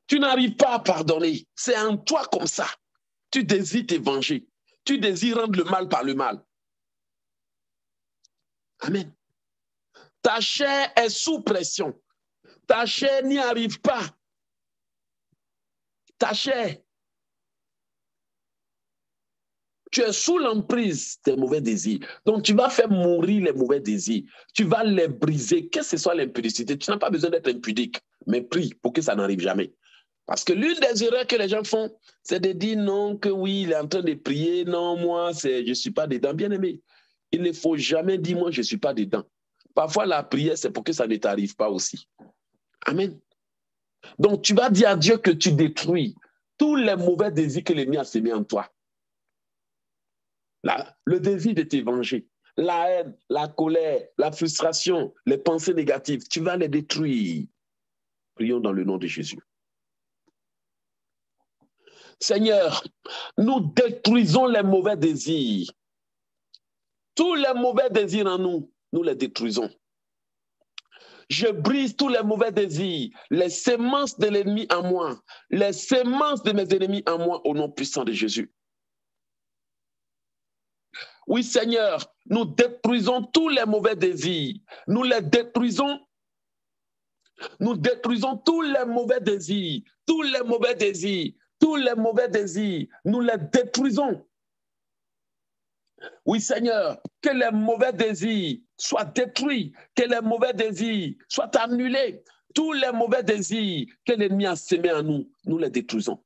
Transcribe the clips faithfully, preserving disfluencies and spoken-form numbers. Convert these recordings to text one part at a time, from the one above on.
Tu n'arrives pas à pardonner. C'est en toi comme ça. Tu désires te venger. Tu désires rendre le mal par le mal. Amen. Ta chair est sous pression. Ta chair n'y arrive pas. Ta chair. Tu es sous l'emprise des mauvais désirs. Donc, tu vas faire mourir les mauvais désirs. Tu vas les briser. Quelle que soit l'impudicité, tu n'as pas besoin d'être impudique, mais prie pour que ça n'arrive jamais. Parce que l'une des erreurs que les gens font, c'est de dire non, que oui, il est en train de prier. Non, moi, je ne suis pas dedans. Bien aimé, il ne faut jamais dire moi, je ne suis pas dedans. Parfois, la prière, c'est pour que ça ne t'arrive pas aussi. Amen. Donc, tu vas dire à Dieu que tu détruis tous les mauvais désirs que l'ennemi a semés en toi. La, le désir de te venger, la haine, la colère, la frustration, les pensées négatives, tu vas les détruire. Prions dans le nom de Jésus. Seigneur, nous détruisons les mauvais désirs. Tous les mauvais désirs en nous, nous les détruisons. Je brise tous les mauvais désirs, les semences de l'ennemi en moi, les semences de mes ennemis en moi, au nom puissant de Jésus. Oui, Seigneur, nous détruisons tous les mauvais désirs. Nous les détruisons. Nous détruisons tous les mauvais désirs. Tous les mauvais désirs. Tous les mauvais désirs. Nous les détruisons. Oui, Seigneur, que les mauvais désirs soient détruits. Que les mauvais désirs soient annulés. Tous les mauvais désirs que l'ennemi a sémés en nous, nous les détruisons.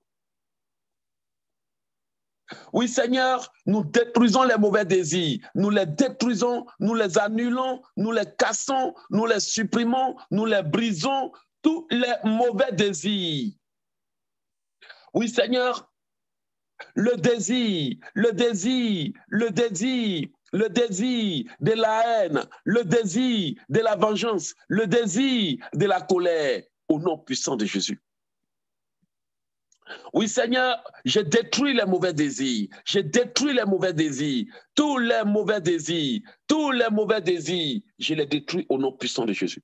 Oui, Seigneur, nous détruisons les mauvais désirs. Nous les détruisons, nous les annulons, nous les cassons, nous les supprimons, nous les brisons, tous les mauvais désirs. Oui, Seigneur, le désir, le désir, le désir, le désir de la haine, le désir de la vengeance, le désir de la colère, au nom puissant de Jésus. Oui, Seigneur, je détruis les mauvais désirs. Je détruis les mauvais désirs. Tous les mauvais désirs, tous les mauvais désirs, je les détruis au nom puissant de Jésus.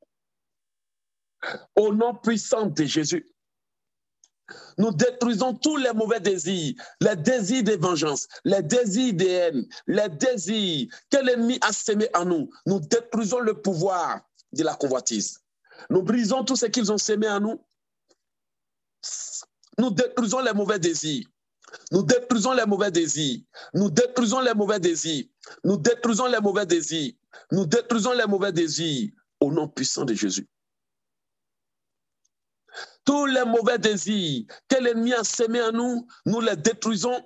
Au nom puissant de Jésus. Nous détruisons tous les mauvais désirs, les désirs de vengeance, les désirs de haine, les désirs que l'ennemi a sémés en nous. Nous détruisons le pouvoir de la convoitise. Nous brisons tout ce qu'ils ont sémé en nous. Nous détruisons les mauvais désirs. Nous détruisons les mauvais désirs. Nous détruisons les mauvais désirs. Nous détruisons les mauvais désirs. Nous détruisons les mauvais désirs au nom puissant de Jésus. Tous les mauvais désirs que l'ennemi a sémés en nous, nous les détruisons.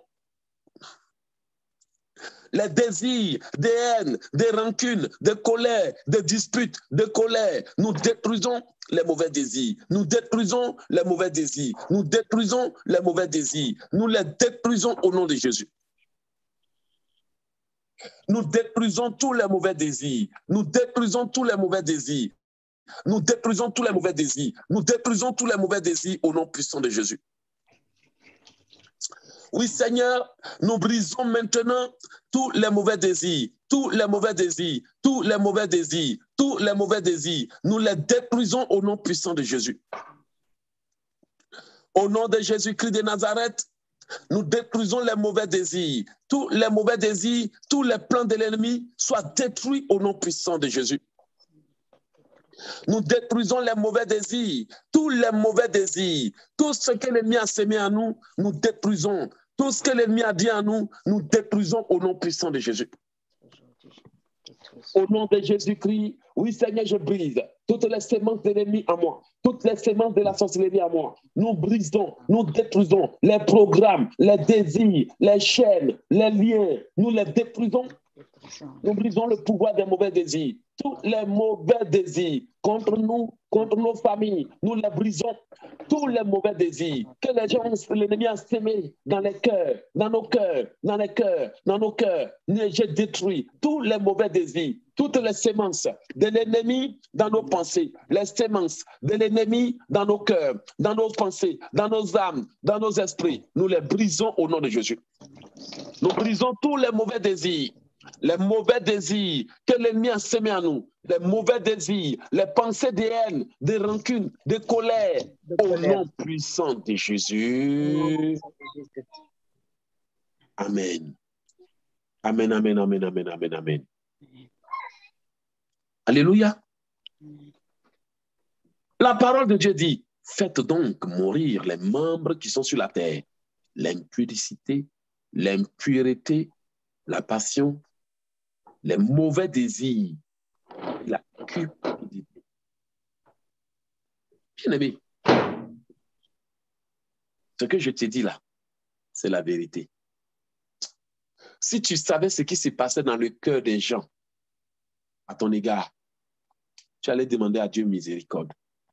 Les désirs de haine, de rancune, de colère, de disputes, de colère, nous détruisons les mauvais désirs. Nous détruisons les mauvais désirs. Nous détruisons les mauvais désirs. Nous les détruisons au nom de Jésus. Nous détruisons tous les mauvais désirs. Nous détruisons tous les mauvais désirs. Nous détruisons tous les mauvais désirs. Nous détruisons tous les mauvais désirs au nom puissant de Jésus. Oui, Seigneur, nous brisons maintenant tous les mauvais désirs, tous les mauvais désirs, tous les mauvais désirs, tous les mauvais désirs. Nous les détruisons au nom puissant de Jésus. Au nom de Jésus-Christ de Nazareth, nous détruisons les mauvais désirs. Tous les mauvais désirs, tous les plans de l'ennemi soient détruits au nom puissant de Jésus. Nous détruisons les mauvais désirs, tous les mauvais désirs, tout ce que l'ennemi a sémé en nous, nous détruisons. Tout ce que l'ennemi a dit à nous, nous détruisons au nom puissant de Jésus. Au nom de Jésus-Christ, oui Seigneur, je brise toutes les semences de l'ennemi à moi, toutes les semences de la sorcellerie à moi. Nous brisons, nous détruisons les programmes, les désirs, les chaînes, les liens. Nous les détruisons. Nous brisons le pouvoir des mauvais désirs. Tous les mauvais désirs contre nous, contre nos familles, nous les brisons. Tous les mauvais désirs que les gens, l'ennemi a sémés dans les cœurs, dans nos cœurs, dans les cœurs, dans nos cœurs, j'ai détruit tous les mauvais désirs, toutes les semences de l'ennemi dans nos pensées, les semences de l'ennemi dans nos cœurs, dans nos pensées, dans nos âmes, dans nos esprits. Nous les brisons au nom de Jésus. Nous brisons tous les mauvais désirs. les mauvais désirs que l'ennemi a semés à nous, les mauvais désirs, les pensées de haine, de rancune, de colère, De au colère. nom puissant de Jésus. Amen. Amen, amen, amen, amen, amen, amen. Alléluia. La parole de Dieu dit, faites donc mourir les membres qui sont sur la terre, l'impudicité, l'impureté, la passion, les mauvais désirs, la cupidité. Bien-aimé, ce que je t'ai dit là, c'est la vérité. Si tu savais ce qui se passait dans le cœur des gens à ton égard, tu allais demander à Dieu miséricorde.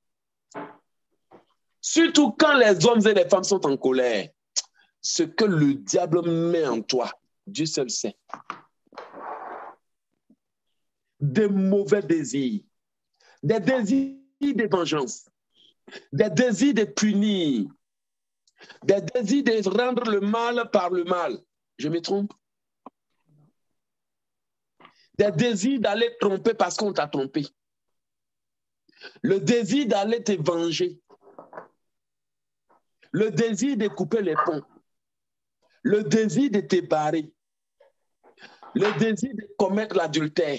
Surtout quand les hommes et les femmes sont en colère, ce que le diable met en toi, Dieu seul sait. Des mauvais désirs, des désirs de vengeance, des désirs de punir, des désirs de rendre le mal par le mal. Je me trompe? Des désirs d'aller tromper parce qu'on t'a trompé. Le désir d'aller te venger. Le désir de couper les ponts. Le désir de te barrer. Le désir de commettre l'adultère.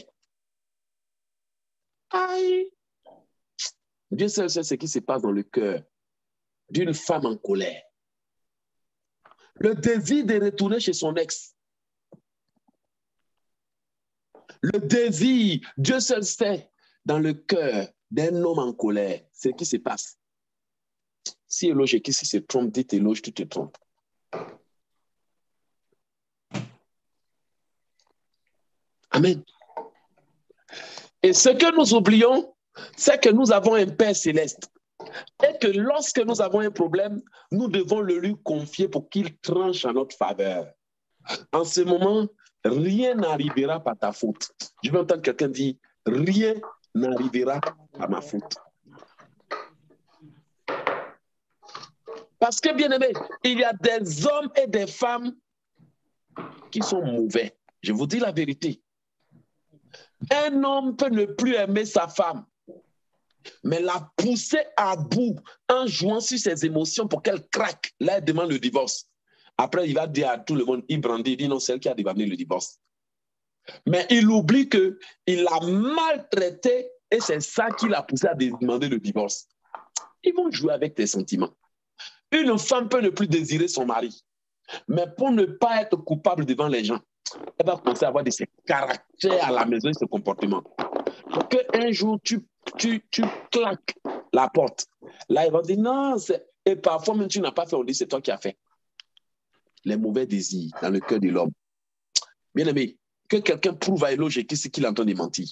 Aïe! Dieu seul sait ce qui se passe dans le cœur d'une femme en colère. Le désir de retourner chez son ex. Le désir, Dieu seul sait, dans le cœur d'un homme en colère, ce qui se passe. Si Éloge qui se trompe, dit Éloge, tu te trompes. Amen. Et ce que nous oublions, c'est que nous avons un Père céleste. Et que lorsque nous avons un problème, nous devons le lui confier pour qu'il tranche en notre faveur. En ce moment, rien n'arrivera par ta faute. Je vais entendre quelqu'un dire, rien n'arrivera par ma faute. Parce que, bien aimé, il y a des hommes et des femmes qui sont mauvais. Je vous dis la vérité. Un homme peut ne plus aimer sa femme, mais la pousser à bout en jouant sur ses émotions pour qu'elle craque. Là, elle demande le divorce. Après, il va dire à tout le monde, il brandit, il dit non, c'est elle qui a demandé le divorce. Mais il oublie qu'il l'a maltraité et c'est ça qui l'a poussé à demander le divorce. Ils vont jouer avec tes sentiments. Une femme peut ne plus désirer son mari, mais pour ne pas être coupable devant les gens, elle va commencer à avoir de ces caractères à la maison et ce comportement. Pour qu'un jour, tu, tu, tu claques la porte. Là, ils vont dire non, et parfois même tu n'as pas fait, on dit c'est toi qui as fait. Les mauvais désirs dans le cœur de l'homme. Bien aimé, que quelqu'un prouve à Éloge qui c'est qu'il est en train de mentir.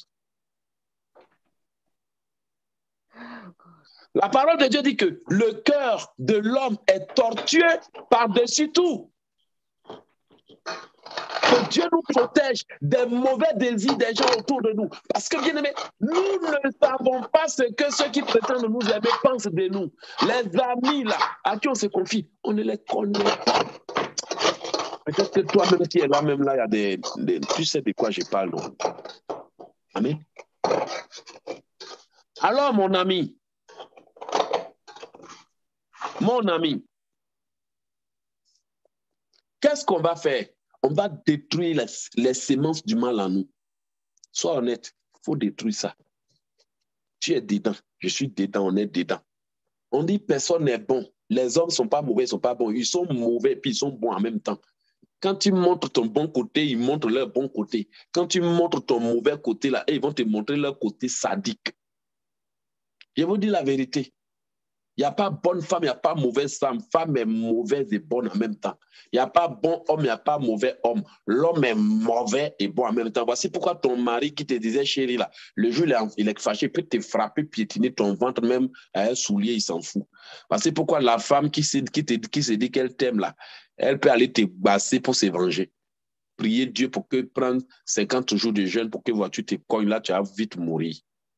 La parole de Dieu dit que le cœur de l'homme est tortueux par-dessus tout. Que Dieu nous protège des mauvais désirs des gens autour de nous. Parce que, bien aimé, nous ne savons pas ce que ceux qui prétendent nous aimer pensent de nous. Les amis, là, à qui on se confie, on ne les connaît pas. Peut-être que toi-même qui es là, même là, il y a des, des... Tu sais de quoi je parle, non? Amen. Alors, mon ami, mon ami, qu'est-ce qu'on va faire? On va détruire les, les semences du mal en nous. Sois honnête, il faut détruire ça. Tu es dedans, je suis dedans, on est dedans. On dit personne n'est bon. Les hommes ne sont pas mauvais, ils ne sont pas bons. Ils sont mauvais puis ils sont bons en même temps. Quand tu montres ton bon côté, ils montrent leur bon côté. Quand tu montres ton mauvais côté, là, ils vont te montrer leur côté sadique. Je vous dis la vérité. Il n'y a pas bonne femme, il n'y a pas mauvaise femme. Femme est mauvaise et bonne en même temps. Il n'y a pas bon homme, il n'y a pas mauvais homme. L'homme est mauvais et bon en même temps. Voici pourquoi ton mari qui te disait, chérie, là, le jour il est fâché, il peut te frapper, piétiner ton ventre, même à un soulier, il s'en fout. Voici pourquoi la femme qui se, qui te, qui se dit qu'elle t'aime, là, elle peut aller te basser pour se venger. Prier Dieu pour que prenne cinquante jours de jeûne pour que vois, tu te cognes, là, tu vas vite mourir.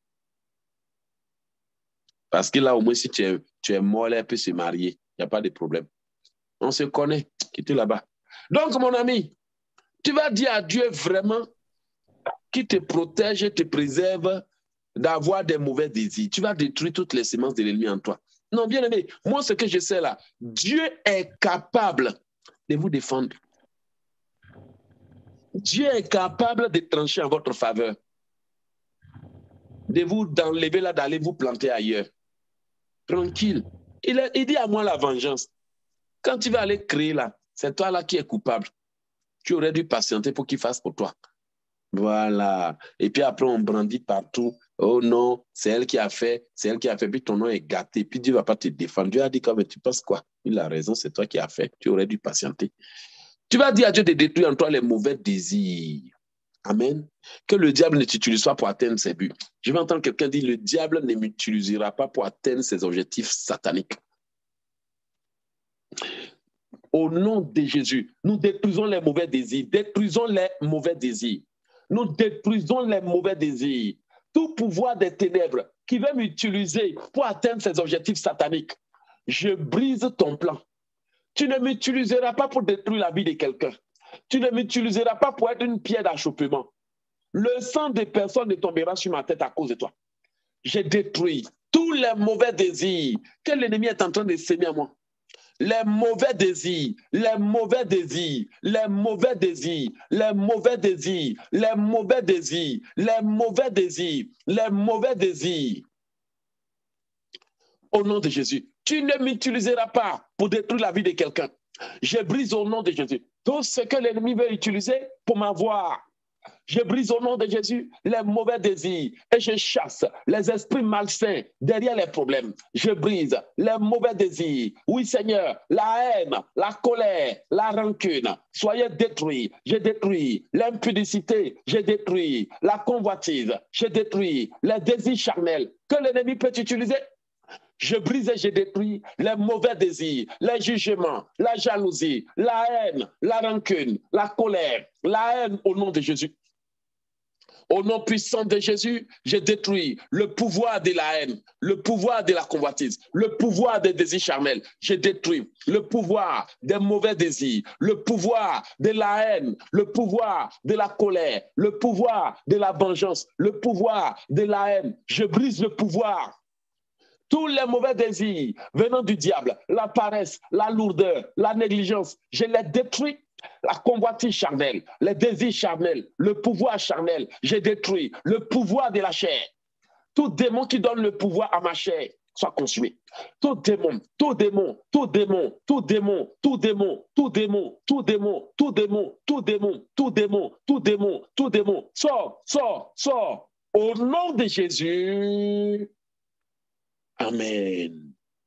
Parce que là, au moins, si tu es, tu es mort, elle peut se marier. Il n'y a pas de problème. On se connaît. Quittez là-bas. Donc, mon ami, Tu vas dire à Dieu vraiment qui te protège et te préserve d'avoir des mauvais désirs. Tu vas détruire toutes les semences de l'ennemi en toi. Non, bien aimé, moi ce que je sais là, Dieu est capable de vous défendre. Dieu est capable de trancher en votre faveur. De vous d'enlever là, d'aller vous planter ailleurs. Tranquille. Il, est, il dit à moi la vengeance. Quand tu vas aller créer là, c'est toi là qui es coupable. Tu aurais dû patienter pour qu'il fasse pour toi. Voilà. Et puis après, on brandit partout. Oh non, c'est elle qui a fait, c'est elle qui a fait. Puis ton nom est gâté. Puis Dieu ne va pas te défendre. Dieu a dit, quand même, tu penses quoi? Il a raison, c'est toi qui as fait. Tu aurais dû patienter. Tu vas dire à Dieu de détruire en toi les mauvais désirs. Amen. Que le diable ne t'utilise pas pour atteindre ses buts. Je vais entendre quelqu'un dire, le diable ne m'utilisera pas pour atteindre ses objectifs sataniques. Au nom de Jésus, nous détruisons les mauvais désirs. Détruisons les mauvais désirs. Nous détruisons les mauvais désirs. Tout pouvoir des ténèbres qui veut m'utiliser pour atteindre ses objectifs sataniques, je brise ton plan. Tu ne m'utiliseras pas pour détruire la vie de quelqu'un. Tu ne m'utiliseras pas pour être une pierre d'achoppement. Le sang des personnes ne tombera sur ma tête à cause de toi. J'ai détruit tous les mauvais désirs que l'ennemi est en train de s'aimer à moi. Les mauvais désirs, les mauvais désirs, les mauvais désirs, les mauvais désirs, les mauvais désirs, les mauvais désirs, les mauvais désirs. Au nom de Jésus, tu ne m'utiliseras pas pour détruire la vie de quelqu'un. Je brise au nom de Jésus tout ce que l'ennemi veut utiliser pour m'avoir. Je brise au nom de Jésus les mauvais désirs et je chasse les esprits malsains derrière les problèmes. Je brise les mauvais désirs. Oui, Seigneur, la haine, la colère, la rancune, soyez détruits. Je détruis l'impudicité, je détruis la convoitise, je détruis les désirs charnels que l'ennemi peut utiliser. Je brise et je détruis les mauvais désirs, les jugements, la jalousie, la haine, la rancune, la colère, la haine au nom de Jésus. Au nom puissant de Jésus, je détruis le pouvoir de la haine, le pouvoir de la convoitise, le pouvoir des désirs charnels. Je détruis le pouvoir des mauvais désirs, le pouvoir de la haine, le pouvoir de la colère, le pouvoir de la vengeance, le pouvoir de la haine. Je brise le pouvoir. Tous les mauvais désirs venant du diable, la paresse, la lourdeur, la négligence, je les détruis. La convoitise charnelle, les désirs charnels, le pouvoir charnel, j'ai détruit le pouvoir de la chair. Tout démon qui donne le pouvoir à ma chair soit consumé. Tout démon, tout démon, tout démon, tout démon, tout démon, tout démon, tout démon, tout démon, tout démon, tout démon, tout démon, tout démon, sors, sors, sors. Au nom de Jésus. Amen.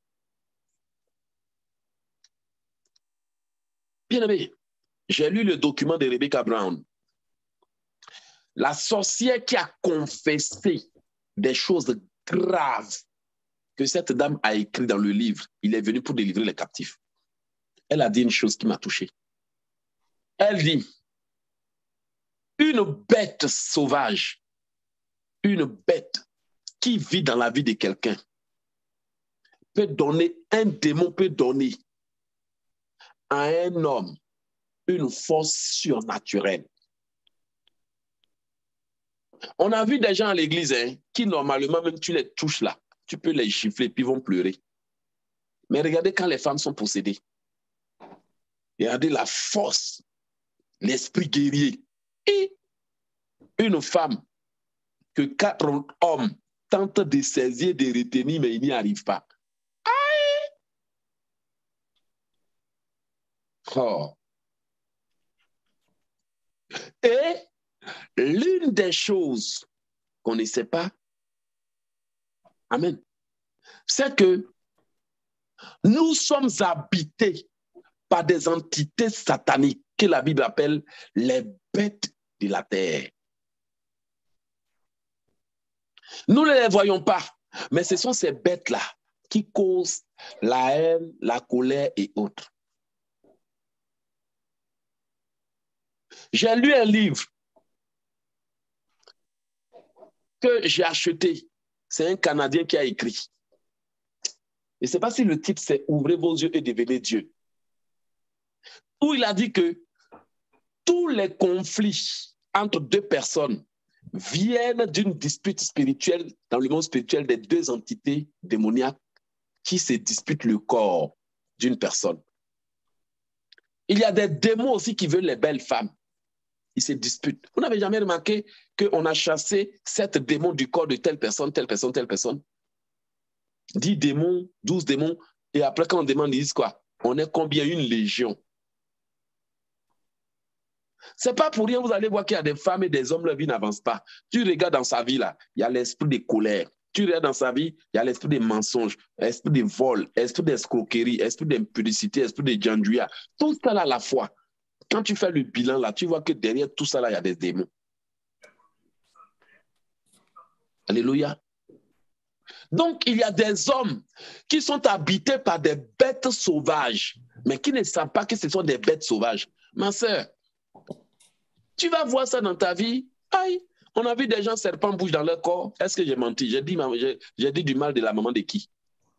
Bien-aimé, j'ai lu le document de Rebecca Brown. La sorcière qui a confessé des choses graves que cette dame a écrites dans le livre. Il est venu pour délivrer les captifs. Elle a dit une chose qui m'a touché. Elle dit, une bête sauvage, une bête qui vit dans la vie de quelqu'un peut donner, un démon peut donner à un homme une force surnaturelle. On a vu des gens à l'église hein, qui, normalement, même tu les touches là, tu peux les chiffler puis ils vont pleurer. Mais regardez quand les femmes sont possédées. Regardez la force, l'esprit guerrier. Et une femme que quatre hommes tentent de saisir, de retenir, mais ils n'y arrivent pas. Aïe! Oh. Et l'une des choses qu'on ne sait pas, amen, c'est que nous sommes habités par des entités sataniques que la Bible appelle les bêtes de la terre. Nous ne les voyons pas, mais ce sont ces bêtes-là qui causent la haine, la colère et autres. J'ai lu un livre que j'ai acheté. C'est un Canadien qui a écrit. Je ne sais pas si le titre c'est « Ouvrez vos yeux et devenez Dieu ». Où il a dit que tous les conflits entre deux personnes viennent d'une dispute spirituelle dans le monde spirituel des deux entités démoniaques qui se disputent le corps d'une personne. Il y a des démons aussi qui veulent les belles femmes. Ils se disputent. Vous n'avez jamais remarqué qu'on a chassé sept démons du corps de telle personne, telle personne, telle personne? Dix démons, douze démons, et après quand on demande, ils disent quoi? On est combien? Une légion. C'est pas pour rien, vous allez voir qu'il y a des femmes et des hommes, leur vie n'avance pas. Tu regardes dans sa vie, là, il y a l'esprit de colère. Tu regardes dans sa vie, il y a l'esprit des mensonges, l'esprit de vol, l'esprit d'escroquerie, l'esprit d'impudicité, l'esprit de djandouia. Tout ça là à la fois. Quand tu fais le bilan, là, tu vois que derrière tout ça, là, il y a des démons. Alléluia. Donc, il y a des hommes qui sont habités par des bêtes sauvages, mais qui ne savent pas que ce sont des bêtes sauvages. Ma soeur, tu vas voir ça dans ta vie. Aïe, on a vu des gens serpents bougent dans leur corps. Est-ce que j'ai menti? J'ai dit, j'ai dit du mal de la maman de qui?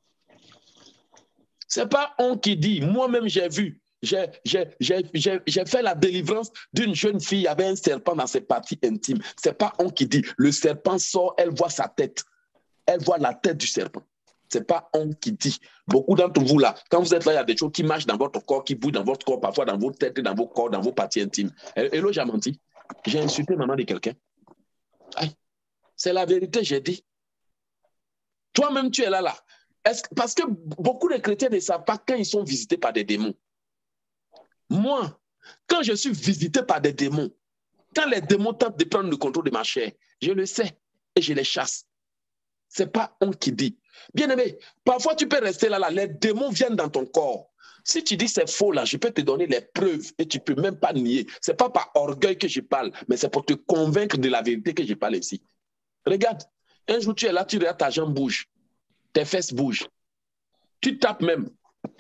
Ce n'est pas on qui dit. Moi-même, j'ai vu. J'ai fait la délivrance d'une jeune fille, il y avait un serpent dans ses parties intimes. Ce n'est pas on qui dit. Le serpent sort, elle voit sa tête. Elle voit la tête du serpent. Ce n'est pas on qui dit. Beaucoup d'entre vous là, quand vous êtes là, il y a des choses qui marchent dans votre corps, qui bougent dans votre corps, parfois dans votre tête, dans vos corps, dans vos parties intimes. Hello, j'ai menti. J'ai insulté maman de quelqu'un. C'est la vérité, j'ai dit. Toi-même, tu es là, là. Est-ce, parce que beaucoup de chrétiens ne savent pas quand ils sont visités par des démons. Moi, quand je suis visité par des démons, quand les démons tentent de prendre le contrôle de ma chair, je le sais et je les chasse. Ce n'est pas on qui dit. Bien aimé, parfois tu peux rester là, là, les démons viennent dans ton corps. Si tu dis c'est faux là, je peux te donner les preuves et tu ne peux même pas nier. Ce n'est pas par orgueil que je parle, mais c'est pour te convaincre de la vérité que je parle ici. Regarde, un jour tu es là, tu regardes ta jambe bouge, tes fesses bougent, tu tapes même,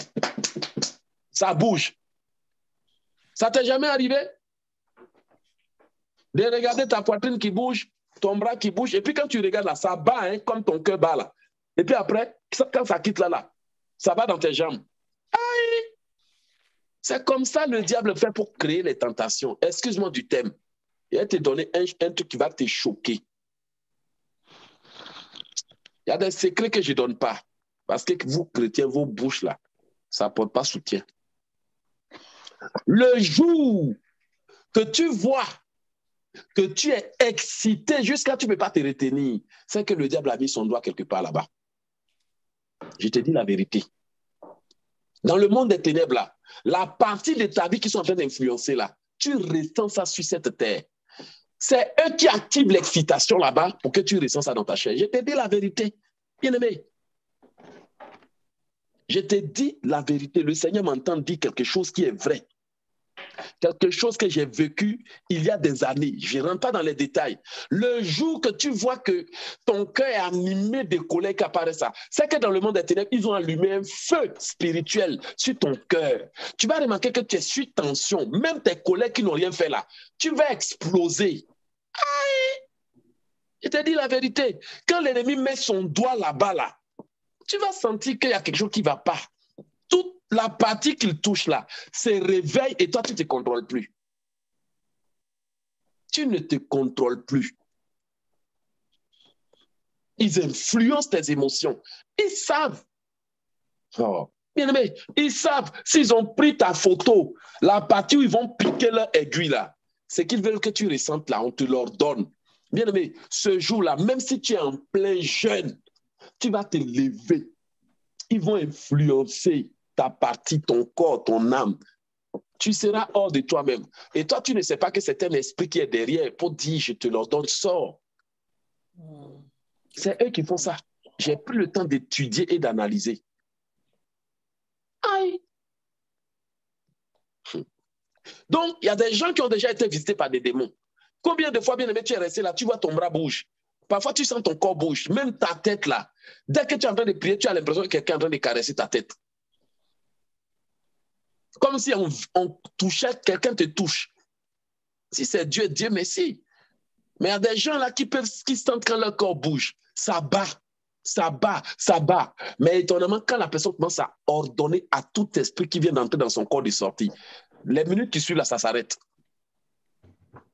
ça bouge. Ça t'est jamais arrivé de regarder ta poitrine qui bouge, ton bras qui bouge, et puis quand tu regardes là, ça bat hein, comme ton cœur bat là. Et puis après, quand ça quitte là, là, ça va dans tes jambes. Aïe! C'est comme ça le diable fait pour créer les tentations. Excuse-moi du thème. Il va te donner un, un truc qui va te choquer. Il y a des secrets que je ne donne pas. Parce que vous, chrétiens, vos bouches là, ça ne porte pas soutien. Le jour que tu vois que tu es excité jusqu'à tu ne peux pas te retenir, c'est que le diable a mis son doigt quelque part là-bas. Je te dis la vérité. Dans le monde des ténèbres, là, la partie de ta vie qui sont en train d'influencer, là, tu ressens ça sur cette terre. C'est eux qui activent l'excitation là-bas pour que tu ressens ça dans ta chair. Je te dis la vérité, bien-aimé. Je te dis la vérité. Le Seigneur m'entend dire quelque chose qui est vrai. Quelque chose que j'ai vécu il y a des années. Je ne rentre pas dans les détails. Le jour que tu vois que ton cœur est animé de colère qui apparaît ça, c'est que dans le monde des ténèbres, ils ont allumé un feu spirituel sur ton cœur. Tu vas remarquer que tu es sur tension. Même tes collègues qui n'ont rien fait là, tu vas exploser. Aïe! Je te dis la vérité. Quand l'ennemi met son doigt là-bas, là, tu vas sentir qu'il y a quelque chose qui ne va pas. Toute la partie qu'il touche là se réveille et toi, tu ne te contrôles plus. Tu ne te contrôles plus. Ils influencent tes émotions. Ils savent. Oh, bien aimé, ils savent s'ils ont pris ta photo, la partie où ils vont piquer leur aiguille là, c'est qu'ils veulent que tu ressentes là, on te leur donne. Bien aimé, ce jour-là, même si tu es en plein jeûne, tu vas te lever. Ils vont influencer ta partie, ton corps, ton âme. Tu seras hors de toi-même. Et toi, tu ne sais pas que c'est un esprit qui est derrière pour dire, je te leur donne, sors. C'est eux qui font ça. J'ai pris le temps d'étudier et d'analyser. Aïe! Donc, il y a des gens qui ont déjà été visités par des démons. Combien de fois, bien aimé, tu es resté là, tu vois ton bras bouge. Parfois, tu sens ton corps bouge. Même ta tête là. Dès que tu es en train de prier, tu as l'impression que quelqu'un est en train de caresser ta tête. Comme si on, on touchait, quelqu'un te touche. Si c'est Dieu, Dieu merci. Mais il y a des gens là qui peuvent, qui sentent quand leur corps bouge. Ça bat, ça bat, ça bat. Mais étonnamment, quand la personne commence à ordonner à tout esprit qui vient d'entrer dans son corps de sortir, les minutes qui suivent là, ça s'arrête.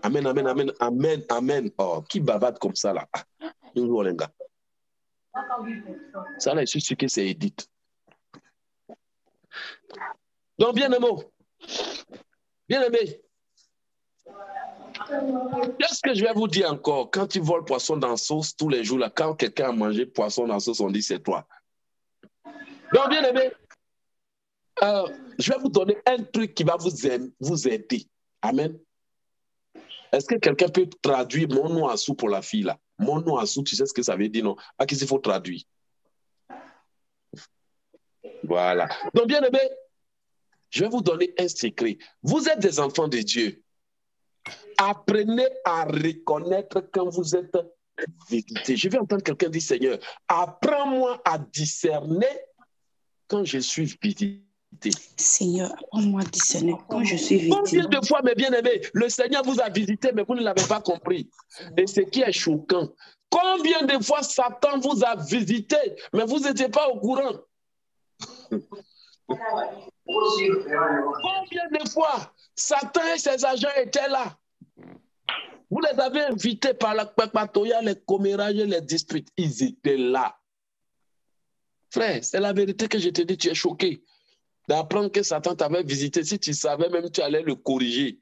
Amen, amen, amen, amen, amen. Oh, qui bavarde comme ça là? Ah, ça là, je suis sûr que c'est Edith. Donc, bien aimé, bien aimé, qu'est-ce que je vais vous dire encore? Quand tu voles poisson dans la sauce tous les jours, là, quand quelqu'un a mangé poisson dans la sauce, on dit c'est toi. Donc, bien aimé, euh, je vais vous donner un truc qui va vous aider. Vous aider. Amen. Est-ce que quelqu'un peut traduire mon nom à sous pour la fille là? Mon nom à sous, tu sais ce que ça veut dire, non? À qui il faut traduire? Voilà. Donc, bien aimé, je vais vous donner un secret. Vous êtes des enfants de Dieu. Apprenez à reconnaître quand vous êtes visité. Je vais entendre quelqu'un dire, Seigneur, apprends-moi à discerner quand je suis visité. Seigneur, apprends-moi à discerner quand je suis visité. Combien de fois, mes bien-aimés, le Seigneur vous a visité, mais vous ne l'avez pas compris. Et ce qui est choquant, combien de fois Satan vous a visité, mais vous n'étiez pas au courant. Combien de fois Satan et ses agents étaient là. Vous les avez invités par la Patoya, les commérages et les disputes. Ils étaient là. Frère, c'est la vérité que je te dis, tu es choqué d'apprendre que Satan t'avait visité. Si tu savais même, tu allais le corriger.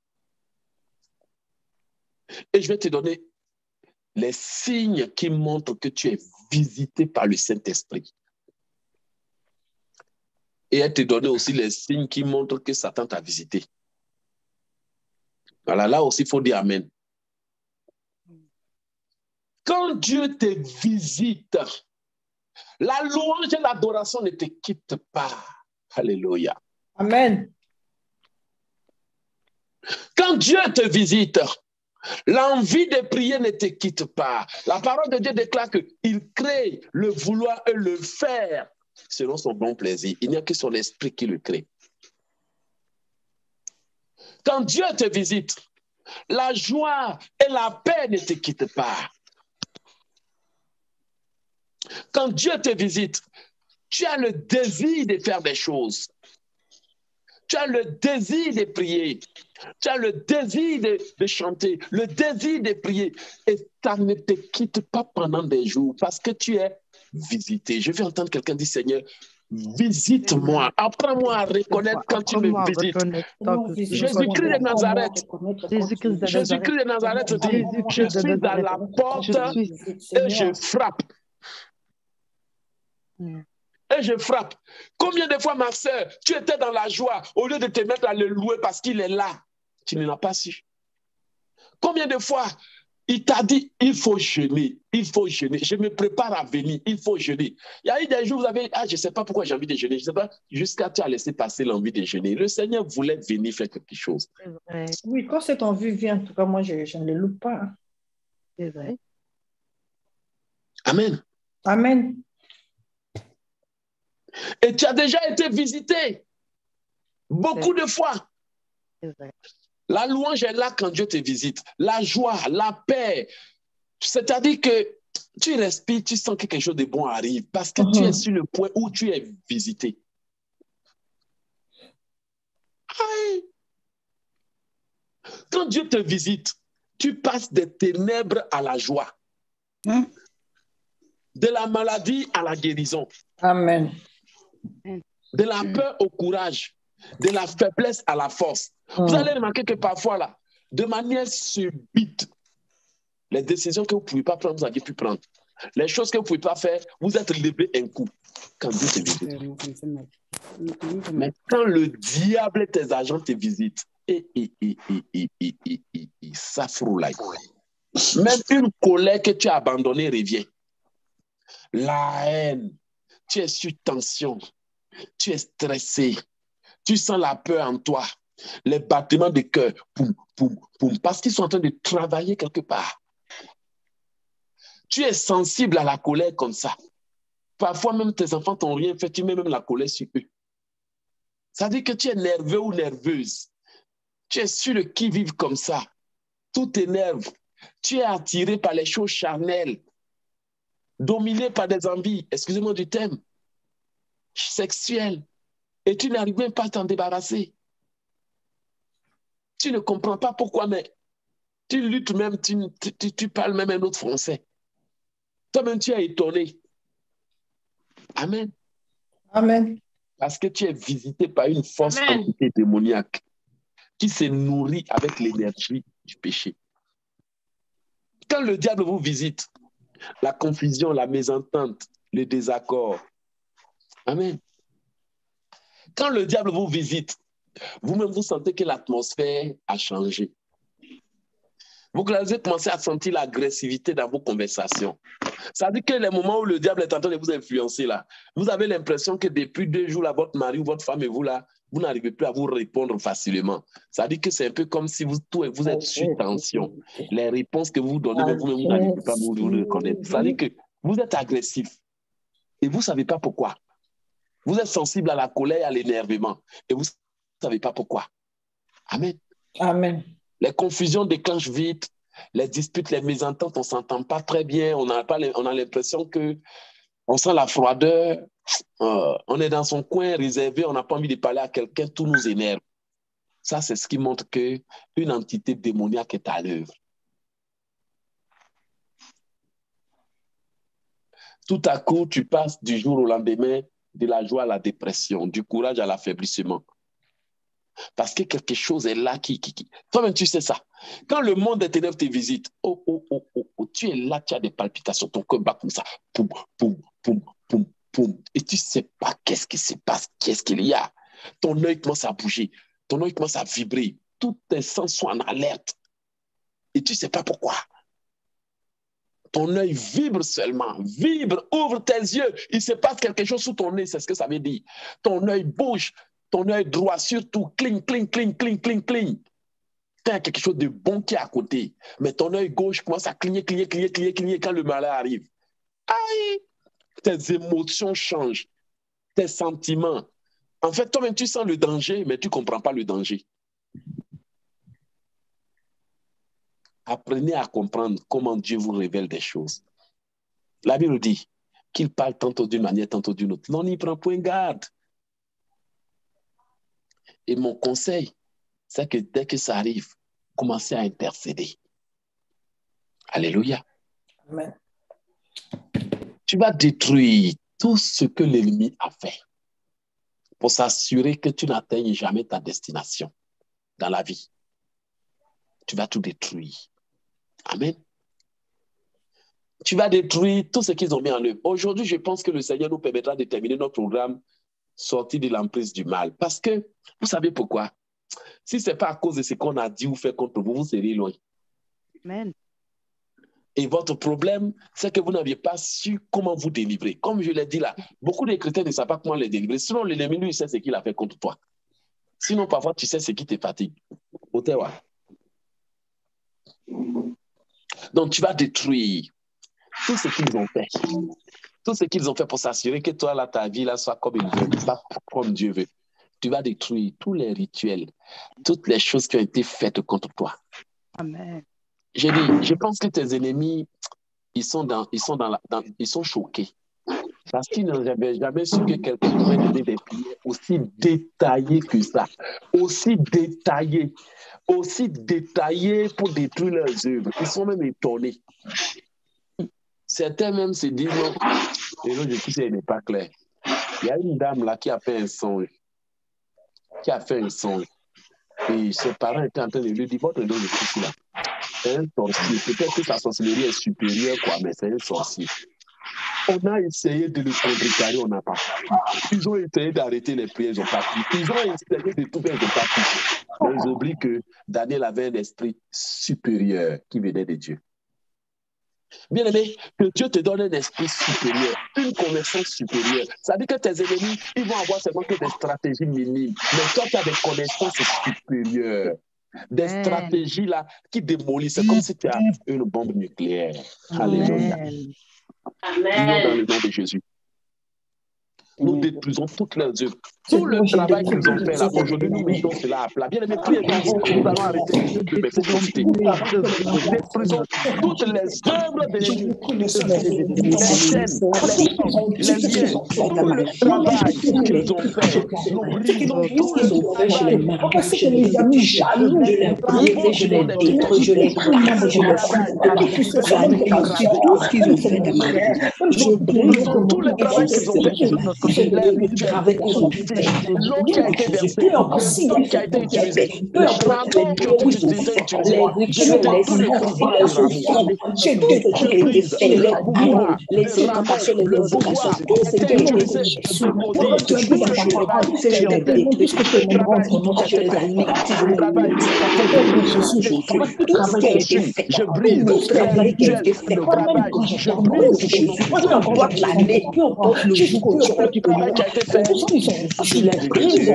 Et je vais te donner les signes qui montrent que tu es visité par le Saint-Esprit. Et elle te donner aussi les signes qui montrent que Satan t'a visité. Voilà, là aussi, il faut dire Amen. Quand Dieu te visite, la louange et l'adoration ne te quittent pas. Alléluia. Amen. Quand Dieu te visite, l'envie de prier ne te quitte pas. La parole de Dieu déclare qu'il crée le vouloir et le faire selon son bon plaisir. Il n'y a que son esprit qui le crée. Quand Dieu te visite, la joie et la paix ne te quittent pas. Quand Dieu te visite, tu as le désir de faire des choses. Tu as le désir de prier. Tu as le désir de, de chanter, le désir de prier. Et ça ne te quitte pas pendant des jours parce que tu es visité. Je vais entendre quelqu'un dire, Seigneur, visite-moi. Apprends-moi à reconnaître quand tu me visites. Jésus-Christ de Nazareth. Jésus-Christ de Nazareth dit, je suis à la porte et je frappe. Et je frappe. Combien de fois, ma soeur, tu étais dans la joie au lieu de te mettre à le louer parce qu'il est là? Tu ne l'as pas su. Combien de fois il t'a dit, il faut jeûner, il faut jeûner. Je me prépare à venir, il faut jeûner. Il y a eu des jours où vous avez, ah, je ne sais pas pourquoi j'ai envie de jeûner, je ne sais pas, jusqu'à tu as laissé passer l'envie de jeûner. Le Seigneur voulait venir faire quelque chose. Oui, quand cette envie vient, en tout cas, moi, je, je ne le loupe pas. C'est vrai. Amen. Amen. Et tu as déjà été visité beaucoup de fois. La louange est là quand Dieu te visite. La joie, la paix. C'est-à-dire que tu respires, tu sens que quelque chose de bon arrive parce que uh-huh. tu es sur le point où tu es visité. Aïe. Quand Dieu te visite, tu passes des ténèbres à la joie. Hein? De la maladie à la guérison. Amen. De la peur au courage, de la faiblesse à la force. Mm. Vous allez remarquer que parfois, là, de manière subite, les décisions que vous ne pouvez pas prendre, vous avez pu prendre. Les choses que vous ne pouvez pas faire, vous êtes levé un coup. Quand Dieu te visite. Mais quand le diable et tes agents te visitent, et, et, et, et, et, et, et, et, et ça froule. Même une colère que tu as abandonnée revient. La haine. Tu es sur tension, tu es stressé, tu sens la peur en toi, les battements de cœur, poum, poum, poum, parce qu'ils sont en train de travailler quelque part. Tu es sensible à la colère comme ça. Parfois même tes enfants t'ont rien fait, tu mets même la colère sur eux. Ça veut dire que tu es nerveux ou nerveuse. Tu es sur le qui-vive comme ça. Tout t'énerve. Tu es attiré par les choses charnelles. Dominé par des envies, excusez-moi du terme, sexuelles, et tu n'arrives même pas à t'en débarrasser. Tu ne comprends pas pourquoi, mais Tu luttes même, tu, tu, tu parles même un autre français. Toi-même, tu es étonné. Amen. Amen. Parce que tu es visité par une force Amen. entité démoniaque qui se nourrit avec l'énergie du péché. Quand le diable vous visite, la confusion, la mésentente, le désaccord. Amen. Quand le diable vous visite, vous-même vous sentez que l'atmosphère a changé. Vous allez commencer à sentir l'agressivité dans vos conversations. Ça veut dire que les moments où le diable est en train de vous influencer, là, vous avez l'impression que depuis deux jours, là, votre mari ou votre femme et vous, là, vous n'arrivez plus à vous répondre facilement. Ça veut dire que c'est un peu comme si vous, tout, vous êtes sous tension. Les réponses que vous vous donnez, mais vous-même, vous n'arrivez pas à vous, vous reconnaître. Ça veut dire que vous êtes agressif et vous ne savez pas pourquoi. Vous êtes sensible à la colère et à l'énervement et vous ne savez pas pourquoi. Amen. Amen. Les confusions déclenchent vite, les disputes, les mésententes, on ne s'entend pas très bien, on a, pas, on a l'impression qu'on sent la froideur, euh, on est dans son coin réservé, on n'a pas envie de parler à quelqu'un, tout nous énerve. Ça, c'est ce qui montre qu'une entité démoniaque est à l'œuvre. Tout à coup, tu passes du jour au lendemain de la joie à la dépression, du courage à l'affaiblissement. Parce que quelque chose est là qui... qui, qui... Toi-même, tu sais ça. Quand le monde des ténèbres te visite, oh, oh, oh, oh, oh, tu es là, tu as des palpitations, ton cœur bat comme ça. Poum, poum, poum, poum, poum. Et tu ne sais pas qu'est-ce qui se passe, qu'est-ce qu'il y a. Ton œil commence à bouger, ton œil commence à vibrer. Tous tes sens sont en alerte. Et tu ne sais pas pourquoi. Ton œil vibre seulement, vibre, ouvre tes yeux. Il se passe quelque chose sous ton nez, c'est ce que ça veut dire. Ton œil bouge. Ton œil droit surtout, cling, cling, cling, cling, cling, cling. Il y a quelque chose de bon qui est à côté. Mais ton œil gauche commence à cligner, cligner, cligner, cligner, cligner quand le malheur arrive. Aïe! Tes émotions changent, tes sentiments. En fait, toi-même, tu sens le danger, mais tu ne comprends pas le danger. Apprenez à comprendre comment Dieu vous révèle des choses. La Bible dit qu'il parle tantôt d'une manière, tantôt d'une autre. Non, n'y prend point garde. Et mon conseil, c'est que dès que ça arrive, commencez à intercéder. Alléluia. Amen. Tu vas détruire tout ce que l'ennemi a fait pour s'assurer que tu n'atteignes jamais ta destination dans la vie. Tu vas tout détruire. Amen. Tu vas détruire tout ce qu'ils ont mis en œuvre. Aujourd'hui, je pense que le Seigneur nous permettra de terminer notre programme sorti de l'emprise du mal. Parce que, vous savez pourquoi? Si ce n'est pas à cause de ce qu'on a dit ou fait contre vous, vous serez loin. Amen. Et votre problème, c'est que vous n'aviez pas su comment vous délivrer. Comme je l'ai dit là, beaucoup de chrétiens ne savent pas comment les délivrer. Sinon, l'ennemi, lui, sait ce qu'il a fait contre toi. Sinon, parfois, tu sais ce qui te fatigue. Donc, tu vas détruire tout ce qu'ils ont fait. Tout ce qu'ils ont fait pour s'assurer que toi, là, ta vie, là, soit comme il veut, pas comme Dieu veut. Tu vas détruire tous les rituels, toutes les choses qui ont été faites contre toi. Amen. Je dis, je pense que tes ennemis, ils sont, dans, ils sont, dans la, dans, ils sont choqués. Parce qu'ils n'avaient jamais su que quelqu'un pouvait donner des prières aussi détaillées que ça. Aussi détaillées. Aussi détaillées pour détruire leurs œuvres. Ils sont même étonnés. Certains même se disent non. Et là, je dis, ce n'est pas clair. Il y a une dame là qui a fait un songe. Qui a fait un songe. Et ses parents étaient en train de lui dire, votre nom de fils là, c'est un sorcier. Peut-être que sa sorcellerie est supérieure, quoi, mais c'est un sorcier. On a essayé de le contrecarrer, on n'a pas pu. Ils ont essayé d'arrêter les prières, ils n'ont pas pu. Ils ont essayé de tout faire, ils n'ont pas pu. Mais ils oublient que Daniel avait un esprit supérieur qui venait de Dieu. Bien aimé, que Dieu te donne un esprit supérieur, une connaissance supérieure. Ça veut dire que tes ennemis, ils vont avoir seulement que des stratégies minimes. Mais toi, tu as des connaissances supérieures. Des Amen. stratégies là qui démolissent. C'est comme si tu as une bombe nucléaire. Amen. Alléluia. Prions dans le nom de Jésus. Nous détruisons toutes leurs œuvres. Tout le travail qu'ils ont fait là, aujourd'hui, nous mettons cela à plat. Bien aimé, priez, nous allons arrêter les yeux, mais il faut profiter. Nous détruisons toutes les œuvres de l'ennemi. Les chaînes, les portes, les liens, tout le travail qu'ils ont fait. Nous brisons tout le travail. Je les ai mis jaloux de leur briser, je les détruis, je les brise, je les fous. Tout ce qu'ils ont fait de ma vie, je brise tout le travail qu'ils ont fait sur notre côté. L'eau qui a été versée, l'eau qui a été utilisée, les rameaux qui ont été utilisés, je détruis le pouvoir du rameau. Je brise le pouvoir, le rameau, le pouvoir qui a été utilisé pour maudire tout le travail qui ont été, le travail qui a été fait, le travail je brise le travail, je brise le travail qui a été fait. Je les brise.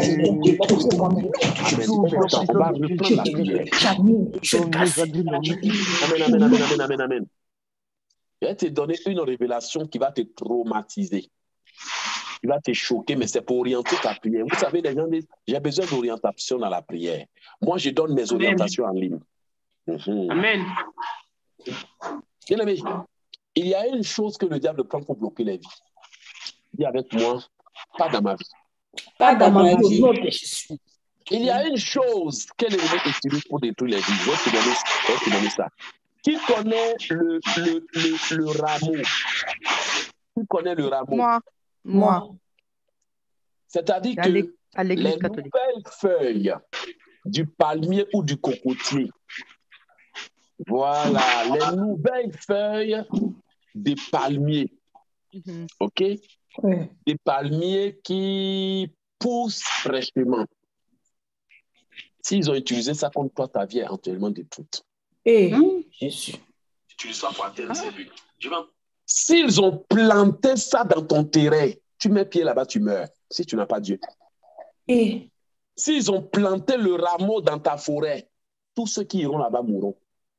Amen, amen, amen, amen, amen, amen. Je vais te donner une révélation qui va te traumatiser, qui va te choquer, mais c'est pour orienter ta prière. Vous savez, les gens disent, j'ai besoin d'orientation dans la prière. Moi, je donne mes orientations en ligne. Mm-hmm. Amen. Bien aimé, il y a une chose que le diable prend pour bloquer les vies. Dis avec moi, pas dans ma vie. Pas dans ma vie. Il y a une chose que l'ennemi utilise pour détruire les vies. Je vais te donner, je vais te donner ça. Qui connaît le, le, le, le rameau? Qui connaît le rameau? Moi. Moi. C'est-à-dire que les nouvelles feuilles du palmier ou du cocotier, voilà, les nouvelles feuilles des palmiers, mm-hmm. OK? Oui. Des palmiers qui poussent fraîchement. S'ils ont utilisé ça contre toi, ta vie est entièrement détruite. Et mmh. Jésus. Tu utilises ça pour atteindre ses buts. S'ils ont planté ça dans ton terrain, tu mets pied là-bas, tu meurs. Si tu n'as pas Dieu. Et s'ils ont planté le rameau dans ta forêt, tous ceux qui iront là-bas mourront.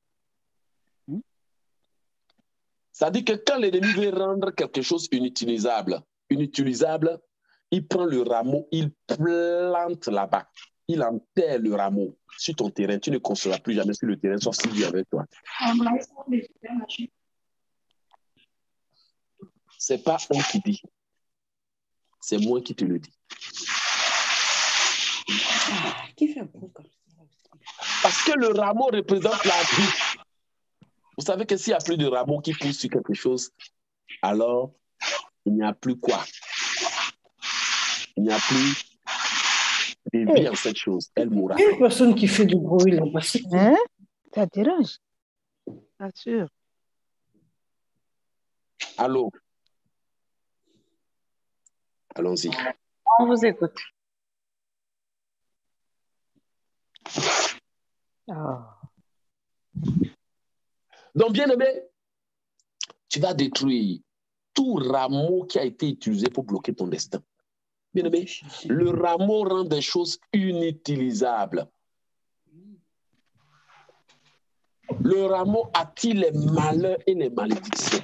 Ça dit que quand l'ennemi veut rendre quelque chose inutilisable, inutilisable, il prend le rameau, il plante là-bas. Il enterre le rameau sur ton terrain. Tu ne construiras plus jamais sur le terrain, sauf si Dieu est avec toi. Ce n'est pas on qui dit. C'est moi qui te le dis. Qui fait un bruit comme ça? Parce que le rameau représente la vie. Vous savez que s'il n'y a plus de rameau qui pousse sur quelque chose, alors il n'y a plus quoi? Il n'y a plus de vie en cette chose. Elle mourra. Il y a une personne qui fait du bruit là. Hein? Ça dérange. Bien sûr. Allô? Allons-y. On vous écoute. Oh. Donc, bien aimé, tu vas détruire tout rameau qui a été utilisé pour bloquer ton destin. Bien aimé, le rameau rend des choses inutilisables. Le rameau attire les malheurs et les malédictions.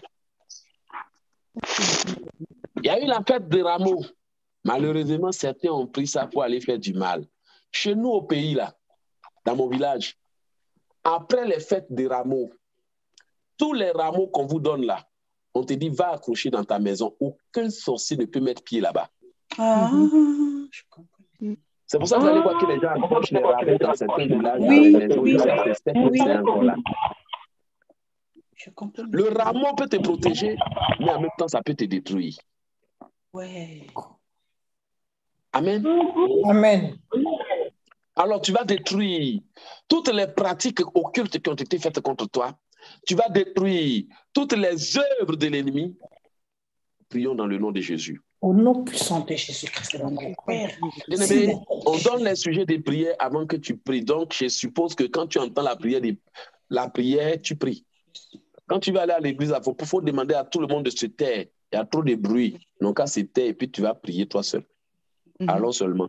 Il y a eu la fête des rameaux. Malheureusement, certains ont pris ça pour aller faire du mal. Chez nous au pays, là, dans mon village, après les fêtes des rameaux, tous les rameaux qu'on vous donne là, on te dit, va accrocher dans ta maison. Aucun sorcier ne peut mettre pied là-bas. Ah, mm-hmm. Je comprends. C'est pour ça que vous allez voir que les gens accrochent les rameaux dans certains villages, oui, dans les maisons, oui, c'est oui. encore là. Je comprends. Le rameau peut te protéger, mais en même temps, ça peut te détruire. Ouais. Amen. Amen. Alors, tu vas détruire toutes les pratiques occultes qui ont été faites contre toi. Tu vas détruire toutes les œuvres de l'ennemi. Prions dans le nom de Jésus. Au nom puissant de Jésus-Christ, Père. Bien-aimé, on donne les sujets des prières avant que tu pries. Donc, je suppose que quand tu entends la prière, des... la prière, tu pries. Quand tu vas aller à l'église, il faut, faut demander à tout le monde de se taire. Il y a trop de bruit. Donc, à se taire, et puis tu vas prier toi seul. Mm-hmm. Alors seulement.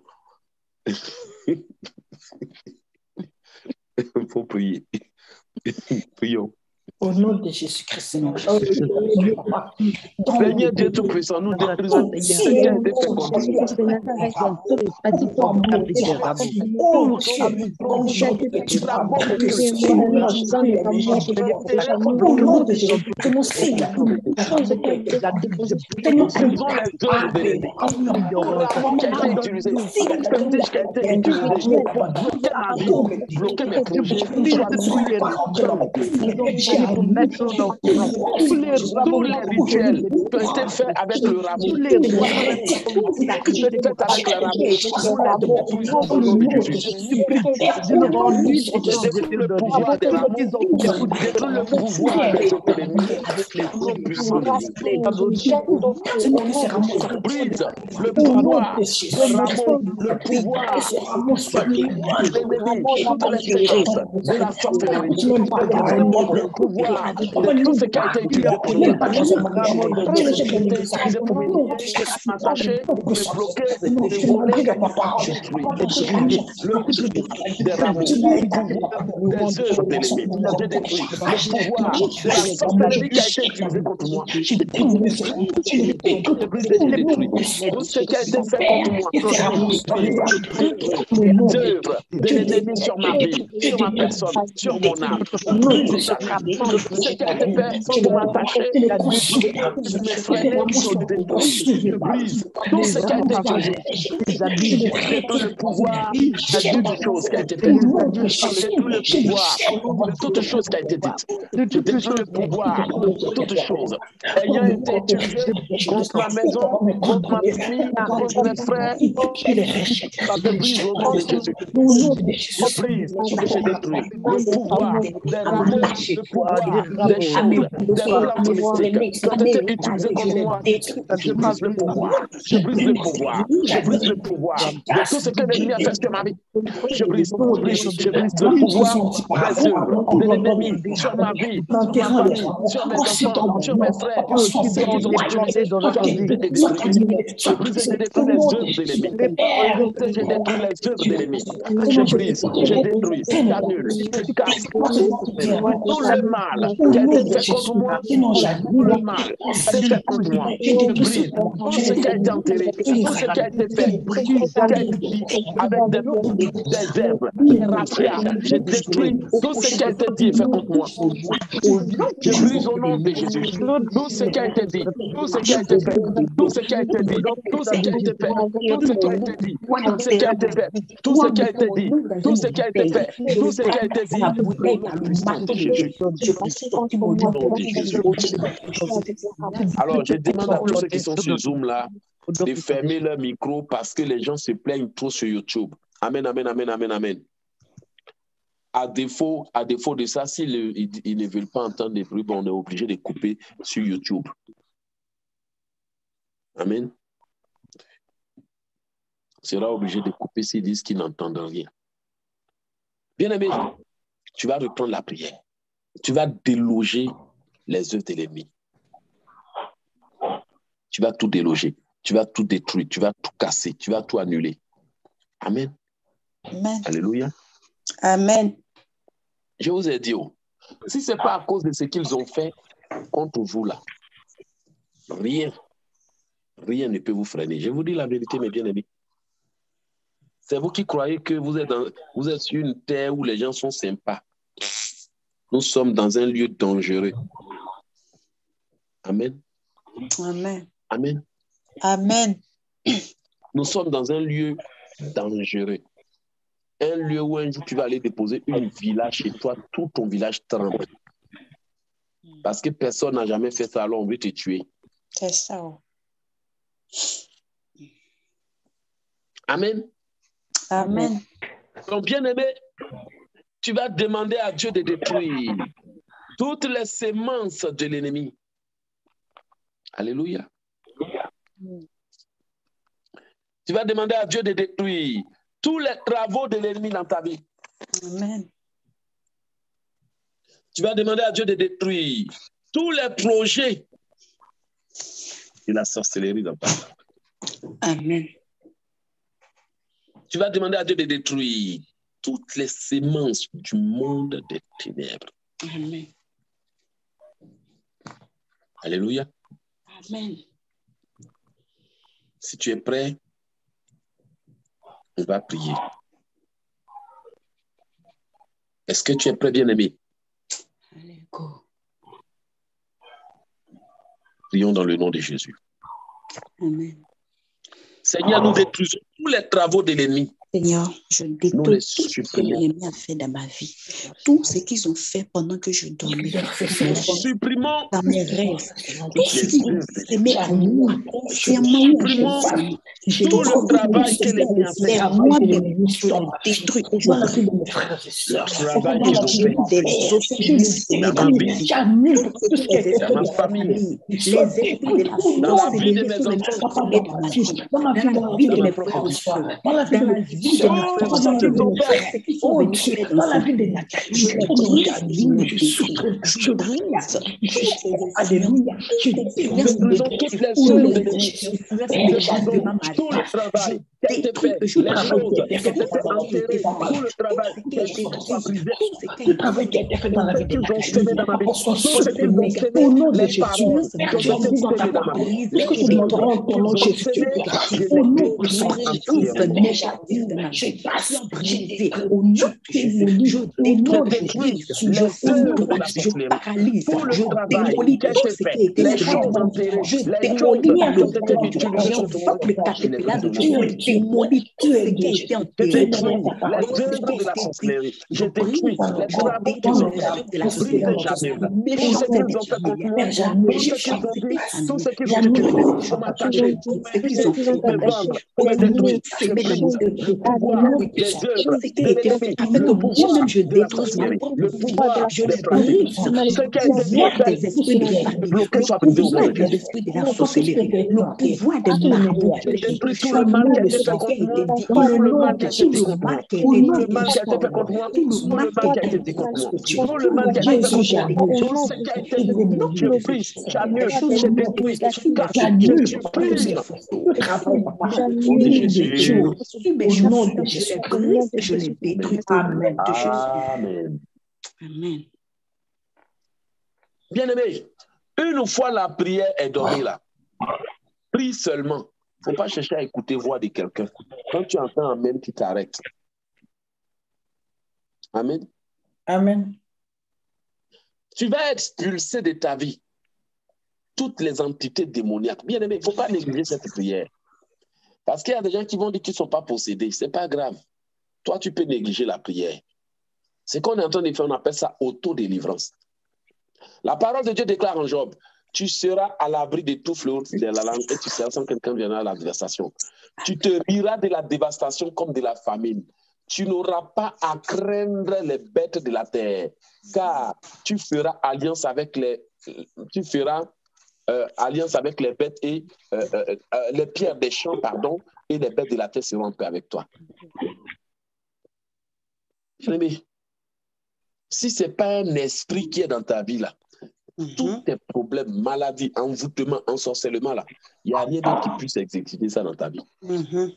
Il faut prier. Prions. Au nom de Jésus-Christ, Seigneur. Seigneur Dieu Tout-Puissant, nous détruisons ce qui a été fait contre nous. Bloquer mes projets, tous les rituels qui ont été faits avec le rameau, tous les rituels qui ont été faits avec le rameau, nous détruisons au nom de Jésus. Détruis le pouvoir des rameaux, détruis le pouvoir des autres ennemis avec les noms puissants de Dieu. Brise le pouvoir des rameaux, le pouvoir de l'ennemi, toutes les séquences de la sorcellerie, le pouvoir de tout ce qui a été utilisé pour nous attaquer, tout ce qui a été utilisé pour m'attacher, me bloquer, me voler, détruire. Le des rameaux, des œuvres de l'ennemi, je détruis. Le pouvoir de la sorcellerie qui a été utilisé contre moi, je brise et je détruis. Tout ce qui a été fait contre moi, les œuvres de l'ennemi sur ma vie, sur ma personne, sur mon âme, brise ça. Ce qui a été fait pour m'attacher, me freiner, me détruire. Je brise tout ce qui a été utilisé. Je détruis le pouvoir de toute chose qui a été faite. Je détruis le pouvoir de toute chose qui a été dite. Je détruis le pouvoir de toute chose ayant été utilisé contre ma maison, contre ma famille, contre mes frères. Je brise au nom de Jésus. Je brise et je détruis le pouvoir des rameaux, le pouvoir des choses, des plantes mystiques qui ont été utilisées contre moi. Je brise le pouvoir. Je brise le pouvoir. Je brise le pouvoir de tout ce que l'ennemi a fait sur ma vie. Je brise, je brise, je brise le pouvoir des œuvres de l'ennemi sur ma vie, sur ma famille, sur mes enfants, sur mes frères, tout ce qu'ils ont utilisé dans la vie de détruire. Je brise et je détruis les œuvres de l'ennemi. Je détruis les œuvres de l'ennemi. Je brise, je détruis, j'annule, je casse tout le mal qui a été fait contre moi, tout le mal qui a été fait contre moi. Je brise tout ce qui a été enterré, tout ce qui a été fait, tout ce qui a été dit avec des, des herbes, des raffias. Je détruis tout ce qui a été dit et fait contre moi. Je brise au nom de Jésus tout ce qui a été dit, tout ce qui a été fait, tout ce qui a été dit, tout ce qui a été fait, tout ce qui a été dit, tout ce qui a été fait, tout ce qui a été dit, tout ce qui a été fait, tout ce qui a été dit. Alors, je demande à tous ceux qui sont sur Zoom là de fermer leur micro parce que les gens se plaignent trop sur YouTube. Amen, amen, amen, amen, amen. À défaut, à défaut de ça, s'ils ils, ils ne veulent pas entendre des bruits, bon, on est obligé de couper sur YouTube. Amen. On sera obligé de couper s'ils disent qu'ils n'entendent rien. Bien-aimé, tu vas reprendre la prière. Tu vas déloger les œuvres de l'ennemi. Tu vas tout déloger. Tu vas tout détruire. Tu vas tout casser. Tu vas tout annuler. Amen. Amen. Alléluia. Amen. Je vous ai dit, oh, si ce n'est pas à cause de ce qu'ils ont fait contre vous là, rien, rien ne peut vous freiner. Je vous dis la vérité, mes bien-aimés. C'est vous qui croyez que vous êtes, dans, vous êtes sur une terre où les gens sont sympas. Nous sommes dans un lieu dangereux. Amen. Amen. Amen. Amen. Nous sommes dans un lieu dangereux. Un lieu où un jour tu vas aller déposer une villa chez toi, tout ton village tremble. Parce que personne n'a jamais fait ça, alors on veut te tuer. C'est ça. Amen. Amen. Donc, bien-aimé, tu vas demander à Dieu de détruire toutes les semences de l'ennemi. Alléluia. Tu vas demander à Dieu de détruire tous les travaux de l'ennemi dans ta vie. Amen. Tu vas demander à Dieu de détruire tous les projets de la sorcellerie dans ta vie. Amen. Tu vas demander à Dieu de détruire toutes les semences du monde des ténèbres. Amen. Alléluia. Amen. Si tu es prêt, on va prier. Est-ce que tu es prêt, bien-aimé? Allez, go. Prions dans le nom de Jésus. Amen. Seigneur, nous détruisons tous les travaux de l'ennemi. Seigneur, je Nous détruis les tout ce que supprimons. l'ennemi a fait dans ma vie. Tout ce qu'ils ont fait pendant que je dormais. Nous supprimons Dans mes rêves. Tout toutes ce les qu'ils ont œuvres de aimé l'ennemi. à moi, consciemment ou Supprimons inconsciemment. tout le travail que l'ennemi a fait. C'est moi-même, je détruis. Je brise Le travail qu'ils ont fait des offices dans ma vie, les esprits dans ma de la famille, famille, les esprits de la dans la force et vie les de mes esprits de la enfants, famille dans ma vie, dans la vie de dans ma mes propre frères et vie. sœurs, dans la vie de mes Tout ce qu'ils ont fait, ce qu'ils sont venus faire dans cette vie, je les brise et je les détruis. Je brise toutes ces Alléluia. Je nous détruisons toutes les œuvres de l'ennemi. Nous détruisons tout le travail qui a été fait, les choses qui ont été enterrées, tout le travail qui a été brisé, le travail qui a été fait dans la vie de qu'ils ont semé dans ma vie, tout ce Jésus. qu'ils ont semé, Au nom de les Jésus, paroles qui ont tu as été dit dans ta semées dans ma parole, vie, puisque les nous choses demandons ton nom, qu'ils ont Jésus, tu semées, verras. je Au les nom détruis de entièrement. Jésus, je passe, je brisé détruis, au nom de je Jésus. Je Je détruis, détruis je les œuvres de la je sorcellerie, paralyse, tout le je travail démolis qui a tout été ce qui a fait, été les fait choses dans ma enterrées, vie. Je les démolis choses par qui le ont été feu de Dieu. utilisées contre moi. J'envoie le Je les caterpillar de Dieu. détruis. Je démolis tout ce qui a été Je enterré. détruis les Tout ce œuvres qui de la a été sorcellerie. Je je brise, détruis je les travaux qu'ils détruis ont les fait œuvres de la pour briser société. Janine. La Tout ce méchanceté qu'ils ont fait contre des moi, familles, tout ce qu'ils ont dit, tout ce qu'ils ont Jamais utilisé je pour m'attacher, pour ce qu'ils m'éviter, ont fait pour me dans ma vie, vendre, pour me détruire. Je semé dans mon brise cœur, le pouvoir des œuvres ce qui de a été fait, l'ennemi, afin le que moi-même pouvoir je de la détruise ma sorcellerie, propre le vie. pouvoir Je des les pratiques. brise. Ce qui a Le été pouvoir fait des esprits de et famille, bloqué le soit brisé au nom pouvoir de Jésus. des esprits de la sorcellerie, le pouvoir des Je marabouteries. détruis tout le mal qui a été fait contre moi, tout le mal qui a été Tout dit le contre moi, mal qui a tout été le dit mal qui a été fait contre moi, contre moi, tout le tout le mal qui mal qui a a été été dit dit contre moi, contre Dieu, tout le mal qui a été fait contre moi, tout ce qui a été dit, je brise, j'annule, je détruis, je casse, je supprime. Au nom de Jésus. Au nom de Jésus, je les brise et je les détruis. Amen. De Jésus. Amen. Amen. Bien-aimé, une fois la prière est donnée là, prie seulement. Il ne faut pas chercher à écouter la voix de quelqu'un. Quand tu entends Amen, tu t'arrêtes. Amen. Amen. Tu vas expulser de ta vie toutes les entités démoniaques. Bien-aimé, il ne faut pas négliger cette prière. Parce qu'il y a des gens qui vont dire qu'ils ne sont pas possédés. Ce n'est pas grave. Toi, tu peux négliger la prière. Ce qu'on est en train de faire, on appelle ça auto-délivrance. La parole de Dieu déclare en Job, tu seras à l'abri de tout fléau de la langue et tu seras sans quelqu'un viendra à la dévastation. Tu te riras de la dévastation comme de la famine. Tu n'auras pas à craindre les bêtes de la terre, car tu feras alliance avec les, tu feras euh, alliance avec les bêtes et euh, euh, euh, les pierres des champs, pardon, et les bêtes de la terre seront en paix avec toi. Mais si ce n'est pas un esprit qui est dans ta vie là, mm-hmm. tous tes problèmes, maladies, envoûtements, ensorcellement là, il n'y a rien d'autre qui puisse exécuter ça dans ta vie. Mm-hmm.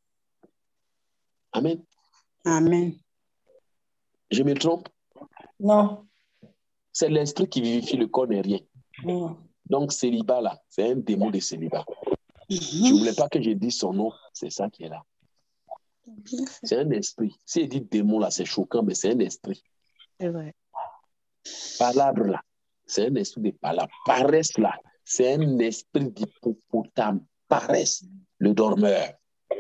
Amen. Amen. Je me trompe? Non. C'est l'esprit qui vivifie le corps n'est rien. Mm. Donc célibat là, c'est un démon de célibat. Mm-hmm. Tu ne voulais pas que je dise son nom, c'est ça qui est là. C'est un esprit. Si il dit démon là, c'est choquant, mais c'est un esprit. C'est vrai. Palabre là, c'est un esprit de palabre. Paresse là, c'est un esprit d'hippopotame. Paresse, le dormeur.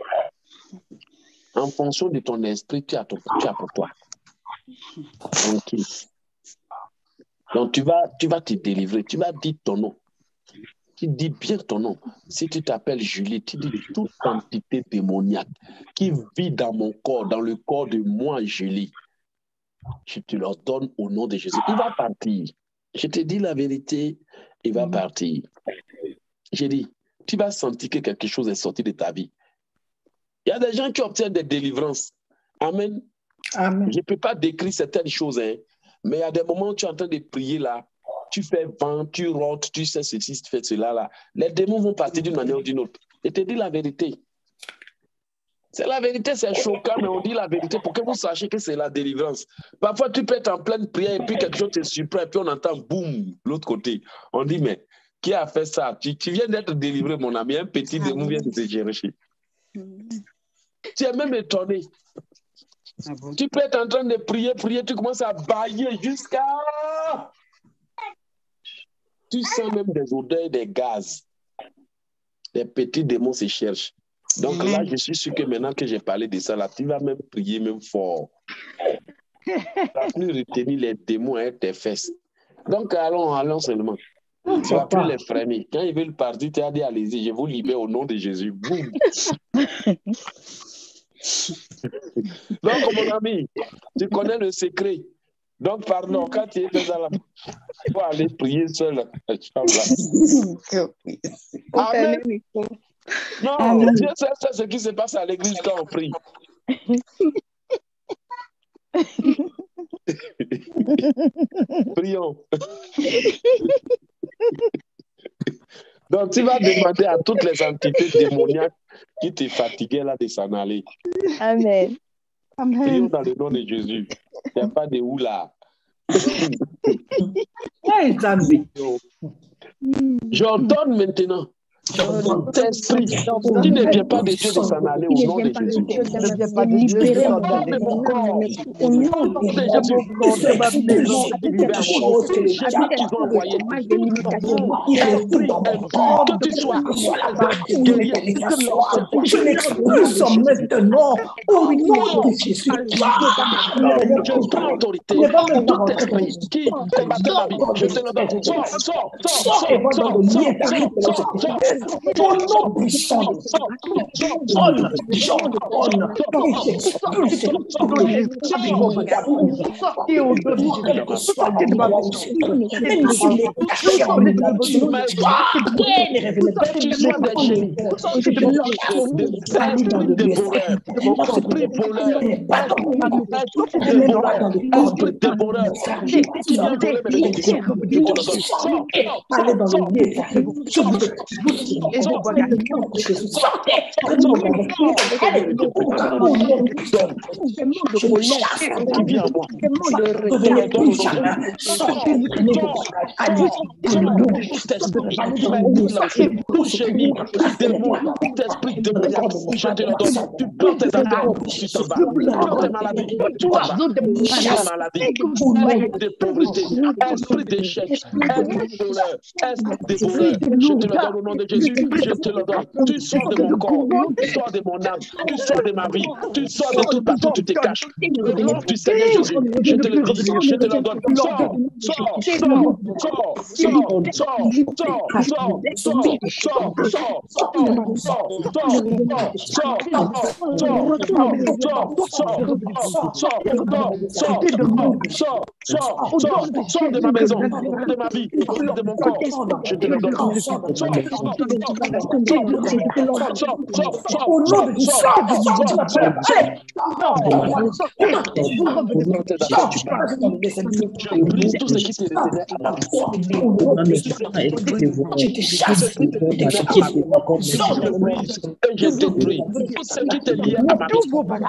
En fonction de ton esprit, tu as, ton, tu as pour toi. Tranquille. Donc tu vas, tu vas te délivrer, tu vas dire ton nom. Tu dis bien ton nom. Si tu t'appelles Julie, tu dis toute entité démoniaque qui vit dans mon corps, dans le corps de moi, Julie. Je te leur donne au nom de Jésus. Il va partir. Je te dis la vérité, il va partir. J'ai dit, tu vas sentir que quelque chose est sorti de ta vie. Il y a des gens qui obtiennent des délivrances. Amen. Amen. Je ne peux pas décrire certaines choses, hein, mais il y a des moments où tu es en train de prier là, tu fais vent, tu rotes, tu sais ceci, tu fais cela là. Les démons vont partir d'une manière ou d'une autre. Je te dis la vérité. C'est la vérité, c'est choquant, mais on dit la vérité pour que vous sachiez que c'est la délivrance. Parfois, tu peux être en pleine prière et puis quelque chose te surprend et puis on entend boum, l'autre côté. On dit, mais Qui a fait ça? Tu, tu viens d'être délivré, mon ami. Un petit démon vient de te chercher. Tu es même étonné. Ah bon? Tu peux être en train de prier, prier, tu commences à bailler jusqu'à... Tu sens même des odeurs, des gaz. Les petits démons se cherchent. Donc Amen. là, je suis sûr que maintenant que j'ai parlé de ça, là, tu vas même prier même fort. Tu vas plus retenir les démons à tes fesses. Donc allons, allons seulement. Tu vas plus les freiner. Quand ils veulent partir, tu as dit allez-y, je vous libère au nom de Jésus. Boum. Donc mon ami, tu connais le secret. Donc pardon, quand tu es fait ça là, il faut aller prier seul. Amen. Non, Amen. Dieu sait ce qui se passe à l'église quand on prie. Prions. Donc, tu vas demander à toutes les entités démoniaques qui te fatiguaient là de s'en aller. Amen. Prions dans le nom de Jésus. Il n'y a pas de oula. J'ordonne maintenant. Esprit qui ne vient pas de Dieu de s'en aller au nom de Jésus. Ordonne mon corps au nom de Jésus. Jésus qu'ils ont envoyé. Esprit impur, que tu sois guerrier, Je l'expulse maintenant au nom de Jésus. je prends autorité. Tout esprit qui combattait ma vie, je te le donne. Sors, sors, sors, sors, sors, sors, sors, sors. Au nom puissant de Jésus, j'ordonne, j'ordonne, et j'expulse sortez au nom de Jésus, quel que soit l'endroit où c'est, même s'il est caché en nature, rien n'est révélé, Tu sois des génies, esprit de voleur, esprit voleur, esprit de voleur, qui vient voler mes bénédictions, je te le donne. Sors, allez dans le lieu, je vous esprit d'échec, esprit voleur, esprit de voleur, je te le donne au nom de Jésus, je te le donne. Tu sors de mon corps, tu sors de mon âme, tu sors de ma vie, tu sors de tout partout, tu te caches. Au nom du Seigneur Jésus, je te le dis, je te le donne. Sors, sors, sors, sors, sors, sors, sors, sors, sors, sors, sors, sors de ma maison, de ma vie, de mon corps, je te le donne. Je brise tout ce qui te retenait à ma et je détruis tout ce qui te liait à ma vie.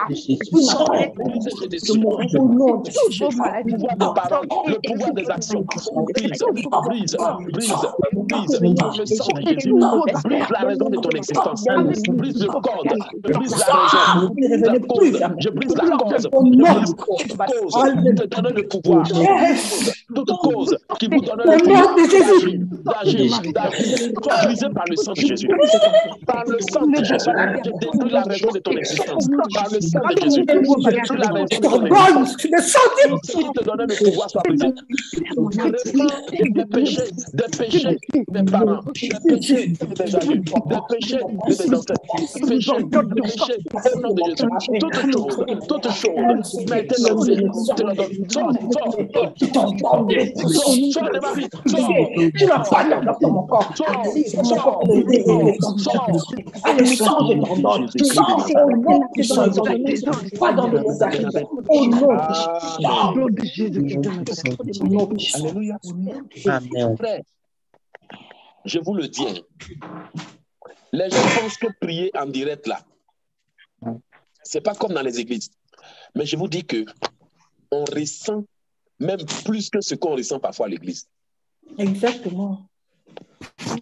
Le pouvoir de parole, le pouvoir des actions. Brise, brise, brise, brise. Par le sang de Jésus, brise la raison de ton existence. Brise le code, brise la raison. La cause, je brise la cause. Je brise toute cause qui te donne le pouvoir. Toute cause qui vous donne le pouvoir d'agir, d'agir. Sois brisé par le sang de Jésus. Par le sang de Jésus, je détruis la raison de ton existence. Par le sang de Jésus, je détruis la raison de ton existence. Qui te donne le pouvoir soit brisé. Des péchés, des péchés des parents, des péchés des adultes, des péchés de mes ancêtres, des péchés, des péchés au nom de Jésus. Toute chose, toute chose m'a été lancée. Je te la donne. Sors, sors, sors de ma vie. Tu n'as pas l'air dans mon corps. Sors, Sors, sors. allez, sors de ton nom. Sors au nom puissant de Jésus. Pas dans le message. Au nom de Jésus. Alléluia. Amen. Frère, je vous le dis, les gens pensent que prier en direct là, c'est pas comme dans les églises. Mais je vous dis que on ressent même plus que ce qu'on ressent parfois à l'église. Exactement.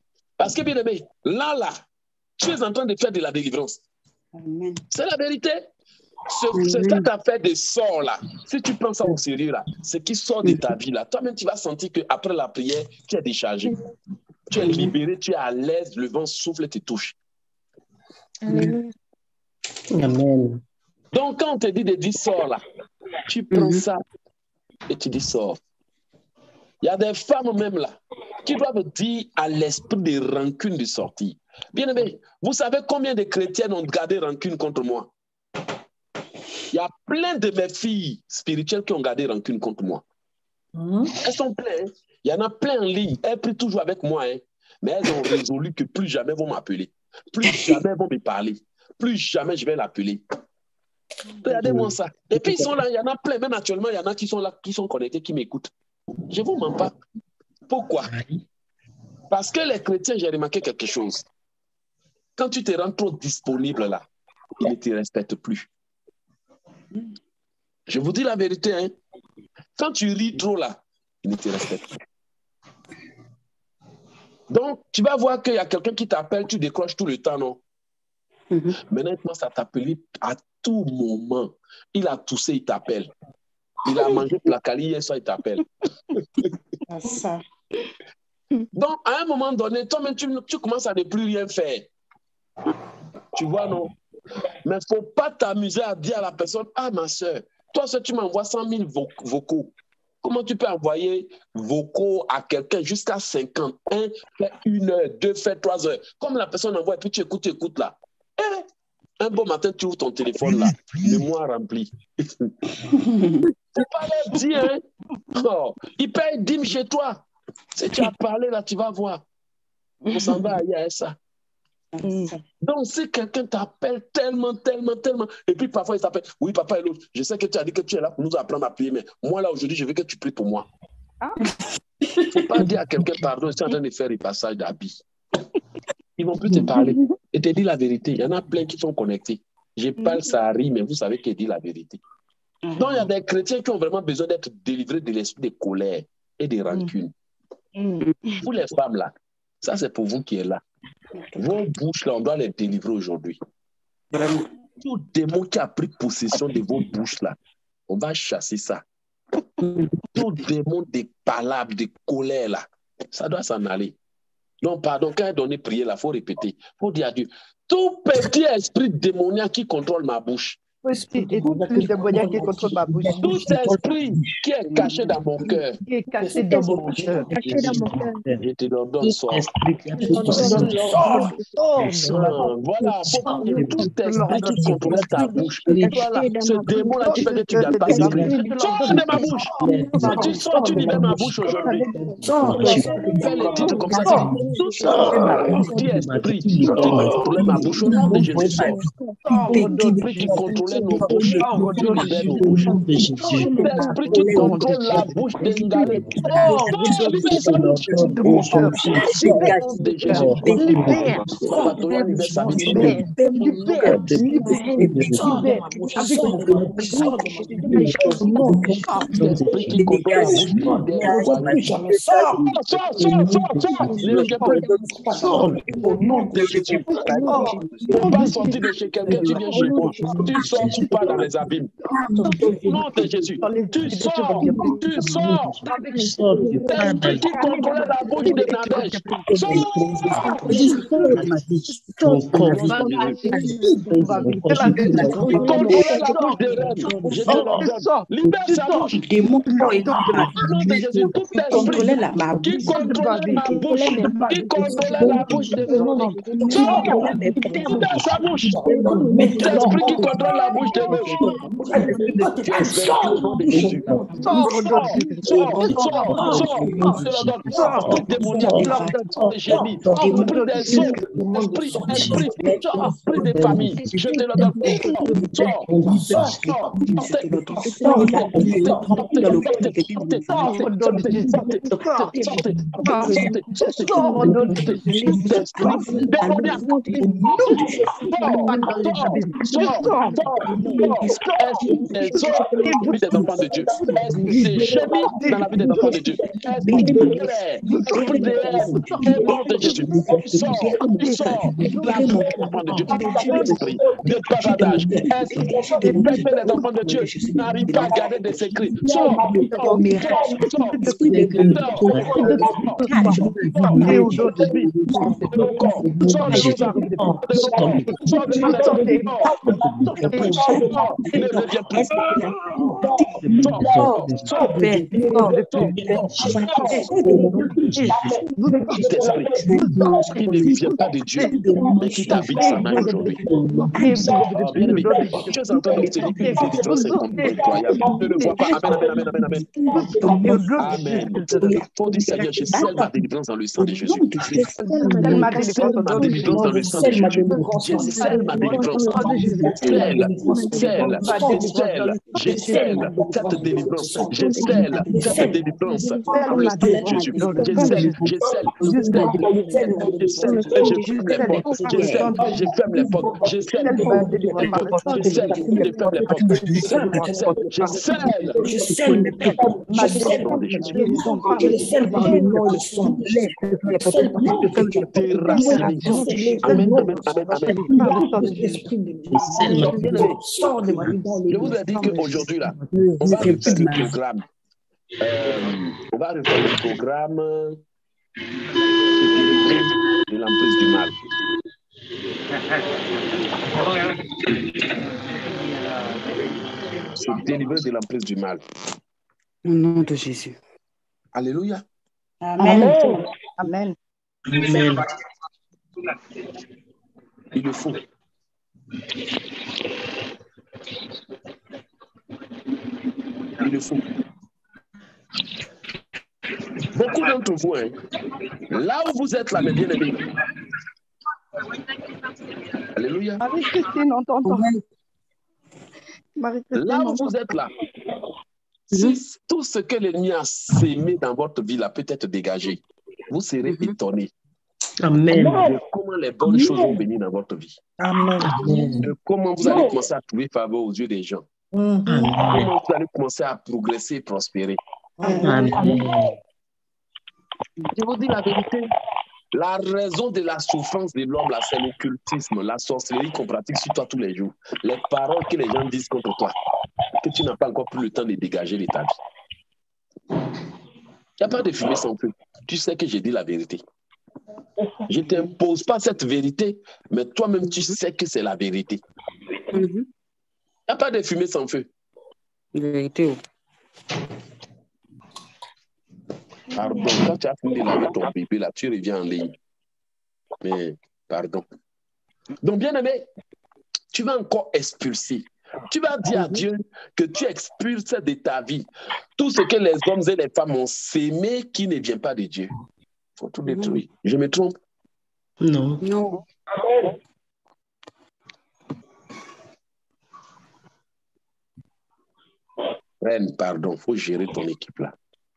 Parce que bien aimé, là, là, tu es en train de faire de la délivrance. Amen. C'est la vérité. Ce, ce, cette affaire de sort là, si tu prends ça au sérieux là, ce qui sort de ta vie là, toi-même tu vas sentir qu'après la prière, tu es déchargé. Tu es libéré, tu es à l'aise, le vent souffle et te touche. Amen. Amen. Donc quand on te dit de dire sort là, tu prends mm-hmm. ça et tu dis sort. Il y a des femmes même là qui doivent dire à l'esprit de rancune de sortir. Bien aimé, vous savez combien de chrétiennes ont gardé rancune contre moi? Il y a plein de mes filles spirituelles qui ont gardé rancune contre moi. Mmh. Elles sont pleines. Il y en a plein en ligne. Elles prient toujours avec moi. Hein. Mais elles ont résolu que plus jamais vont m'appeler. Plus jamais vont me parler. Plus jamais je vais l'appeler. Regardez-moi ça. Et puis ils sont là. Il y en a plein. Même actuellement, il y en a qui sont là, qui sont connectés, qui m'écoutent. Je ne vous mens pas. Pourquoi? Parce que les chrétiens, j'ai remarqué quelque chose. Quand tu te rends trop disponible là, ils ne te respectent plus. Je vous dis la vérité, hein. Quand tu ris trop là, ils ne te respectent pas. Donc, tu vas voir qu'il y a quelqu'un qui t'appelle, tu décroches tout le temps, non? Mm-hmm. Maintenant, il commence à t'appeler à tout moment. Il a toussé, il t'appelle. Il a mangé placali, hier soir, il t'appelle. Ça. Donc, à un moment donné, toi-même, tu, tu commences à ne plus rien faire. Tu vois, non? Mais il ne faut pas t'amuser à dire à la personne, ah, ma soeur, toi, si tu m'envoies cent mille vo vocaux, comment tu peux envoyer vocaux à quelqu'un jusqu'à cinquante? Un, fait une heure, deux, fait trois heures. Comme la personne envoie, et puis tu écoutes, tu écoutes là. Eh, un bon matin, tu ouvres ton téléphone là, mémoire remplie. Il ne faut pas leur dire, hein? Oh, ils payent dîme chez toi. Si tu as parlé là, tu vas voir. On s'en va ailleurs à ça. Donc, si quelqu'un t'appelle tellement, tellement, tellement, et puis parfois il t'appelle, oui, papa et l'autre, je sais que tu as dit que tu es là pour nous apprendre à prier, mais moi là aujourd'hui, je veux que tu pries pour moi. Il ne faut pas dire à quelqu'un, pardon, je suis en train de faire le passage d'habit. Ils ne vont plus te parler et te dire la vérité. Il y en a plein qui sont connectés. Je parle, ça arrive, mais vous savez qu'il dit la vérité. Donc, il y a des chrétiens qui ont vraiment besoin d'être délivrés de l'esprit de colère et de rancune. Vous les femmes là, ça c'est pour vous qui êtes là. Vos bouches là, on doit les délivrer aujourd'hui. Tout démon qui a pris possession de vos bouches là, on va chasser ça. Tout démon de palabres, de colère là, ça doit s'en aller. Non, pardon, quand il donné prier là, il faut répéter. Il faut dire à Dieu, tout petit esprit démoniaque qui contrôle ma bouche. Tout esprit démoniaque qui contrôle ma bouche. Tout esprit qui est caché dans mon cœur. Qui est caché dans mon cœur. Je te le donne sort. Voilà, tout esprit qui contrôle ta bouche. Voilà, ce démon-là qui fait que tu ne gardes pas l'esprit. Sors de ma bouche. Tu sors, tu libères ma bouche aujourd'hui. Fais le titre comme ça. Tout esprit qui contrôle ma bouche au nom de Jésus. Tout esprit qui contrôle nos bouches, tu libères nos bouches. L'esprit qui contrôle la bouche des Ngalais. Oh, tu libères sa bouche. De Jésus. Libère. Libère sa bouche. Libère. Libère. L'esprit qui contrôle la bouche des Ngalais. Sors, sors, sors, sors. Au nom de Jésus. Tu ne peux pas sortir de chez quelqu'un, tu viens chez moi. Tu sors, tu pars dans les abîmes. Au nom de Jésus. Tu sors, tu sors. L'esprit qui contrôlait la bouche de Nadège. Sors. Contrôle la bouche de Rêve. Je te l'ordonne. Libère sa bouche. Au nom de Jésus. Tout esprit qui contrôlait ma bouche, qui contrôlait la bouche de Rêve. Sors. Libère sa bouche. L'esprit qui contrôle la bouche de Rêve. Tu es vaincu au nom de Jésus. Sors, sors, sors, sors. Esprit démoniaque, esprit de génie, esprit des eaux, esprit, esprit, esprit de famille. Je te le donne. Sors, sors, sors. Sors, Est-ce que sort dans la vie des enfants de Dieu? Est-ce que c'est gémit dans la vie des enfants de Dieu? Est-ce que c'est clair? Esprit de haine, au nom de Jésus, sort, sort de la vie des enfants de Dieu. Esprit de bavardage. Est-ce que les enfants de Dieu n'arrivent pas à garder des secrets? Sort, sort, sort, qui ne vient pas de Dieu, mais qui t'habite sa main aujourd'hui. Tu es en train d'obtenir une délivrance incroyable. Ne le vois pas. Amen, amen, amen, amen, amen. Amen. Faut dire, Seigneur, je scelle ma délivrance dans le sang de Jésus. Je scelle ma délivrance dans le sang de Jésus. Je scelle ma délivrance. Scelle, scelle, scelle. Je scelle cette délivrance. Je scelle cette délivrance dans le sang de Jésus. Je scelle, je scelle, je scelle, je scelle, et je ferme les portes. Je scelle, je ferme les portes. Je scelle, je scelle, je ferme les portes. Je scelle, je scelle, je scelle mes portes. Je scelle, je le scelle par le nom de son. Amen, amen, amen, amen. Je vous ai dit qu'aujourd'hui, là, on va refaire le programme. Euh, on va refaire le programme de l'emprise du mal. Se délivrer de l'emprise du mal. Au nom de Jésus. Alléluia. Amen. Amen. Amen. Il le faut. Il le faut. Beaucoup d'entre vous, hein, là où vous êtes là, mes bien-aimés. Alléluia. Marie-Christine, on t'entend. Là où vous êtes là, si tout ce que l'ennemi a sémé dans votre vie là peut être dégagé, vous serez étonnés. Amen. De comment les bonnes choses vont venir dans votre vie. Amen. De comment vous allez commencer à trouver faveur aux yeux des gens. Amen. Comment vous allez commencer à progresser et prospérer. Amen. Je vous dis la vérité. La raison de la souffrance de l'homme, là, c'est l'occultisme, la sorcellerie qu'on pratique sur toi tous les jours. Les paroles que les gens disent contre toi, que tu n'as pas encore pris le temps de dégager de ta vie. Il n'y a pas de fumée sans feu. Tu sais que j'ai dit la vérité. Je ne t'impose pas cette vérité, mais toi-même, tu sais que c'est la vérité. Il n'y a pas de fumée sans feu. Vérité. Pardon, quand tu as fini de laver ton bébé, là, tu reviens en ligne. Mais, pardon. Donc, bien aimé, tu vas encore expulser. Tu vas dire à Dieu que tu expulses de ta vie tout ce que les hommes et les femmes ont sémé qui ne vient pas de Dieu. Il faut tout détruire. Je me trompe? Non. Non. Reine, pardon, il faut gérer ton équipe là.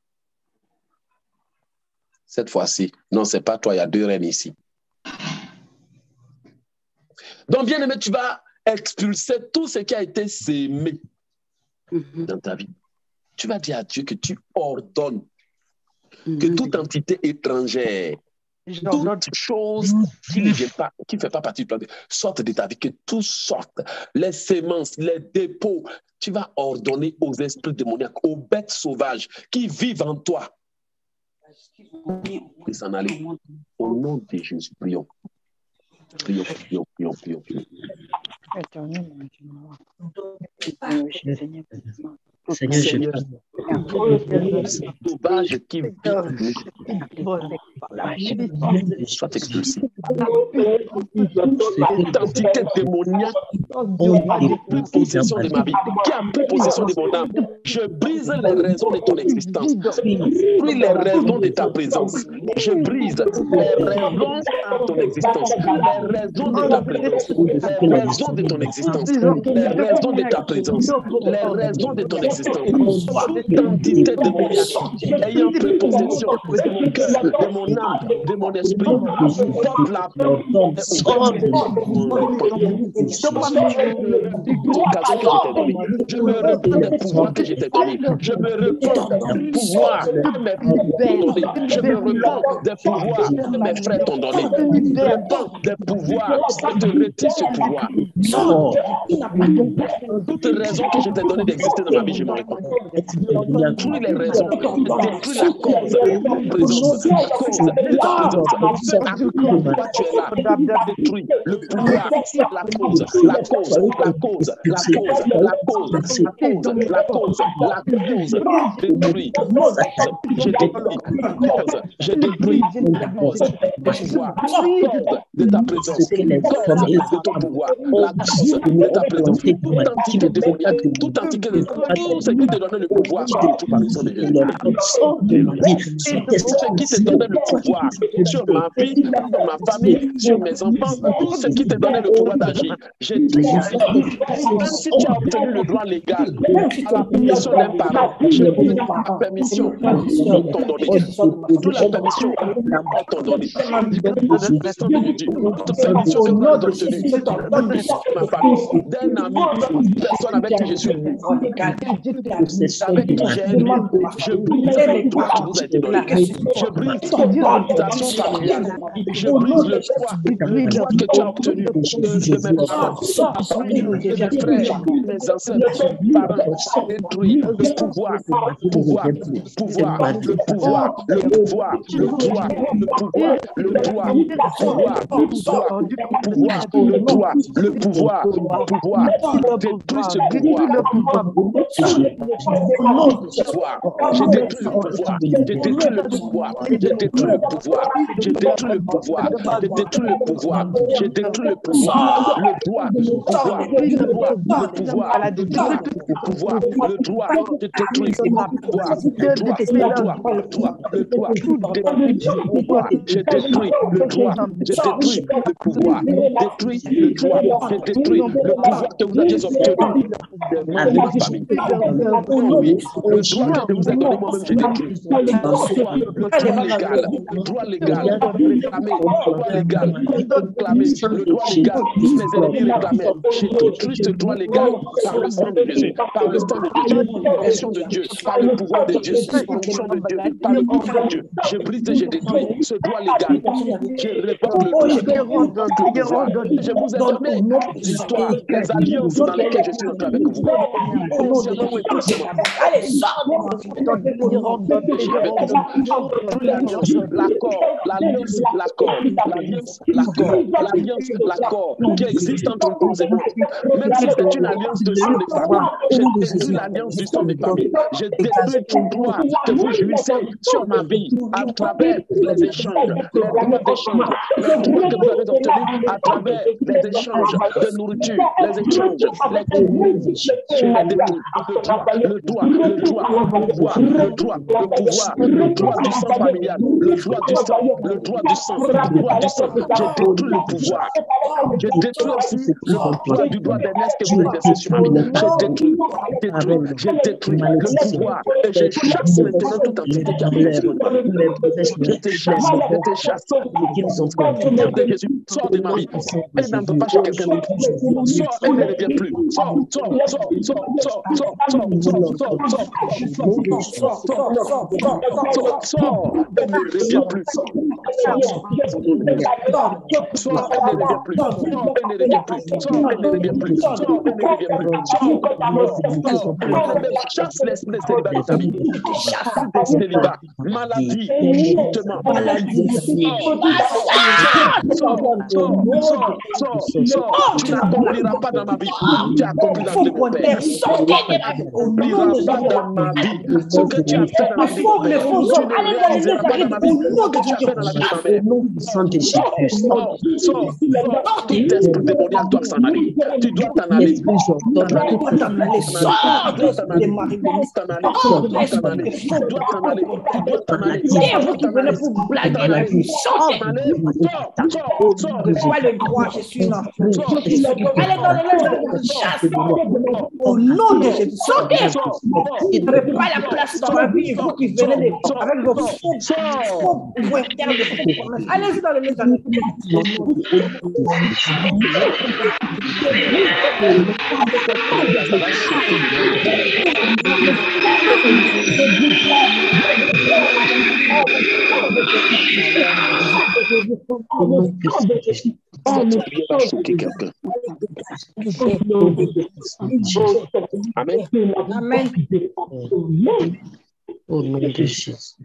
Cette fois-ci, non, ce n'est pas toi, il y a deux reines ici. Donc, bien aimé, tu vas expulser tout ce qui a été sémé mm-hmm. dans ta vie. Tu vas dire à Dieu que tu ordonnes mm-hmm. que toute entité étrangère, toute chose qui ne vient pas, qui ne fait pas partie du plan de Dieu, sorte de ta vie, que tout sorte, les semences, les dépôts. Tu vas ordonner aux esprits démoniaques, aux bêtes sauvages qui vivent en toi, de s'en aller. Au nom de Jésus, prions. Prions, prions, prions, prions, prions. Seigneur, Seigneur, sauvage qui vit soit expulsé. Toute entité démoniaque qui a pris possession de ma vie, qui a pris possession de mon âme, je brise les raisons de ton existence, brise les raisons de ta présence, je brise les raisons de ton existence, les raisons de ta présence, les raisons de ton existence, les raisons de ta présence, les raisons de ton existence. Toute entité démoniaque ayant pris possession de mon cœur, de mon âme, de mon esprit, porte la porte. Je me repens des pouvoirs que je t'ai donnés. Je me repens des pouvoirs que mes frères t'ont donné. Je me repens des pouvoirs que mes frères t'ont donné. Je me repens des pouvoirs que te retire ce pouvoir. Toute raison que je t'ai donné d'exister dans ma vie, je me repens. Détruis les raisons, détruis la cause de ta présence, la cause de ta présence. Pourquoi tu es là? Détruis le pouvoir, la cause, la cause, la cause, la cause, la cause, la cause, la cause, la cause. Détruis, je détruis, cause, je détruis, cause, pouvoir, cause de ta présence, cause de ton pouvoir, la cause de ta présence. Tout entité démoniaque, tout entité, tout ce qui te donne le pouvoir, je te retrouve par le sang de Jésus. Tout ce qui te donne le pouvoir sur ma vie, sur ma famille, sur mes enfants, tout ce qui te donne le pouvoir d'agir, je te même si tu as obtenu le droit légal, à la permission d'un parent, je donne la permission de t'en donner. Toute la permission de t'en donner. Toute permission que tu as obtenue ma famille, d'un ami, d'une personne avec qui je suis, avec qui j'ai aimé, je brise le droit qui vous a été donné. Je brise l'organisation familiale. Je brise le droit, le droit que tu as obtenu de mes parents, de mes frères, mes ancêtres, parents, détruire le pouvoir, le pouvoir, le pouvoir, le pouvoir, le pouvoir, le droit, le pouvoir, le droit, le pouvoir, le pouvoir, le pouvoir, le droit, le pouvoir, le pouvoir, détruis ce pouvoir. Je détruis le pouvoir, je détruis le pouvoir, je détruis le pouvoir, je détruis le pouvoir, je détruis le pouvoir, je détruis le pouvoir, le droit, le pouvoir, le droit, le pouvoir, le droit, le pouvoir, le droit, je détruis le pouvoir, le droit, le droit, le droit, le droit, le pouvoir, je détruis le droit, je détruis le pouvoir, détruis le droit, je détruis le pouvoir que vous avez obtenu de ma famille. Oui, le droit que vous avez donné moi-même, je détruis. Le droit légal, le droit légal, réclamer, le droit légal, réclamer, le droit légal, mes ennemis réclamaient. Je détruis ce droit légal par le sang de Jésus, par le sang de Dieu, par l'action de Dieu, par le pouvoir de Dieu, par l'action de Dieu, par le pouvoir de Dieu. Je brise et je détruis ce droit légal. Je réponds le droit. Je vous ai donné les histoires, les alliances dans lesquelles je suis entré avec vous. Consciemment ou inconsciemment. Allez, sors! L'alliance, l'accord, l'alliance, l'accord, l'alliance, l'accord, l'alliance, l'accord qui existe entre vous et moi. Même si c'est une alliance de sang des familles, je détruis l'alliance du sang des familles. Je détruis tout droit que vous jouissez sur ma vie à travers les échanges, les droits d'échange, les droits que vous avez obtenus à travers les échanges de nourriture, les échanges, les je les détruis. Le droit, le droit, le pouvoir, le droit, le pouvoir, le droit du sang familial, le droit du sang, le droit du sang, le droit du sang. Je détruis le pouvoir. Je détruis aussi le pouvoir du droit d'aînesse que vous exercez sur ma vie. Je détruis, détruis, je détruis le pouvoir et je chasse maintenant toute entité qui a besoin. Je te chasse, je te chasse. Au nom de Jésus, sors de ma vie. Elle n'entre pas chez quelqu'un d'autre. Sors, elle ne revient plus. Sors, sors, sors, sors, sors, sors, sors, sors, sors, sors, sors, sors, sors, elle ne revient plus. Sors, elle ne revient plus. Sors, elle ne revient plus. Sors, elle ne revient plus. Sors, elle ne revient plus. Sors, chasse l'esprit de célibat de ta vie. Chasse des célibats. Maladie, justement. Maladie. Sors, sors, sors, sors, sors. Tu n'accompliras pas dans ma vie. Tu accomplis dans mon père. Tu n'accompliras pas dans ma vie. Ce que tu as fait dans la vie de mon père. Tu ne réaliseras pas dans ma vie. Ce que tu as fait dans la vie de ma mère. Sors, sors, sors. Tout esprit démoniaque doit s'en aller. Tu dois t'en aller. Tu dois t'en aller. Sors. Tu dois t'en aller. Tu dois t'en aller. Tu dois t'en aller. Tu dois t'en aller. Tu dois t'en aller. Vous qui venez pour blaguer la vie. Sors. Sors. n'ai pas le droit, je suis une enfant. Allez dans les mains, chasse au nom de Jésus. Sortez. Vous n'avez pas la place dans ma vie, vous qui venez de, avec vos faux pouvoirs internes de faux promesses. Allez-y dans les mains. Amen. Amen. Au nom de Jésus.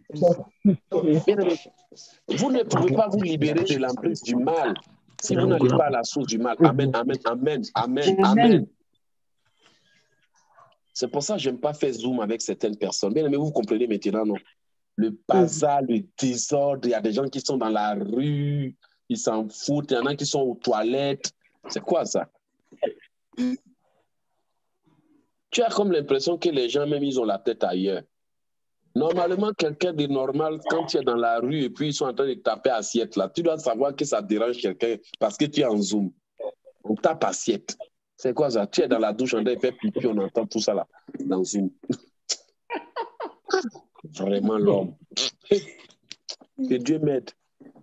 Vous ne pouvez pas vous libérer de l'emprise du mal si vous n'allez pas à la source du mal. Amen, amen, amen, amen, amen. C'est pour ça que je n'aime pas faire zoom avec certaines personnes. Bien, mais vous comprenez maintenant, non? Le bazar, le désordre, il y a des gens qui sont dans la rue, ils s'en foutent, il y en a qui sont aux toilettes. C'est quoi ça? Tu as comme l'impression que les gens, même, ils ont la tête ailleurs. Normalement, quelqu'un de normal, quand tu es dans la rue et puis ils sont en train de taper assiette, là, tu dois savoir que ça dérange quelqu'un parce que tu es en zoom. On tape assiette. C'est quoi ça? Tu es dans la douche, on fait pipi, on entend tout ça là, dans une... Vraiment l'homme. Que Dieu m'aide.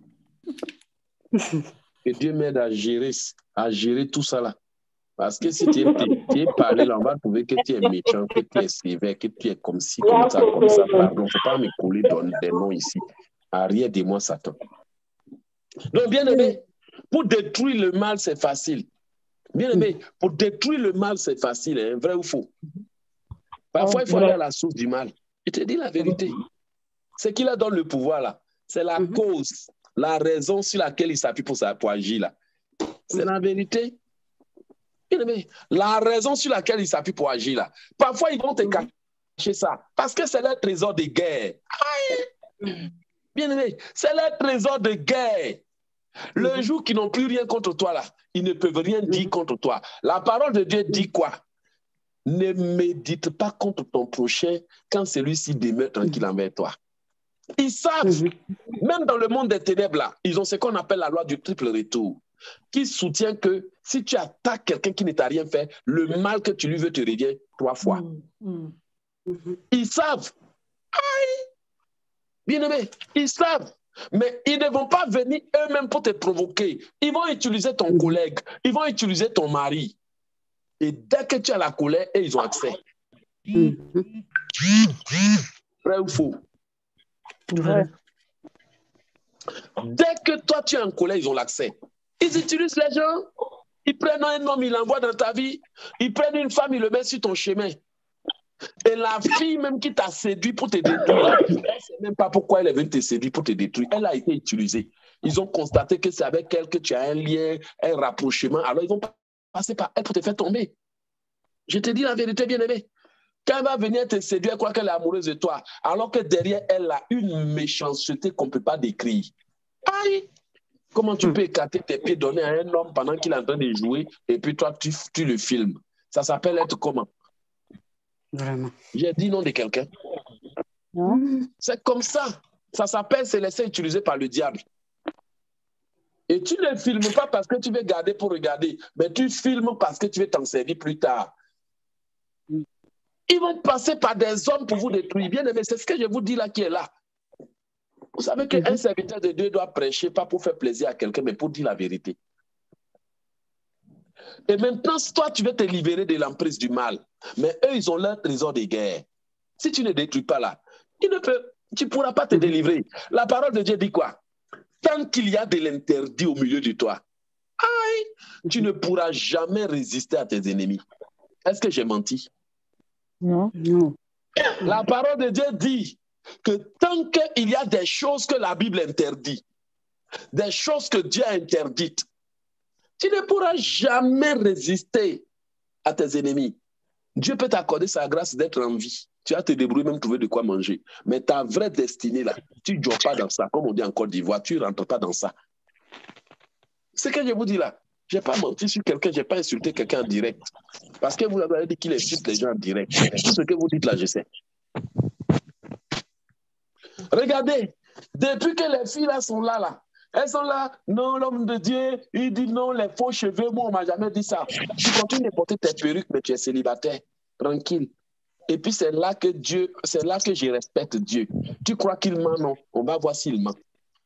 Que Dieu m'aide à gérer, à gérer tout ça là. Parce que si tu es, tu es parlé là, on va trouver que tu es méchant, que tu es sévère, que tu es comme ci, comme ça, comme ça. Pardon, il ne faut pas me coller dans des noms ici. Arrière de moi, Satan. Donc, bien aimé, pour détruire le mal, c'est facile. Bien aimé, pour détruire le mal, c'est facile, hein, vrai ou faux? Parfois, il faut aller à la source du mal. Je te dis la vérité. C'est qui là donne le pouvoir là. C'est la mm-hmm. cause, la raison sur laquelle il s'appuie pour, pour agir là. C'est la vérité. Bien aimé, la raison sur laquelle il s'appuie pour agir là. Parfois, ils vont te cacher ça. Parce que c'est leur trésor de guerre. Aïe. Bien aimé, c'est leur trésor de guerre. Le mm-hmm. jour qu'ils n'ont plus rien contre toi là, ils ne peuvent rien mm-hmm. dire contre toi. La parole de Dieu dit quoi? Ne médite pas contre ton prochain quand celui-ci demeure tranquille envers toi. Ils savent, mm-hmm. même dans le monde des ténèbres là, ils ont ce qu'on appelle la loi du triple retour, qui soutient que si tu attaques quelqu'un qui ne t'a rien fait, le mal que tu lui veux te revient trois fois. Mm-hmm. Ils savent. Aïe! Bien aimé, ils savent. Mais ils ne vont pas venir eux-mêmes pour te provoquer. Ils vont utiliser ton collègue, ils vont utiliser ton mari. Et dès que tu as la colère, et ils ont accès. Mm-hmm. Vrai ou faux? Ouais. Dès que toi tu es en colère, ils ont l'accès. Ils utilisent les gens, ils prennent un homme, ils l'envoient dans ta vie, ils prennent une femme, ils le mettent sur ton chemin. Et la fille même qui t'a séduit pour te détruire, elle ne sait même pas pourquoi elle est venue te séduire pour te détruire. Elle a été utilisée. Ils ont constaté que c'est avec elle que tu as un lien, un rapprochement. Alors ils vont passer par elle pour te faire tomber. Je te dis la vérité, bien-aimé. Quand elle va venir te séduire, elle croit qu'elle est amoureuse de toi, alors que derrière elle a une méchanceté qu'on ne peut pas décrire. Aïe! Comment tu peux écarter tes pieds, donner à un homme pendant qu'il est en train de jouer, et puis toi, tu, tu le filmes? Ça s'appelle être comment? Vraiment. J'ai dit nom de quelqu'un. C'est comme ça. Ça s'appelle se laisser utiliser par le diable. Et tu ne filmes pas parce que tu veux garder pour regarder, mais tu filmes parce que tu veux t'en servir plus tard. Ils vont passer par des hommes pour vous détruire. Bien aimé, c'est ce que je vous dis là qui est là. Vous savez qu'un mm-hmm. serviteur de Dieu doit prêcher, pas pour faire plaisir à quelqu'un, mais pour dire la vérité. Et maintenant, toi, tu veux te libérer de l'emprise du mal. Mais eux, ils ont leur trésor de guerre. Si tu ne détruis pas là, tu ne peux, tu ne pourras pas te délivrer. La parole de Dieu dit quoi? Tant qu'il y a de l'interdit au milieu de toi, aïe, tu ne pourras jamais résister à tes ennemis. Est-ce que j'ai menti? Non. Non. La parole de Dieu dit que tant qu'il y a des choses que la Bible interdit, des choses que Dieu a interdites, tu ne pourras jamais résister à tes ennemis. Dieu peut t'accorder sa grâce d'être en vie. Tu vas te débrouiller, même trouver de quoi manger. Mais ta vraie destinée, là, tu ne joues pas dans ça. Comme on dit en Côte d'Ivoire, tu ne rentres pas dans ça. Ce que je vous dis là, je n'ai pas menti sur quelqu'un, je n'ai pas insulté quelqu'un en direct. Parce que vous avez dit qu'il insulte les gens en direct. Tout ce que vous dites là, je sais. Regardez, depuis que les filles là sont là, là, Elles sont là, non, l'homme de Dieu, il dit non, les faux cheveux, moi, on m'a jamais dit ça. Tu continues de porter tes perruques, mais tu es célibataire, tranquille. Et puis c'est là que Dieu, c'est là que je respecte Dieu. Tu crois qu'il ment, non? On va voir s'il ment.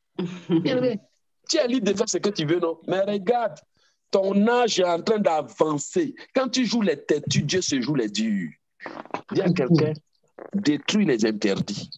Tu es libre de faire ce que tu veux, non? Mais regarde, ton âge est en train d'avancer. Quand tu joues les têtus, Dieu se joue les durs. Dis à quelqu'un, détruis les interdits.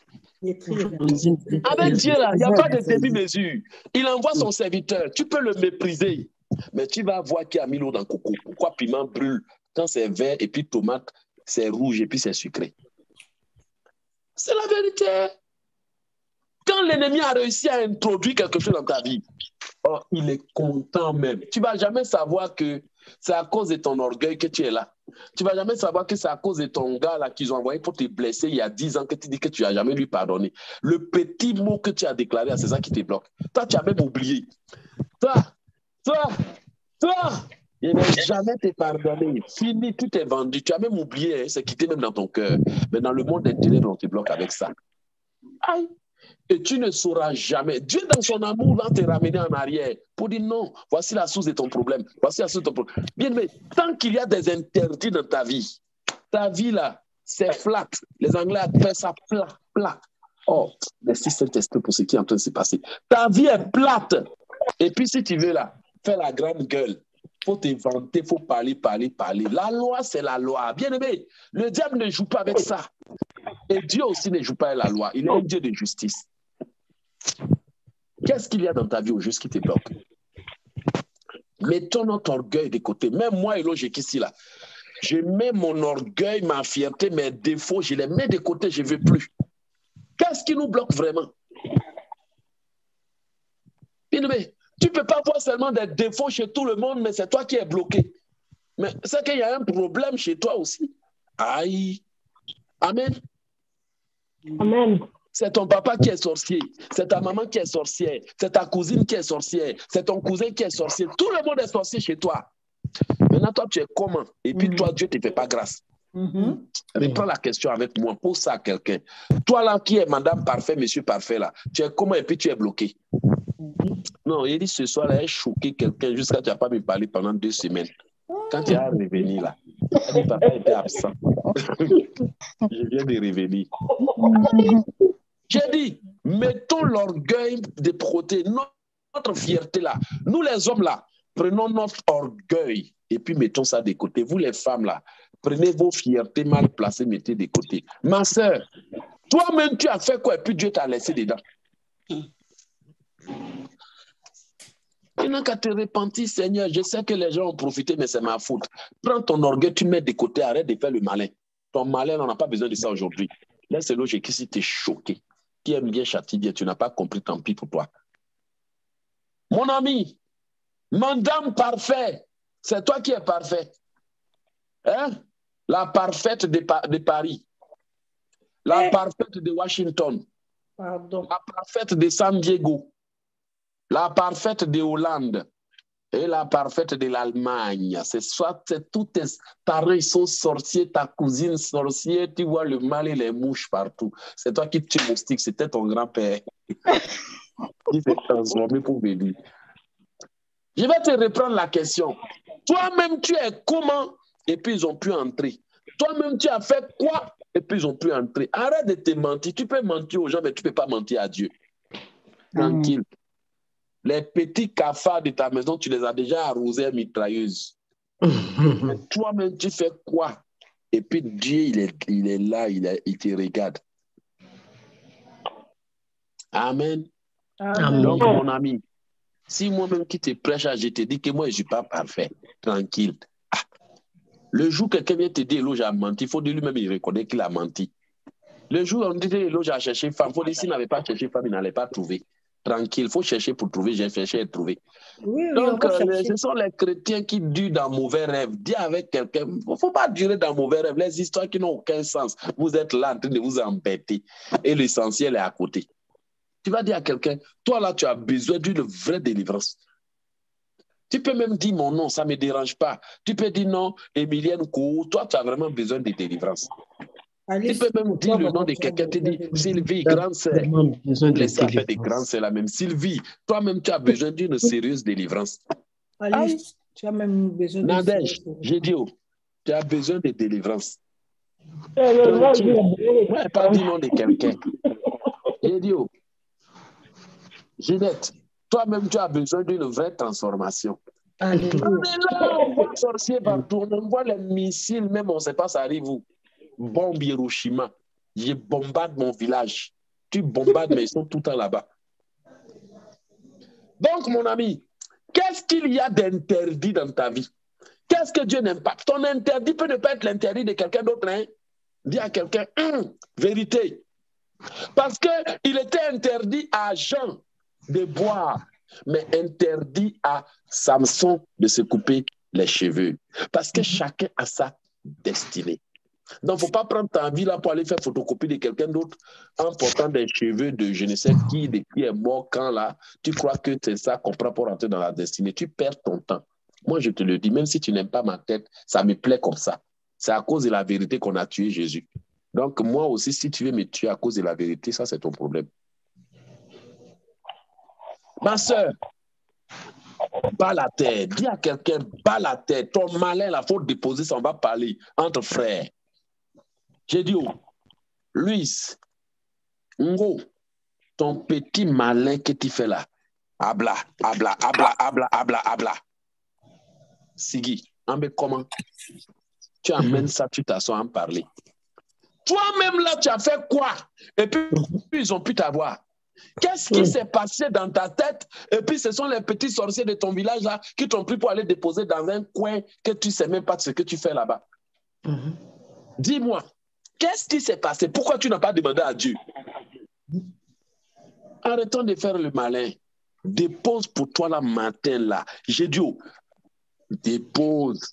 Avec Dieu, là, il n'y a pas de demi-mesure. Il envoie son serviteur. Tu peux le mépriser, mais tu vas voir qui a mis l'eau dans le coco. Pourquoi piment brûle quand c'est vert et puis tomate, c'est rouge et puis c'est sucré? C'est la vérité. Quand l'ennemi a réussi à introduire quelque chose dans ta vie, oh, il est content même. Tu ne vas jamais savoir que c'est à cause de ton orgueil que tu es là. Tu ne vas jamais savoir que c'est à cause de ton gars là qu'ils ont envoyé pour te blesser il y a dix ans que tu dis que tu n'as jamais lui pardonné. Le petit mot que tu as déclaré, c'est ça qui te bloque. Toi, tu as même oublié. Toi, toi, toi, il ne va jamais te pardonner. Fini, tout est vendu. Tu as même oublié, hein, c'est quitté même dans ton cœur. Mais dans le monde des ténèbres, on te bloque avec ça. Aïe. Et tu ne sauras jamais. Dieu, dans son amour, va te ramener en arrière pour dire non, voici la source de ton problème. Voici la source de ton problème. Bien, mais tant qu'il y a des interdits dans ta vie, ta vie là, c'est flat. Les Anglais appellent ça plat, plat. Oh, merci Saint-Esprit pour ce qui est en train de se passer. Ta vie est plate. Et puis, si tu veux là, faire la grande gueule, il faut te vanter, il faut parler, parler, parler. La loi, c'est la loi. Bien aimé, le diable ne joue pas avec ça. Et Dieu aussi ne joue pas avec la loi. Il est un Dieu de justice. Qu'est-ce qu'il y a dans ta vie au juste qui te bloque? Mettons notre orgueil de côté. Même moi, Elo, j'ai qu'ici là. Je mets mon orgueil, ma fierté, mes défauts, je les mets de côté, je ne veux plus. Qu'est-ce qui nous bloque vraiment? Bien-aimé, tu ne peux pas voir seulement des défauts chez tout le monde, mais c'est toi qui es bloqué. Mais c'est qu'il y a un problème chez toi aussi. Aïe. Amen. Amen. C'est ton papa qui est sorcier, c'est ta maman qui est sorcière, c'est ta cousine qui est sorcière, c'est ton cousin qui est sorcier. Tout le monde est sorcier chez toi. Maintenant, toi, tu es comment? Et puis, mm-hmm. toi, Dieu ne te fait pas grâce. Mm-hmm. Reprends la question avec moi, pose ça à quelqu'un. Toi, là, qui est madame parfait, monsieur parfait, là, tu es comment et puis tu es bloqué? Mm-hmm. Non, il dit ce soir, là, il a choqué quelqu'un jusqu'à ce que tu n'as pas me parler pendant deux semaines. Quand tu es revenu, là, il dit, papa était absent. Je viens de revenir. J'ai dit, mettons l'orgueil de côté, notre fierté là. Nous les hommes là, prenons notre orgueil et puis mettons ça de côté. Vous les femmes là, prenez vos fiertés mal placées, mettez de côté. Ma soeur, toi-même tu as fait quoi et puis Dieu t'a laissé dedans. Il n'a qu'à te repentir, Seigneur. Je sais que les gens ont profité, mais c'est ma faute. Prends ton orgueil, tu mets de côté, arrête de faire le malin. Ton malin, on n'a pas besoin de ça aujourd'hui. Laisse le logique si tu es choqué. Qui aime bien châtie bien, tu n'as pas compris, tant pis pour toi. Mon ami, madame parfait, c'est toi qui es parfait. Hein? La parfaite de, de Paris, la eh. parfaite de Washington, Pardon. La parfaite de San Diego, la parfaite de Hollande et la parfaite de l'Allemagne. C'est soit tous tes parents ils sont sorciers, ta cousine sorcière, tu vois le mal et les mouches partout. C'est toi qui tues moustique, c'était ton grand-père. Il s'est transformé pour venir. Je vais te reprendre la question. Toi-même, tu es comment? Et puis ils ont pu entrer. Toi-même, tu as fait quoi? Et puis ils ont pu entrer. Arrête de te mentir. Tu peux mentir aux gens, mais tu ne peux pas mentir à Dieu. Tranquille. Mmh. Les petits cafards de ta maison, tu les as déjà arrosés à mitrailleuse. Toi-même, tu fais quoi? Et puis Dieu, il est, il est là, il, est, il te regarde. Amen. Amen. Donc, mon ami, si moi-même qui te prêche, je te dis que moi, je ne suis pas parfait, tranquille. Ah. Le jour que quelqu'un vient te dire, Eloge a menti, il faut dire lui-même, il reconnaît qu'il a menti. Le jour où on dit, Eloge a cherché femme, il faut dire, s'il n'avait pas cherché femme, il n'allait pas trouver. Tranquille, il faut chercher pour trouver, j'ai cherché et trouvé. Oui, oui, donc, euh, ce sont les chrétiens qui durent dans mauvais rêves. Dis avec quelqu'un, il ne faut pas durer dans mauvais rêves. Les histoires qui n'ont aucun sens. Vous êtes là en train de vous embêter. Et l'essentiel est à côté. Tu vas dire à quelqu'un, toi là, tu as besoin d'une vraie délivrance. Tu peux même dire mon nom, ça ne me dérange pas. Tu peux dire non, Emilienne Kou, toi, tu as vraiment besoin de délivrance. Tu peux même dire le nom de quelqu'un, tu dis Sylvie, grande sœur. Laissez faire des grandes sœurs la même. Sylvie, toi-même, tu as besoin d'une sérieuse délivrance. Alice, tu as même besoin de Nadège, j'ai dit, oh, tu as besoin de délivrance. Ouais, pas du nom de quelqu'un. J'ai dit, oh, Ginette, toi-même, tu as besoin d'une vraie transformation. Alléluia. On est là, on voit les sorciers partout, on voit les missiles, même on ne sait pas ça arrive où. Bombe Hiroshima, je bombarde mon village. Tu bombardes, mais ils sont tout le temps là-bas. Donc, mon ami, qu'est-ce qu'il y a d'interdit dans ta vie? Qu'est-ce que Dieu n'aime pas? Ton interdit peut ne pas être l'interdit de quelqu'un d'autre. Hein? Dis à quelqu'un, hum, vérité. Parce qu'il était interdit à Jean de boire, mais interdit à Samson de se couper les cheveux. Parce que chacun a sa destinée. Donc, il ne faut pas prendre ta vie là pour aller faire photocopie de quelqu'un d'autre en portant des cheveux de je ne sais qui, de qui est mort quand là. Tu crois que c'est ça qu'on prend pour rentrer dans la destinée. Tu perds ton temps. Moi, je te le dis, même si tu n'aimes pas ma tête, ça me plaît comme ça. C'est à cause de la vérité qu'on a tué Jésus. Donc, moi aussi, si tu veux me tuer à cause de la vérité, ça, c'est ton problème. Ma soeur, bats la tête. Dis à quelqu'un, bats la tête. Ton malin, la faute déposer, ça, on va parler entre frères. J'ai dit, oh, Luis, Ngo, ton petit malin que tu fais là, habla, habla, habla, habla, habla, habla. Sigi, Ambe, comment? Tu amènes ça, tu t'assois à en parler. Toi-même là, tu as fait quoi? Et puis, ils ont pu t'avoir. Qu'est-ce qui s'est passé dans ta tête? Et puis, ce sont les petits sorciers de ton village là qui t'ont pris pour aller déposer dans un coin que tu ne sais même pas ce que tu fais là-bas. Mm-hmm. Dis-moi, qu'est-ce qui s'est passé? Pourquoi tu n'as pas demandé à Dieu? Arrêtons de faire le malin. Dépose pour toi la matin là. J'ai dit, oh, dépose.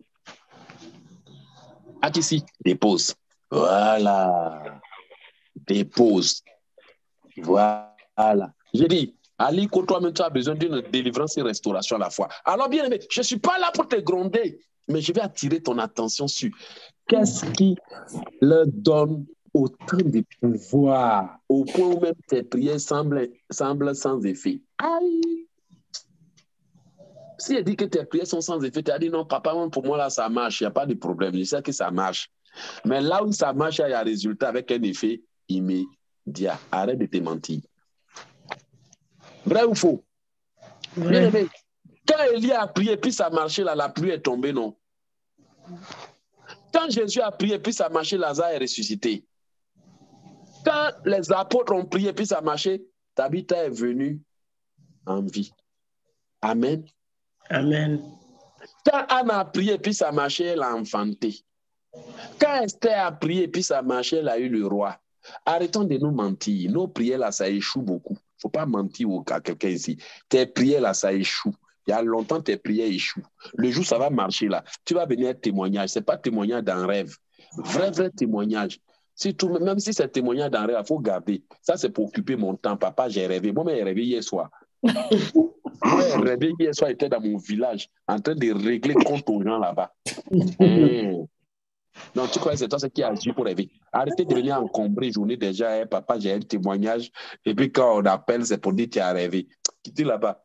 Ah, ici, dépose. Voilà. Dépose. Voilà. J'ai dit, Ali, quand toi-même tu as besoin d'une délivrance et restauration à la fois. Alors, bien aimé, je ne suis pas là pour te gronder, mais je vais attirer ton attention sur qu'est-ce qui leur donne autant de pouvoir au point où même tes prières semblent, semblent sans effet. Aïe! Si elle dit que tes prières sont sans effet, tu as dit non, papa, pour moi là, ça marche, il n'y a pas de problème, je sais que ça marche. Mais là où ça marche, il y a un résultat avec un effet immédiat. Arrête de te mentir. Vrai ou faux? Bien aimé, quand Élie a prié, puis ça marchait, là, la pluie est tombée, non? Quand Jésus a prié, puis ça marchait, Lazare est ressuscité. Quand les apôtres ont prié, puis ça marchait, Tabitha est venue en vie. Amen. Amen. Quand Anne a prié, puis ça marchait, elle a enfanté. Quand Esther a prié, puis ça marchait, elle a eu le roi. Arrêtons de nous mentir. Nos prières, là, ça échoue beaucoup. Il ne faut pas mentir à quelqu'un ici. Tes prières, là, ça échoue. Il y a longtemps, tes prières échouent. Le jour, ça va marcher, là. Tu vas venir témoignage. Ce n'est pas témoignage d'un rêve. Vrai, vrai témoignage. Si tout, même si c'est témoignage d'un rêve, il faut garder. Ça, c'est pour occuper mon temps. Papa, j'ai rêvé. Moi, j'ai rêvé hier soir. Moi, j'ai rêvé hier soir, j'étais dans mon village en train de régler compte aux gens là-bas. Mmh. Donc, tu crois que c'est toi qui as agi pour rêver. Arrêtez de venir encombrer journée déjà. Hein, papa, j'ai un témoignage. Et puis, quand on appelle, c'est pour dire que tu as rêvé. Quittez là-bas.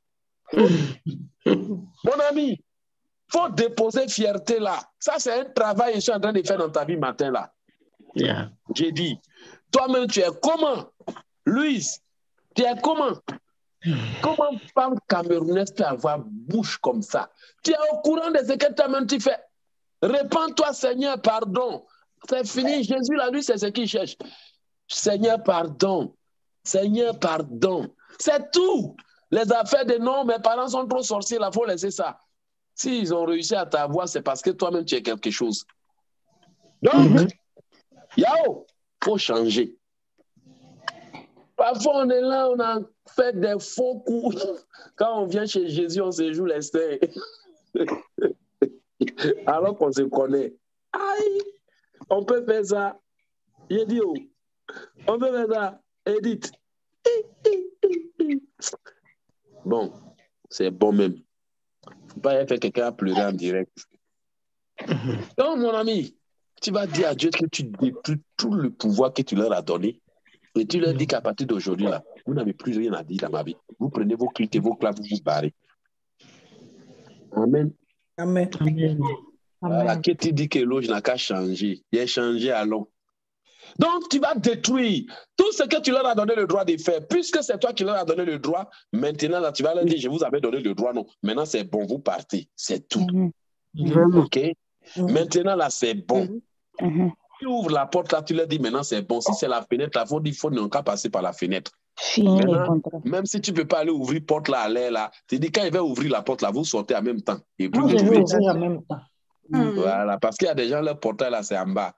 Mon ami, il faut déposer fierté là. Ça, c'est un travail que je suis en train de faire dans ta vie matin là. Yeah. J'ai dit, toi-même, tu es comment? Louise, tu es comment? Comment une femme camerounaise peut avoir bouche comme ça? Tu es au courant de ce que toi-même tu fais. Répands-toi, Seigneur, pardon. C'est fini. Jésus, là, lui, c'est ce qu'il cherche. Seigneur, pardon. Seigneur, pardon. C'est tout. Les affaires de non, mes parents sont trop sorciers, il faut laisser ça. S'ils ont réussi à t'avoir, c'est parce que toi-même, tu es quelque chose. Donc, mm-hmm. Yao, il faut changer. Parfois, on est là, on a fait des faux coups. Quand on vient chez Jésus, on se joue les stères. Alors qu'on se connaît. Aïe, on peut faire ça. J'ai dit, oh, on peut faire ça. Edith. Bon, c'est bon même. Il ne faut pas faire quelqu'un pleurer en direct. Donc, mon ami, Tu vas dire à Dieu que tu détruis tout le pouvoir que tu leur as donné. Et tu leur dis qu'à partir d'aujourd'hui, là, vous n'avez plus rien à dire dans ma vie. Vous prenez vos clics et vos claves, vous vous barrez. Amen. Amen. Amen. Voilà, que tu dis que l'autre n'a qu'à changer. Il a changé à l'eau. Donc, tu vas détruire tout ce que tu leur as donné le droit de faire. Puisque c'est toi qui leur as donné le droit, maintenant, là, tu vas leur dire, je vous avais donné le droit. Non, maintenant, c'est bon, vous partez. C'est tout. Vraiment. OK? Maintenant, là, c'est bon. Mhm. Tu ouvres la porte, là, tu leur dis, maintenant, c'est bon. Si c'est la fenêtre, là, il faut dire, il faut n'en qu'à passer par la fenêtre. Fini les Maintenant, contrats. même si tu ne peux pas aller ouvrir la porte là à l'air, là, tu dis, quand il va ouvrir la porte là, vous sortez en même temps. Et puis, Moi, vous je veux trouvez. ouvrir en même temps. Voilà, parce qu'il y a des gens, leur portail là, c'est en bas.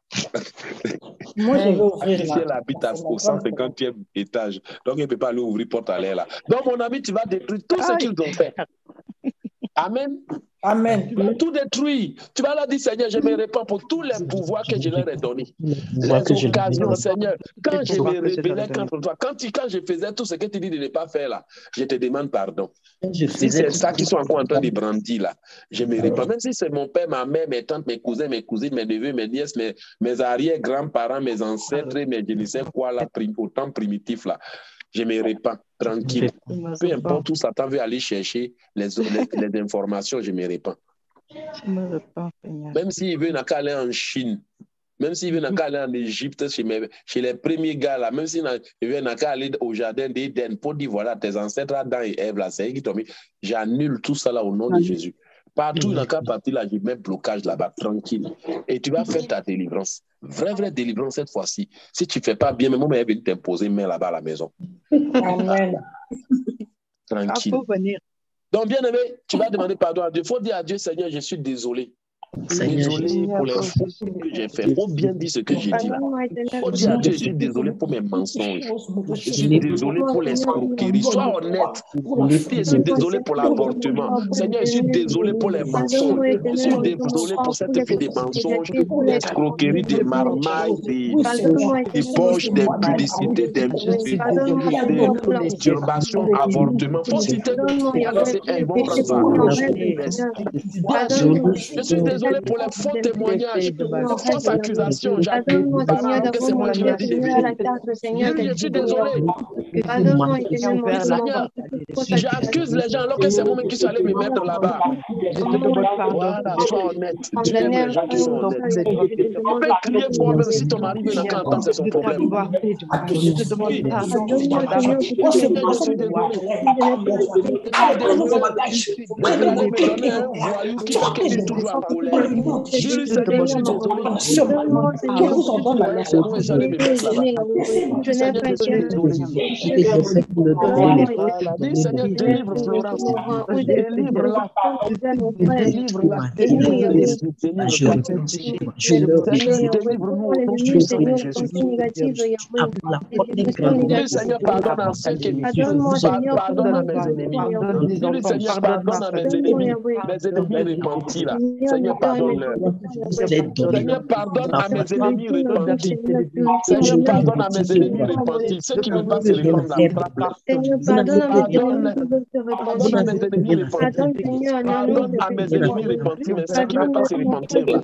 Moi, je veux ouvrir Si là. elle habite à- au cent cinquantième étage, donc elle ne peut pas aller ouvrir porte à l'air là. Donc, mon ami, tu vas détruire tout ce qu'ils ont fait. Amen. Amen. Tu vas tout détruire. Tu vas leur dire, Seigneur, je me répands pour tous les pouvoirs que je leur ai donnés. Pouvoir que Les je occasions, Seigneur. Quand je pouvoirs me que je rébellais leur ai contre toi, quand, tu, quand je faisais tout ce que tu dis de ne pas faire là, je te demande pardon. je Si faisais c'est tout ça ce qui que- sont encore en train de brandir là, je me répands. Même si c'est mon père, ma mère, mes tantes, mes cousins, mes cousines, mes neveux, mes nièces, mes, mes arrière-grands-parents, mes ancêtres, mes je ne sais quoi là, prim, autant primitif là, je me répands, tranquille. Peu importe où Satan veut aller chercher les, les, les informations, je me répands. Je me repens, Seigneur. Même s'il veut n'a qu'à aller en Chine, même s'il veut n'a qu'à aller en Égypte, chez, mes, chez les premiers gars là, même s'il veut n'a qu'à aller au jardin d'Éden pour dire voilà, tes ancêtres Adam et Ève là, c'est eux qui t'ont mis. J'annule tout ça là au nom de Jésus. Partout, il n'a qu'à partir là, je mets blocage là-bas, tranquille. Et tu vas faire ta délivrance. Vraie, vraie délivrance cette fois-ci. Si tu ne fais pas bien, même moi, je vais t'imposer main là-bas à la maison. Amen. Tranquille. Donc, bien aimé, tu vas demander pardon à Dieu. Il faut dire à Dieu, Seigneur, je suis désolé. Seigneur, Désolé pour les fautes que j'ai fait. Il faut bien dire ce que j'ai dit là. Il faut dire à Dieu, je suis désolé pour mes mensonges. Je suis désolé pour l'escroquerie. Sois honnête. Je suis désolé pour l'avortement. Seigneur, je suis désolé pour les mensonges. Je suis désolé pour cette vie des mensonges, des escroqueries, des marmailles, des débauches, des publicités, des des turbations, avortements. Faut citer, ils vont prendre ça. Je suis désolé pour les faux témoignages, les fausses accusations. J'accuse que c'est moi qui l'ai dit de venir. Je suis désolé. Seigneur, j'accuse les gens alors que c'est moi qui suis allé me mettre là-bas. Voilà, sois honnête. Dieu aime les gens qui sont honnêtes. On peut crier fort même si ton mari n'a qu'à entendre, c'est son problème. Oui. Seigneur, je suis désolé. Vous allez me donner un voyou qui va que je toujours en colère. Je lui Seigneur, je suis désolé. Je vous en donne la merci. C'est moi, j'allais me mettre là-bas. Seigneur, je suis désolé. Dis Seigneur, délivre Florence. Délivre-la. Délivre-la. Délivre-nous au nom de Jésus. Dis Seigneur, pardonne à ceux qui pardonne à mes ennemis. Dis Seigneur, pardonne à mes ennemis. Mes ennemis repentis là. Seigneur, pardonne-leur. Seigneur, pardonne à mes ennemis repentis. Seigneur, pardonne à mes ennemis repentis. Ceux qui ne veulent pas se répandre la frappe. Pardonne à mes ennemis repentis. Pardonne à mes ennemis repentis. Mais ceux qui ne veulent pas se repentir là.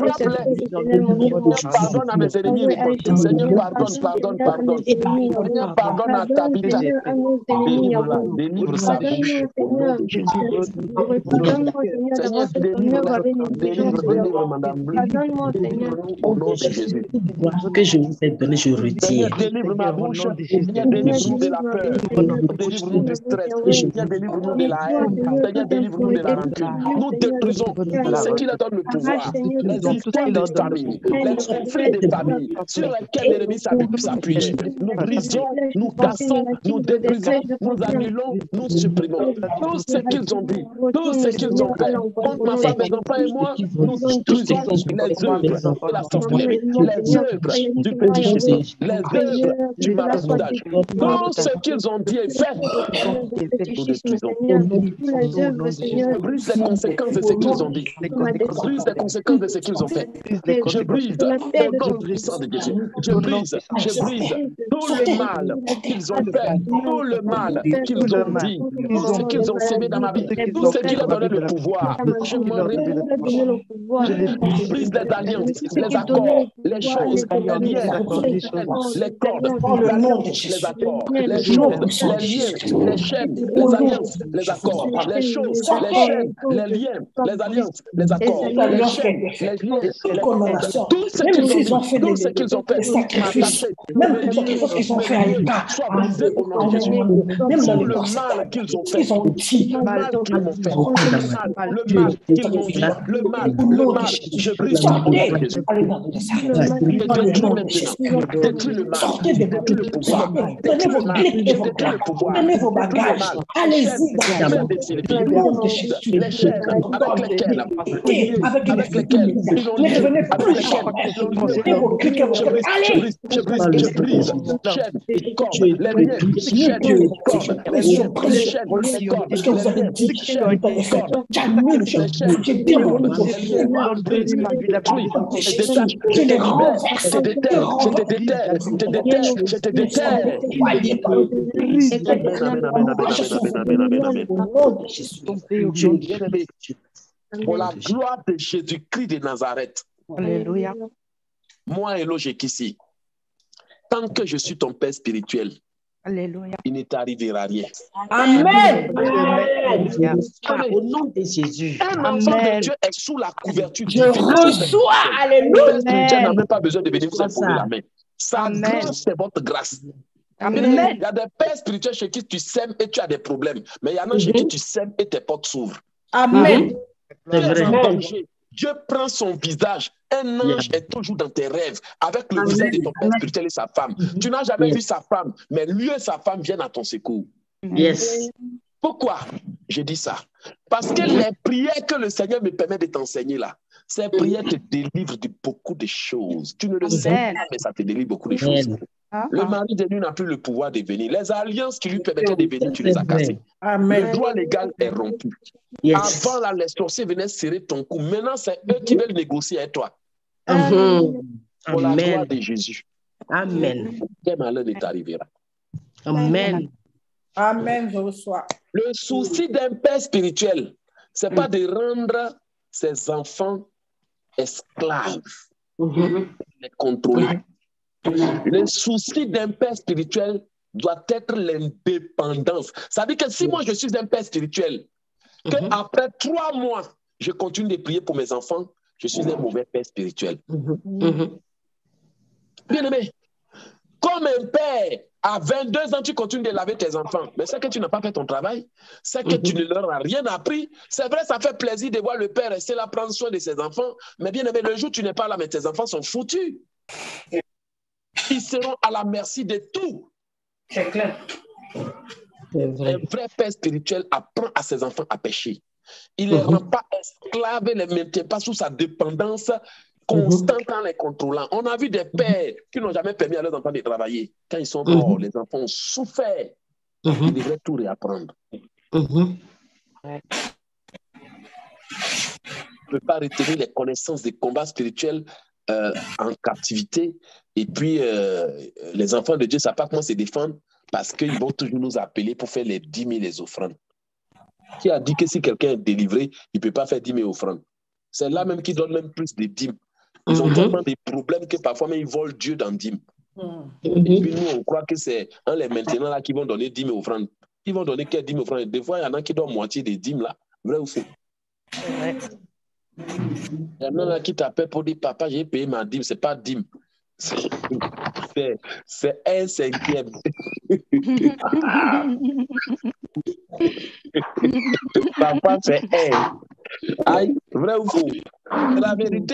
Pardonne à mes ennemis repentis. Seigneur, pardonne, pardonne, pardonne. Seigneur, pardonne à Tabitha. Délivre-la. Délivre sa bouche. Au nom de Jésus. Seigneur, délivre-la. Délivre, délivre, Madame Bleu. Délivre-nous au nom de Jésus. que je vous ai donné, je retire. Seigneur, délivre ma bouche. Seigneur, délivre-nous de la peur. Délivre-nous du stress. Seigneur, délivre-nous de la haine. Seigneur, délivre-nous de la rancune. Nous détruisons ce qui leur donne le pouvoir. Les histoires de famille, les conflits de famille sur lesquels l'ennemi s'appuie. Nous brisons, nous cassons, nous détruisons, nous annulons, nous supprimons. Tout ce qu'ils ont dit, tout ce qu'ils ont fait, contre ma femme, mes enfants et moi, nous détruisons les œuvres de la sorcellerie, les œuvres du péché, les œuvres du maraboutage, Tout ce qu'ils ont dit et fait, nous détruisons. Je brise les conséquences de ce qu'ils ont dit. Je brise les conséquences de ce qu'ils ont fait. Je brise le nom puissant de Jésus. Je brise, je brise tout le mal qu'ils ont fait, tout le mal qu'ils ont dit, tout ce qu'ils ont sémé dans ma vie, tout ce qui leur a donné le pouvoir. Je m'en réponds. Je brise les alliances, les accords, les choses, les liens, les cordes, les alliances, les accords, les choses, les liens, les chaînes, les alliances, les accords, les choses, les chaînes, les liens, les alliances, les accords, les chaînes, les liens, tout ce qu'ils ont dit, tout ce qu'ils ont fait, sacrifices, même les sacrifices qu'ils ont fait à l'État, soit brisé au nom de Jésus. même dans Tout les le corps, mal qu'ils ont fait, ils ont dit, le mal qu'ils m'ont fait, le mal qu'ils m'ont dit, le mal, le mal, je brise au nom de Jésus. allez dans les Je détruis maintenant, je détruis le mal, sortez je de détruis le pouvoir, prenez vos clics et vos détruis le pouvoir, prenez vos bagages, allez-y dans le nom de Jésus. les chaînes avec lesquelles, Avec avec lesquelles ils ont ne lié, revenez avec plus lesquelles jamais. ils ont lié. Et vos clics et vos Je brise, je allez, brise, je brise, je brise, chaînes, cordes, les liens, chaînes, cordes, les liens, les chaînes, les cordes, parce que vous avez dit, les chaînes, les cordes, j'annule, je je démonte vos pouvoirs. je te détache, je te libère, je te déterre, je te déterre, je te déterre, je te déterre. Amen, amen, amen, amen, amen, amen, amen. Bien-aimé, pour la gloire de Jésus-Christ de Nazareth, Alléluia. moi, Elohim ici, tant que je suis ton Père spirituel, Alléluia. il ne t'arrivera rien. Amen. Au nom de Jésus. Un enfant de Dieu est sous la couverture Je divine. reçois, alléluia. Le Père spirituel n'a même pas besoin de venir vous imposer la main. Sa Amen. grâce, c'est votre grâce. Amen. Il y a des pères spirituels chez qui tu sèmes et tu as des problèmes. Mais il y en a chez qui tu sèmes et tes portes s'ouvrent. Amen. Tu es en danger. Dieu prend son visage. Un ange est toujours dans tes rêves avec le visage de ton père spirituel et sa femme. Tu n'as jamais Yes. vu sa femme, mais lui et sa femme viennent à ton secours. Yes. Pourquoi je dis ça? Parce que les prières que le Seigneur me permet de t'enseigner là, ces prières te délivrent de beaucoup de choses. Tu ne le sais Amen. pas, mais ça te délivre beaucoup de choses. Amen. Ah, Le ah. mari de lui n'a plus le pouvoir de venir. Les alliances qui lui permettaient de venir, tu les as cassées. Le Amen. droit légal est rompu. Yes. Avant, là, les sorciers venaient serrer ton cou. Maintenant, c'est eux qui veulent négocier avec toi. Mhm. Pour la gloire Amen. de Jésus. Amen. Quel malheur ne t'arrivera. Amen. Amen, je reçois. Le souci d'un père spirituel, ce n'est pas de rendre ses enfants esclaves, Mhm. les contrôler. Le souci d'un père spirituel doit être l'indépendance. Ça veut dire que si moi je suis un père spirituel, que Mhm. après trois mois, je continue de prier pour mes enfants, je suis un mauvais père spirituel. Mhm. Mhm. Bien aimé, comme un père, à vingt-deux ans, tu continues de laver tes enfants, mais c'est que tu n'as pas fait ton travail, c'est que tu ne leur as rien appris. C'est vrai, ça fait plaisir de voir le père rester là, prendre soin de ses enfants, mais bien aimé, le jour où tu n'es pas là, mais tes enfants sont foutus. Ils seront à la merci de tout. C'est clair. C'est Un vrai. vrai père spirituel apprend à ses enfants à pécher. Il ne les rend pas esclaves, il ne les maintient pas sous sa dépendance constante en les contrôlant. On a vu des pères qui n'ont jamais permis à leurs enfants de travailler. Quand ils sont morts, les enfants ont souffert. Ils Mhm. devraient tout réapprendre. Mhm. On ne peut pas retenir les connaissances des combats spirituels euh, en captivité. Et puis, euh, les enfants de Dieu ne savent pas comment se défendre parce qu'ils vont toujours nous appeler pour faire les dîmes et les offrandes. Qui a dit que si quelqu'un est délivré, il ne peut pas faire dîmes et offrandes? C'est là même qu'ils donnent même plus de dîmes. Ils ont Mhm. tellement de problèmes que parfois même ils volent Dieu dans dîmes. Et Mhm. puis nous, on croit que c'est en les maintenant là qu'ils vont donner dîmes et offrandes. Ils vont donner quelles dîmes et offrandes? Des fois, il y en a qui donnent moitié des dîmes là. Vrai ou faux? Il y en a là qui t'appellent pour dire papa, j'ai payé ma dîme. Ce n'est pas dîme. C'est, c'est un cinquième. Papa, c'est un. Aïe, vrai ou faux? La vérité,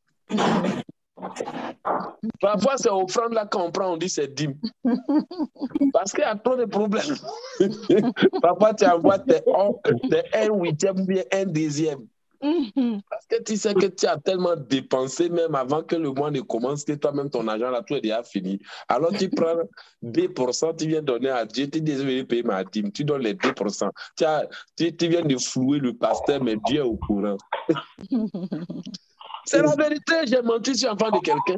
parfois c'est offrande là qu'on prend, on dit c'est dîme. Parce qu'il y a trop de problèmes. Parfois tu envoies tes oncles, tes un huitième ou bien un dixième. Parce que tu sais que tu as tellement dépensé même avant que le mois ne commence que toi-même ton argent là, tout est déjà fini. Alors tu prends deux pour cent, tu viens donner à Dieu, tu dis désolé de payer ma dîme, tu donnes les deux pour cent. Tu, as, tu, tu viens de flouer le pasteur, mais Dieu est au courant. C'est la vérité, j'ai menti sur l'enfant de quelqu'un.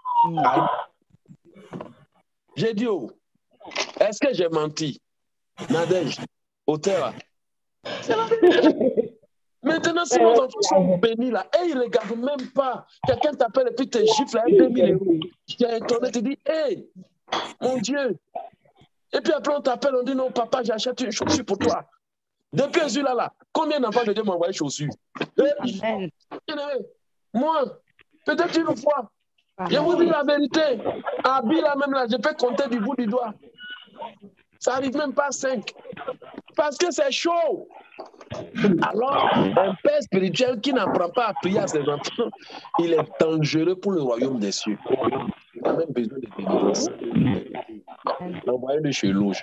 J'ai dit, oh, est-ce que j'ai menti? Nadège, auteur. C'est la vérité. Maintenant, si nos enfants sont bénis là, et ils ne regardent même pas. Quelqu'un t'appelle et puis te gifle à deux mille euros. Tu es étonné, tu dis, hé, mon Dieu. Et puis après, on t'appelle, on dit, non, papa, j'achète une chaussure pour toi. Depuis ce là là, combien d'enfants de Dieu m'ont envoyé chaussures? Amen. Moi, peut-être une fois. Je vous dis la vérité. Habille là même là, je peux compter du bout du doigt. Ça n'arrive même pas à cinq. Parce que c'est chaud. Alors, un père spirituel qui n'apprend pas à prier à ses enfants, il est dangereux pour le royaume des cieux. Il a même besoin de délivrance. L'envoyer de chez l'ouge.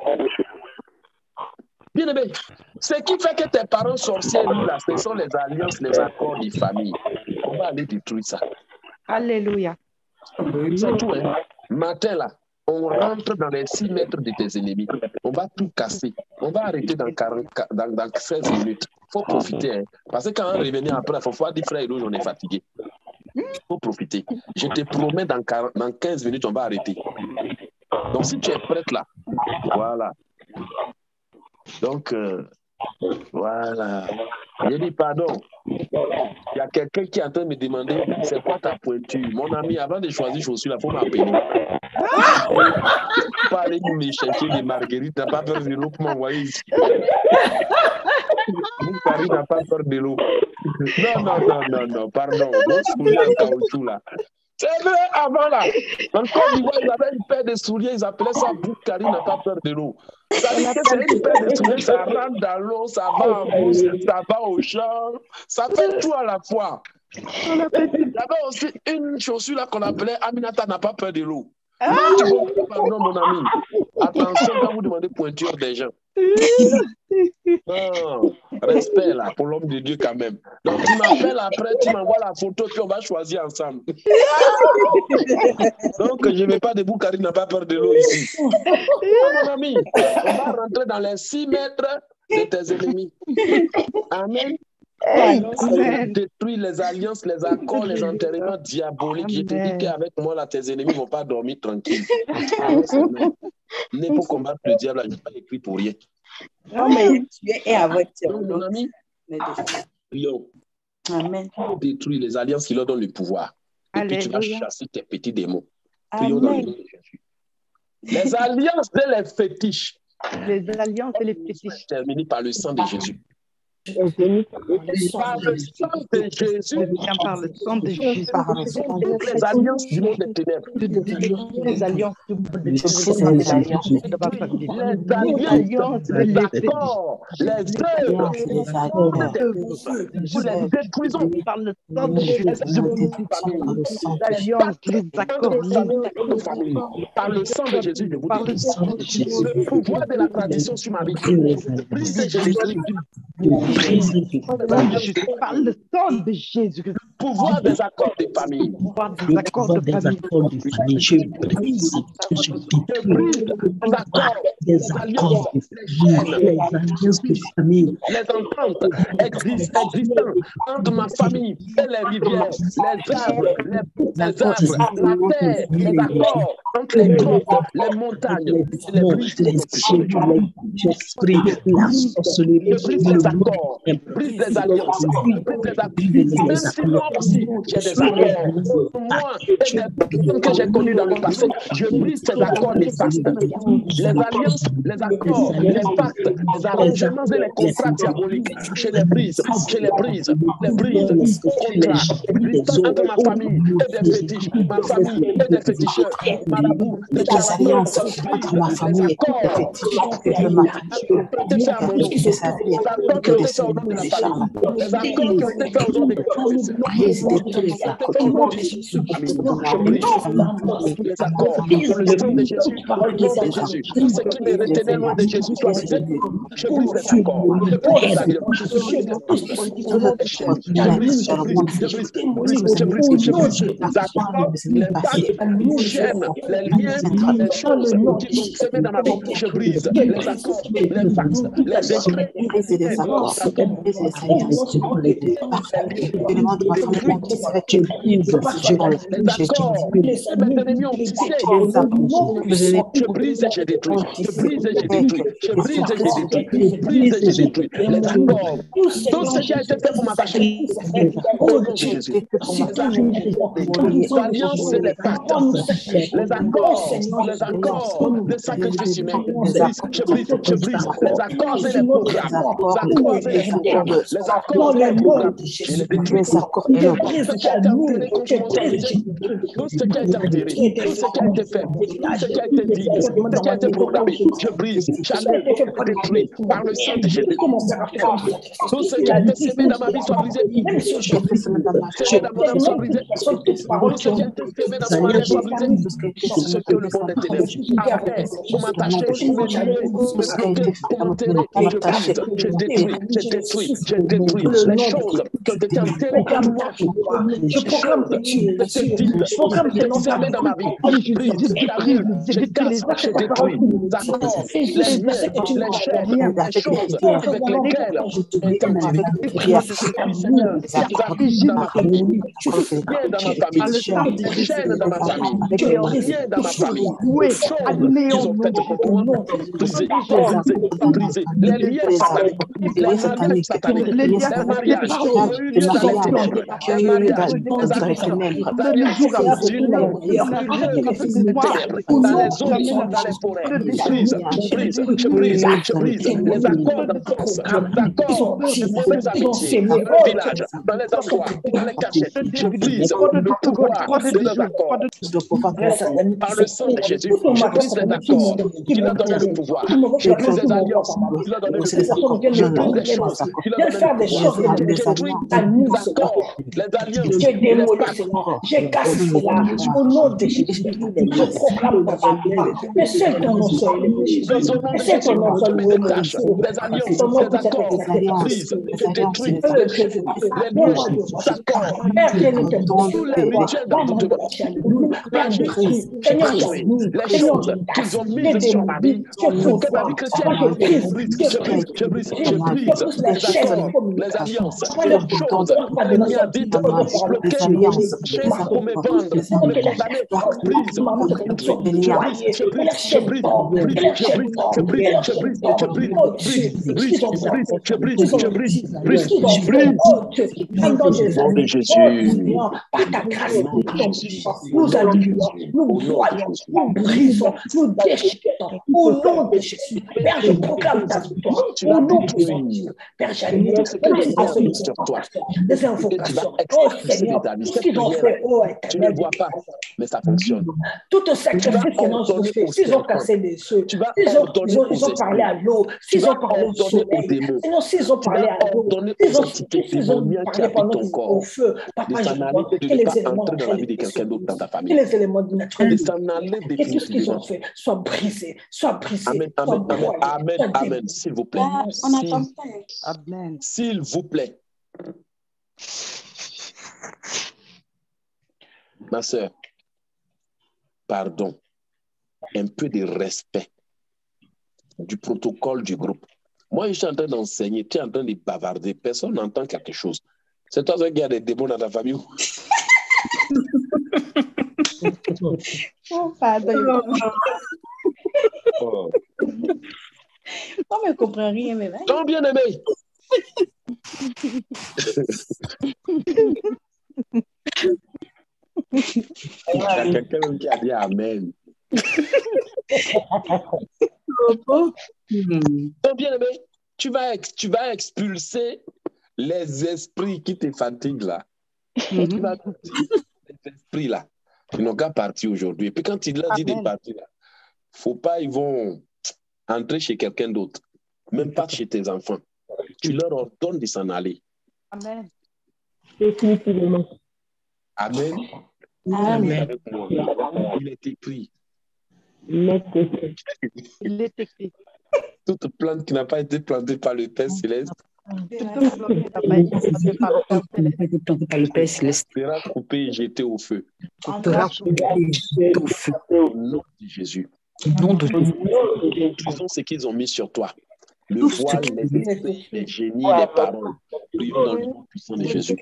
Bien aimé, ce qui fait que tes parents sorciers, là, ce sont les alliances, les accords des familles. On va aller détruire ça. Alléluia. C'est tout, hein. Matin, là, on rentre dans les six mètres de tes ennemis. On va tout casser. On va arrêter dans, quarante, dans, dans seize minutes. Il faut profiter. Hein. Parce que quand on revenait après, il faut voir dire frère et on est fatigué. Il faut profiter. Je te promets, dans, quarante, dans quinze minutes, on va arrêter. Donc, si tu es prête là, voilà. Donc, euh, voilà. Je dis pardon. Il y a quelqu'un qui est en train de me demander c'est quoi ta pointure. Mon ami, avant de choisir chaussures, il faut m'appeler. Pas aller me chercher des marguerites, n'a pas peur de l'eau pour m'envoyer ici. Paris n'a pas peur de l'eau. Non, non, non, non, non, pardon. Vos souliers en caoutchouc là. C'est vrai, avant là. En Côte d'Ivoire, ils avaient une paire de souliers, ils appelaient ça Boukari n'a pas peur de l'eau. Ça veut dire que c'est une paire de souliers, ça rentre dans l'eau, ça va en bouche, ça va au champ, ça fait tout à la fois. Il y avait aussi une chaussure là qu'on appelait Aminata n'a pas peur de l'eau. Ah! Pardon, mon ami. Attention quand vous demandez pointure des gens. Non, respect là pour l'homme de Dieu quand même. Donc tu m'appelles après, tu m'envoies la photo, puis on va choisir ensemble. Donc je ne vais pas debout car il n'a pas peur de l'eau ici. Oh, mon ami, on va rentrer dans les six mètres de tes ennemis. Amen. Amen. Détruire les alliances, les accords, les enterrements diaboliques. Je te dis qu'avec moi, là, tes ennemis ne vont pas dormir tranquille. Né pour combattre le diable, je n'ai pas écrit pour rien. Non, mais tu es avec toi. Mon ami, prions. Amen. Détruire les alliances qui leur donnent le pouvoir. Et Alléluia. Puis tu vas chasser tes petits démons. Prions dans le nom de Jésus. Les alliances et les fétiches. Les alliances et les fétiches. Terminées par le sang de Jésus. Par le sang de Jésus. Par le sang de Jésus. Les alliances du monde des ténèbres. Les alliances du monde des ténèbres. Les alliances, les accords, les œuvres. Nous les détruisons par le sang de Jésus. Les alliances, les accords, par le sang de Jésus. Par le sang de Jésus. Le pouvoir de la tradition sur ma vie. Brise Jésus-Christ. Par le sang de Jésus. Pouvoir des accords de famille. Pouvoir des accords de famille. Je brise, je détruis des accords de famille, les alliances de famille. Les ententes existantes entre ma famille et les rivières, les arbres, les, les arbres, la terre, les accords entre les grottes, les montagnes, les brises. L'esprit, la sorcellerie, brise les accords, brise les alliances, brise les accords. Même si moi aussi, j'ai des accords. Moi et des personnes que j'ai connues dans le passé, je brise ces accords néfastes. Les alliances, les accords, les pactes, les arrangements et les contrats diaboliques. Je les brise, je les brise, les brise, contrats, existants entre ma famille et des fétiches, ma famille et des féticheurs, marabouts, des alliances entre ma famille et des fétiches, et ma les accords qui ont été faits au nom de la famille, les accords qui ont été faits au nom de brise, détruis les accords. Au nom de Jésus, les accords, dans le sang de Jésus, au nom de Jésus, tout ce qui me retenait loin de Jésus soit brisé. Je brise les accords, je brise les alliances, je brise les chaînes, je brise, je brise, je brise, je brise, je brise les accords, les bagues, les chaînes, les liens, les choses qui sont semées dans ma vie, je brise les accords, les fax, les décrets, les accords, brise les alliances, les éléments de ma famille qui seraient tués. Les accords, mes ennemis ont tissé, je brise et je détruis, je brise et je détruis, je brise et je détruis, je brise et je détruis, les accords, tout ce qui a été fait pour m'attacher, au nom de Jésus, les alliances et les pactes, les accords, les accords de sacrifice humain, je brise, je brise, les accords et les programmes, les accords et les programmes, les accords et les programmes, je les détruis, tout ce qui a été enterré contre mon santé, tout ce qui a été enterré, tout ce qui a été fait, tout ce qui a été dit, tout ce qui a été programmé, je brise, j'annule, je détruis, par le sang de Jésus. Tout ce qui a été semé dans ma vie soit brisé, semé dans mon âme soit brisé, tout ce qui a été semé dans mon âme soit brisé, tout ce que le monde est ténèbres a fait pour m'attacher, pour me lier, pour me bloquer, pour m'enterrer, je brise, je détruis, je détruis, je détruis les choses qui ont été enterrées en moi. Je proclame que tu je proclame que tu semé dans ma vie, je brise, j'annule, je casse, je détruis, d'accord, les liens, les chaînes, les choses avec lesquelles j'ai été enterré. Seigneur, dans ma famille, viens dans ma famille, les chaînes dans ma famille, viens dans ma famille, les choses qu'ils ont faites contre moi, brisez, brisez, brisez, les liens sataniques, les mariages sataniques, les mariages qui ont eu lieu dans les ténèbres, les mariages, les alliances, dans les jours abusifs, dans les ténèbres, dans les zones, dans les forêts, brise, brise, je brise, je brise, les accords d'enfance, les accords de mauvaises amitiés, dans le village, dans les endroits, dans les cachettes, je brise le pouvoir de leurs accords. Par le sang de Jésus, je brise les accords qui leur donnaient le pouvoir. Je brise les alliances qui leur donnaient le pouvoir. Je brise les choses qui leur donnaient le pouvoir. Je détruis les accords, les alliances, les pactes. Je casse cela au nom de Jésus. Je proclame dans ta vie. Mais seul ton nom soit élevé, Jésus. Mais seul ton nom soit élevé. Les alliances, les accords, brise, je détruis les choses, les liens, les accords, tous les rituels d'envoûtement. Père Jésus, je brise les choses qu'ils ont mises sur ma vie, pour que ma vie chrétienne, je brise, je brise, je brise, je brise les accords, les alliances, les choses, les liens dites, bloqués, chez pour me vendre, pour me condamner, brise, je brise, je brise, je brise, je brise, je brise, je brise, je brise, je brise, je brise, je brise, je brise, au nom de Jésus. Par ta grâce, nous allons, nous voyons, nous brisons, nous déchirons, au nom de Jésus. Père, je proclame ta victoire, au nom de Jésus. Père, j'annule les invocations. Oh Seigneur, tout ce qu'ils ont fait, oh Éternel. Tu ne vois pas, mais ça fonctionne. Tout sacrifice qu'ils ont fait, s'ils ont cassé des œufs, s'ils ont, ils ont, ils ont parlé à l'eau, s'ils ont parlé au soleil, sinon s'ils ont parlé à l'eau, s'ils ont, s'ils ont parlé pendant qu'ils au feu, papa, je vois que les éléments dans la vie de quelqu'un d'autre dans ta famille. Que les éléments du naturel, que tout ce qu'ils ont fait soit brisé, soit brisé. Amen, amen, amen, amen, amen, s'il vous plaît. Amen. S'il vous plaît. Ma soeur, pardon, un peu de respect du protocole du groupe. Moi, je suis en train d'enseigner, tu es en train de bavarder, personne n'entend quelque chose. C'est toi qui as des démons dans ta famille. Oh, pardon. Oh. On ne comprend rien, mais là. Ton bien-aimé. Il y a quelqu'un qui a dit Amen. Ton bien-aimé, tu vas, tu vas expulser les esprits qui te fatiguent là. Mm-hmm. Tu vas les esprits là. Ils n'ont qu'à partir aujourd'hui. Et puis quand il leur dit de partir là, faut pas, ils vont entrer chez quelqu'un d'autre. Même pas chez tes enfants. Tu leur ordonnes de s'en aller. Amen. Définitivement. Amen. Amen. Il est écrit. Il est écrit. Il est écrit. Toute plante qui n'a pas été plantée par le Père Céleste Toute plante qui n'a pas été plantée par le Père Céleste Par le Père Céleste. sera coupée et jetée au feu. Sera coupé au feu. Au nom de Jésus. Au nom de Jésus. Détruisons ce qu'ils ont mis sur toi. Le Tout ce voile, qui- les esprits, les génies, les paroles. Prions dans le nom puissant de Jésus.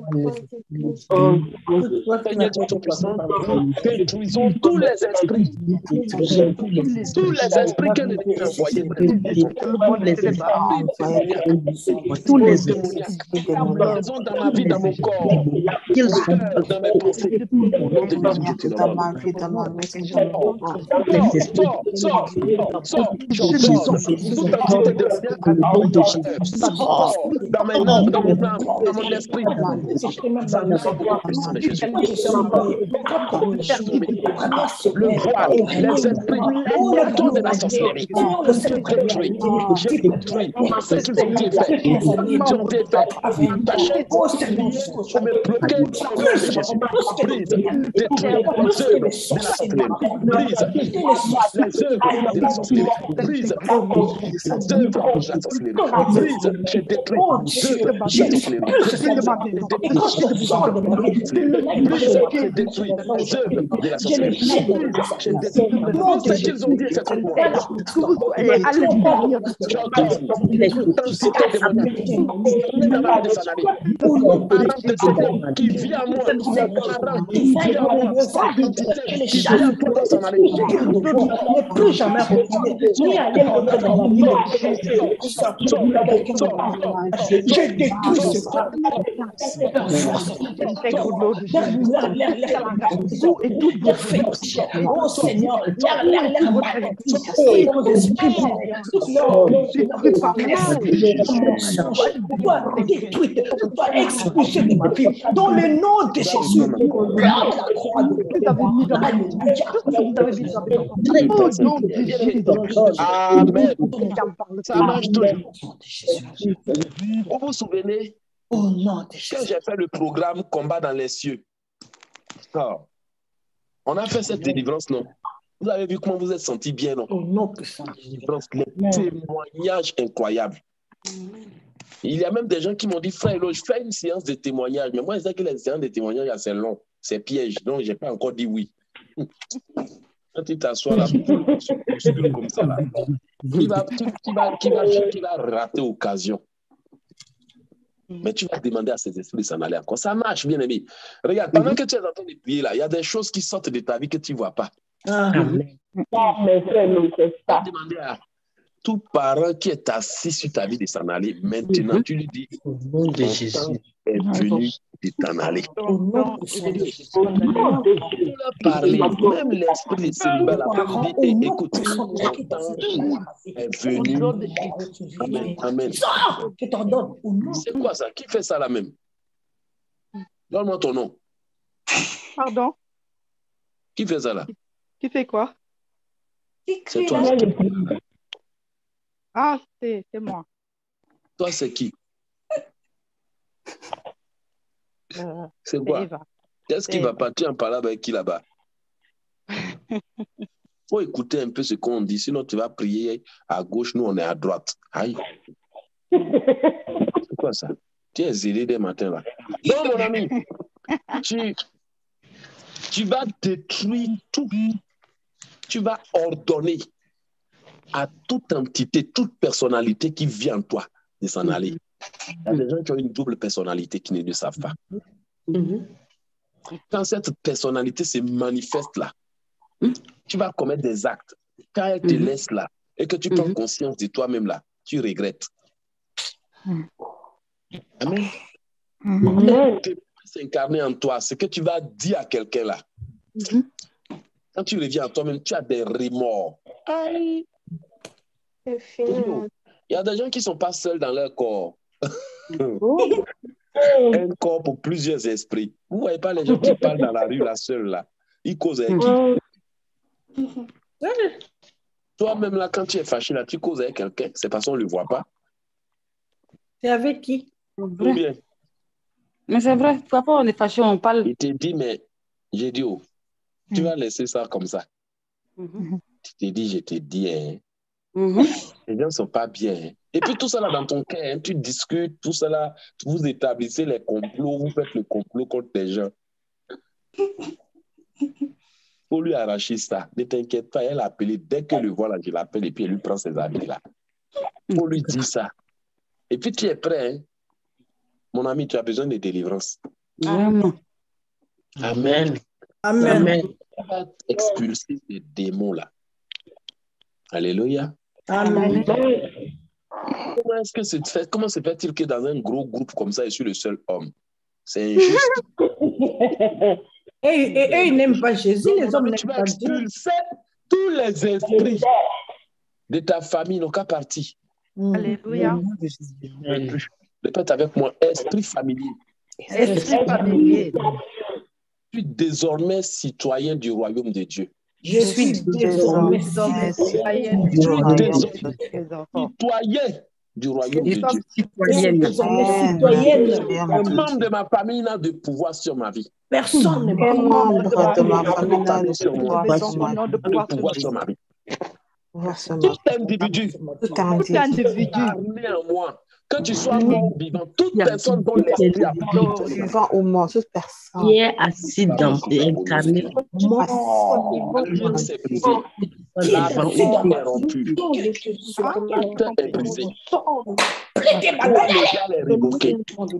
Seigneur Dieu Tout-Puissant, détruisons tous les esprits. Tous les esprits que l'ennemi a envoyés. Tous les Ils sont dans ma vie, dans mon corps, dans mes pensées. Au nom de Jésus, je te demande. Sors, sors, sors, sors, sors. Toute entité de sors dans mes âmes, dans mon âme, dans mon esprit. Ça nous envoie puissant de Jésus. Le voile, les esprits, le don de la sorcellerie. J'ai détruit, j'ai détruit ce qu'ils ont été fait. Ils ont été faits. Tâchez de me bloquer au nom de Jésus. Brise, détruis les œuvres de la sorcellerie. Brise les œuvres de la sorcellerie. Brise les œuvres de la sorcellerie. Brise, j'ai détruit les œuvres de la sorcellerie. Brise, j'ai détruit les œuvres de la sorcellerie. J'ai détruit tout ce qu'ils ont dit cette fois. Qui vit à moi, qui vit à moi, qui vit à toi s'en aller. Ne plus jamais retourner, ni aller rentrer dans la vie de je détruis ce corps. Et tout est fait. Oh Seigneur, l'air, l'air, l'air, maladie, dans l'esprit, toute leur doit détruire, doit expulser de ma vie. Dans le nom de Jésus, la croix de Amen. Ça marche toujours. Vous vous souvenez, au nom de quand Jésus, j'ai fait le programme Combat dans les cieux, oh, on a fait cette délivrance, non? Vous avez vu comment vous êtes senti bien, non? au nom puissant de Jésus. Les témoignages incroyables. Il y a même des gens qui m'ont dit, frère, je fais une séance de témoignages. Mais moi, je sais que les séances de témoignages, c'est long, c'est piège. Donc, je n'ai pas encore dit oui. Quand tu t'assois là, comme ça, là, qui va, qui, qui va, qui va, qui va rater l'occasion? Mais tu vas demander à ces esprits de s'en aller encore. Ça marche, bien aimé. Regarde, pendant que tu es en train de prier là, il y a des choses qui sortent de ta vie que tu ne vois pas. Amen. Mais frère, non, c'est Tu vas ça. demander à tout parent qui est assis sur ta vie de s'en aller. Maintenant, tu lui dis, Au nom de Jésus. est venu de t'en aller. Au nom puissant de Jésus. Tu leur parler, même l'esprit de célibat là, peut lui dire, eh, écoute, ton temps est venu. Amen, amen. Sors, je t'ordonne. Au nom C'est quoi ça? Qui fait ça là même? Donne-moi ton nom. Pardon? Qui fait ça là? Qui fait quoi? C'est toi. Ah, c'est c'est moi. Toi, c'est qui? Euh, C'est c'est quoi? Eva. Qu'est-ce qui C'est va Eva. partir en parlant avec qui là-bas? Faut écouter un peu ce qu'on dit, sinon tu vas prier à gauche, nous on est à droite. Aïe. C'est quoi ça? Tu es zélé dès matin là. Non, mon ami, tu, tu vas détruire tout. Tu vas ordonner à toute entité, toute personnalité qui vit en toi de s'en aller. Il y a des gens qui ont une double personnalité qui ne le savent pas. Mhm. Quand cette personnalité se manifeste là, tu vas commettre des actes. Quand elle te Mhm. laisse là et que tu prends Mhm. conscience de toi-même là, tu regrettes. Amen. Amen. Que s'incarner en toi, ce que tu vas dire à quelqu'un là. Mhm. Quand tu reviens à toi-même, tu as des remords. Aïe. C'est fini. Il y a des gens qui ne sont pas seuls dans leur corps. Oh. Un corps pour plusieurs esprits. Vous ne voyez pas les gens qui parlent dans la rue là, seuls là. Ils causent avec qui? Oh. Toi-même là, quand tu es fâché là, tu causes avec quelqu'un. C'est parce qu'on ne le voit pas. C'est avec qui? Ou bien, Mais c'est vrai, parfois on est fâché, on parle. Il te dit, mais j'ai dit, oh, tu vas laisser ça comme ça. Mhm. Tu te dis, je te dis, hein, Mhm. les gens ne sont pas bien. Hein. Et puis tout ça là dans ton cœur, hein, tu discutes, tout ça là, vous établissez les complots, vous faites le complot contre les gens. Il faut lui arracher ça. Ne t'inquiète pas, elle a appelé. Dès que le voit là, je l'appelle et puis elle lui prend ses habits là. Il faut lui dire ça. Et puis tu es prêt, hein? Mon ami, tu as besoin de délivrance. Vraiment. Amen. Amen. Amen. On va expulser ces démons-là. Alléluia. Amen. Comment est-ce que c'est fait? Comment se fait-il que dans un gros groupe comme ça, je suis le seul homme? C'est injuste. Et, et, et ils n'aiment pas Jésus, Donc, les mon hommes ami, n'aiment tu vas pas Dieu. expulser tous les esprits de ta famille, n'ont qu'à partir. Alléluia. Amen. Répète avec moi, esprit familier. Esprit familier. Je suis désormais citoyen du royaume de Dieu. Je suis désormais Désormais, citoyen Je suis citoyen désormais des enfants. citoyen du royaume Nous de sommes Dieu. Citoyenne. désormais citoyenne. Aucun membre de ma famille n'a de pouvoir sur ma vie. Personne ne Quel peut membre de ma N'a famille de n'a famille de sur moi. pouvoir Nous sur ma avons de N'a de pouvoir pouvoir sur sur ma vie. pouvoir sur ma Tout individu tout tout individu individu né en moi, que tu sois mort ou vivant, toute personne dont l'esprit a mort, vivant ou mort, toute personne Qui est assis dans et incarné. l'alliance est brisée. La foi est rompue. Tout est brisé. Le légal est révoqué.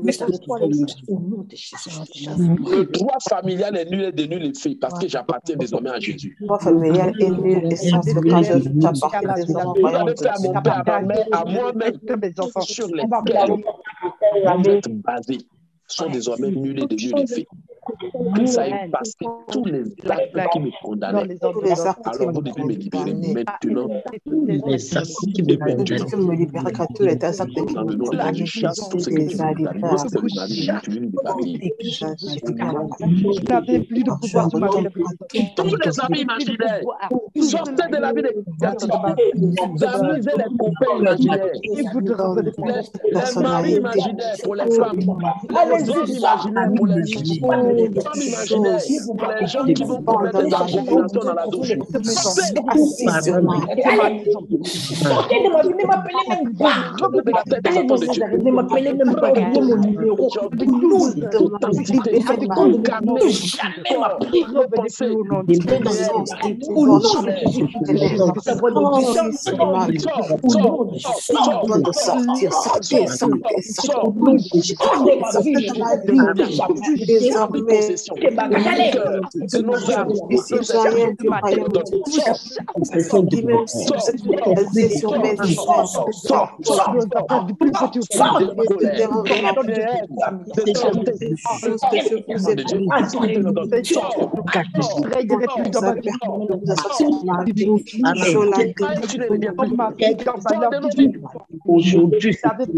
Le droit familial est nul et de nul effet parce que j'appartiens désormais à Jésus. le droit familial est nul et sans ce cas je j'appartiens désormais au Vous royaume avez de fait à mon Dieu. père, à ma mère, à moi-même, mes enfants. sur lesquels vous êtes basés, sont désormais nuls et de nul effet. Que ça ait passé tous les actes qui me condamnaient. Tous les actes qui Alors vous me devez me libérer condamnaient. maintenant. Les actes qui me Vous devez condamnent. me libérer car tous les actes qui Dans me le nom de condamnent, Jésus, je chasse tout ce suis que tu déjà veux libéré. libérer. C'est de ma vie, tu veux nous libérer. Et que je Au nom de Vous Jésus. n'avez plus de je pouvoir sur ma vie. retourne Tous les amis imaginaires, sortez de la vie des amis et les copains imaginaires, Et vous de revenir les, les maris imaginaires pour les femmes, les hommes imaginaires pour les femmes imaginaires, pour les gens qui vont commettre des abominations dans la douche. assis sur moi. Sortez de ma vie, ne m'appelez même pas. De la tête des Allez, enfants de Dieu. ne m'appelez même pas. Oubliez mon numéro. J'ordonne toute entité, tout canon, Jamais m'appeler. nos pensées, L'innocence, réelles, Au nom de chair, Jésus, que ta voix de puissance. sur ma vie. sors, Au sors, nom de Jésus, sors, Demande de sortir, sortez, sortez, sors, sortez. au nom de Jésus, sortez ma vie, Sortez de ma je vie. vous Désormais, possession c'est ma de nos galère. cœurs, de nos âmes, je suis citoyen du royaume de Dieu. sors, Qui même si vous êtes basé sur mes frères, sors, sors, sors, du plus petit au Sors de de colère, démons de ma de haine, de des santé, choses que je vous ai de Dieu. promises. Sors, sors, Vous avez permis de vous sortir de ma vie. Je la ah, tu ne reviens plus. ma vie, dans ma Sors de nos vie. vies. Aujourd'hui, Vous avez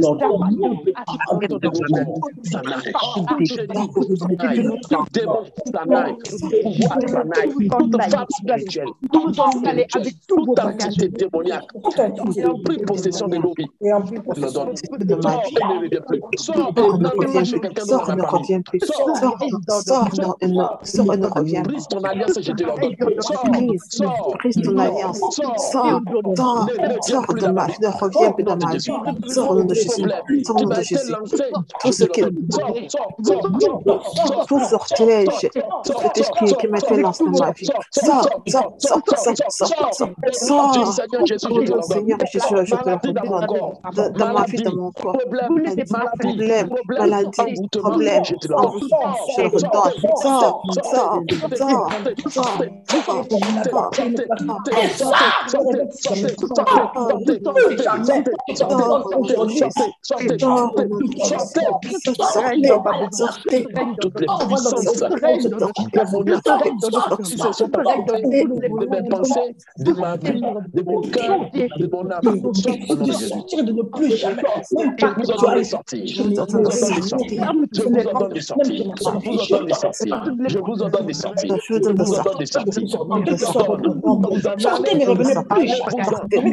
Ça n'arrête. Je dis, ça n'arrête. Tout démon, ça n'arrête. Tout pouvoir, ça n'arrête. Toute femme spirituelle, toute femme allez spirituelle, avec tout vos toute bagages. entité démoniaque, qui a pris possession de nos vies. Et en plus, Je le donne. de ma Sors vie. et ne reviens plus. Sors et Sors, ne n'entre pas reviens chez plus. quelqu'un Sors, dans ne ta famille. reviens plus. Sors, Sors, sors, ne- ne- sors et ne reviens brise ton alliance et je te l'ordonne. Sors, Brise, sors, brise ton alliance. sors, Sors, sors, ne, ne viens sors plus de dans ma ma vie. vie. Ne reviens plus Au nom dans de ma Jésus. vie. Sors au nom de Jésus. Problème Sors au qui nom de m'a été Jésus. lancé, Tout je ce te qui l'ordonne. Sors, sors, sors, sors, sors, tout sortilège, tout cet esprit qui m'a fait lancer dans ma vie. Sors, sors, sors, sors, sors, sors, du sors. Seigneur Jésus, je Au te nom du l'ordonne. Seigneur Jésus, je te Maladie dans mon l'ordonne. corps, Dans dans ma vie, maladie, dans mon corps. problème, Maladie, maladie, problème, problème, maladie, envoûtement, problème, je te l'ordonne. envoûtement, je le redonne. Sors, sors, sors, sors, sors, Toutes les puissance démoniaque, si ce sont pas de mes pensées, de ma vie, de mon cœur, de mon âme, sors au nom de Jésus. De ne plus jamais. Je vous ordonne de sortir. Je vous ordonne de sortir. Je vous ordonne de sortir. Je vous ordonne de sortir. Je vous ordonne de sortir. Je vous ordonne de sortir. Sortez, ne revenez plus jamais.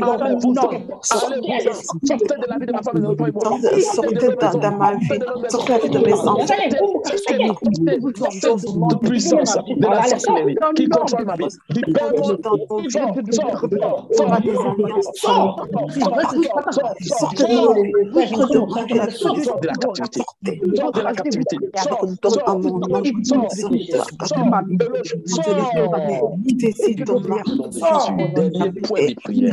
Sortez de la vie de ma femme et de mon enfant. Sortez de ma vie. Sortez de la vie de mes enfants. Toute puissance de la sorcellerie qui contrôle ma vie. Du peuple, Sors des alliances. Sortez de la captivité. Sors de la captivité. Sors à mon nom. Dernier point de prière.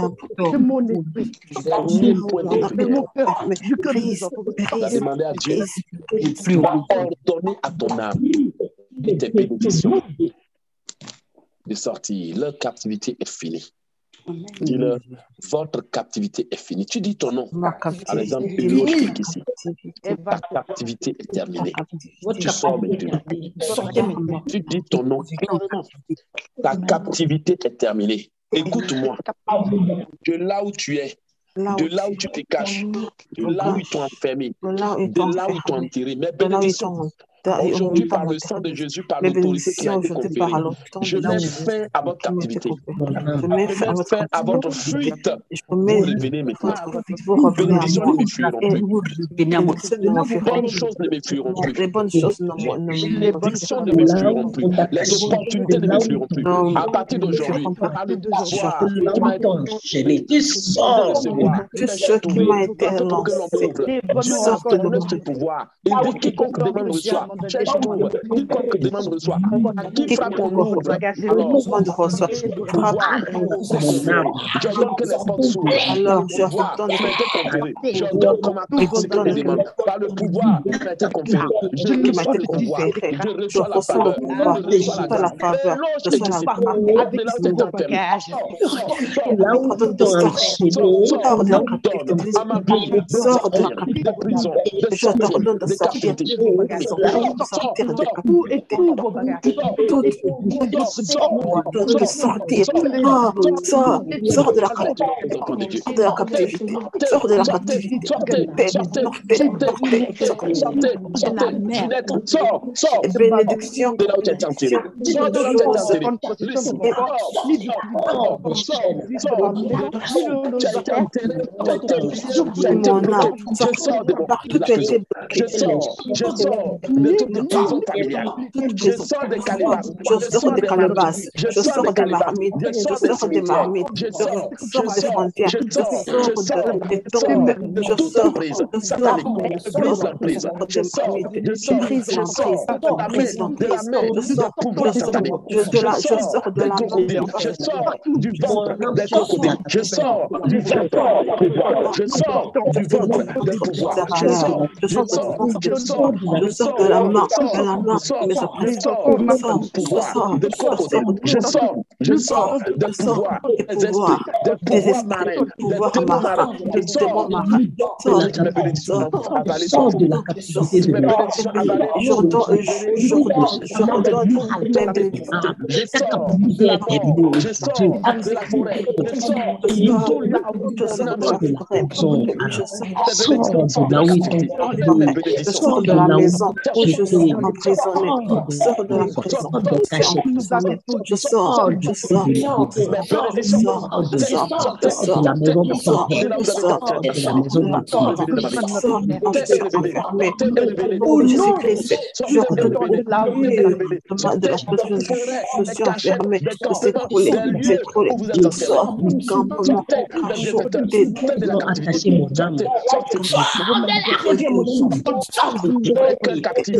On a demandé à Dieu d'ordonner à ton âme et tes bénédictions de sortir. Leur captivité est finie. Dis-leur, votre captivité est finie. Tu dis ton nom. Par exemple, ici. Ta captivité est terminée. Tu sors maintenant. Tu dis ton nom clairement. Ta captivité est terminée. Écoute-moi. De là où tu es, de là où tu te caches, de là où ils t'ont enfermé, de là où ils t'ont enterré, mes bénédictions. Aujourd'hui, par le sang de Jésus, par l'autorité qui a été conférée, je mets fin à votre captivité. Je mets fin à votre fuite. Vous revenez maintenant. Les bénédictions ne me fuiront plus. Les bonnes choses ne me fuiront plus. Les bénédictions ne me fuiront plus. Les opportunités ne me fuiront plus. À partir d'aujourd'hui, par le pouvoir qui m'a été sors de moi, qui m'a été lancé, sors de ce pouvoir. Et de quiconque demande reçoit. Cherche trouve, quiconque demande reçoit. Qui frappe on ouvre. Alors, j'ordonne que les portes s'ouvrent. Alors, j'ordonne j'ordonne qu'on m'accorde les demandes. Par le pouvoir qui m'a été conféré. Je reçois le pouvoir. Je reçois la faveur. Je reçois la faveur. Je reçois la faveur. De là où tu es enfermé. Là où tu es enchaîné. Sors de la captivité. À ma vie. Sors de la captivité. De prison. De sortir. De captivité. Sortir de où et tout vos bagages. De sortir. Sors, sors de la captivité. Sors de la captivité. Sors de la captivité. Sortez, sortez, sortez. Sors, sors. Bénédiction de là où tu es enterré. Sors de là où tu es enterré. Sors, sors. Tu as été enterré. Tu as été bloqué. Je sors de la prison. Je sors, je sors de toutes les prisons familiales. Je sors des calebasses. Je sors des calebasses. Je sors des marmites. Je sors des marmites. Je sors des frontières. Je sors des tombes. Je sors satanique. Brise l'emprise. Je sors. Je sors. Brise l'emprise. Brise l'emprise. Je sors pouvoir satanique. Je sors de la crocodile. Je sors du ventre des crocodiles. Je sors du ventre pouvoir. Je sors du ventre des pouvoirs. Je sors. Je sors. Je sors. Je sors de la main. De la main. Mais je sors du pouvoir des crocodiles. Je sors. Je sors des pouvoirs des esprits. Des pouvoirs marins. Des démons marins. Je sors. Mes bénédictions avalées. Sors de la captivité. Mes bénédictions avalées. Je sors de la mort. Je sors de la forêt. Je sors de tout là où je sors de la forêt. Je sors de là où je sors de la maison où je suis emprisonné. Sors de la prison. Je sors, je sors. Je sors, je sors, je sors, je sors de la maison de sors, je sors de la maison de sors, je sors enfermé. Où je suis blessé, je retourne de la de la prison. Je suis enfermé, je suis écroulé, j'ai écroulé. Je sors du campement, crachot, des dents attachés mon âme. Quel captif,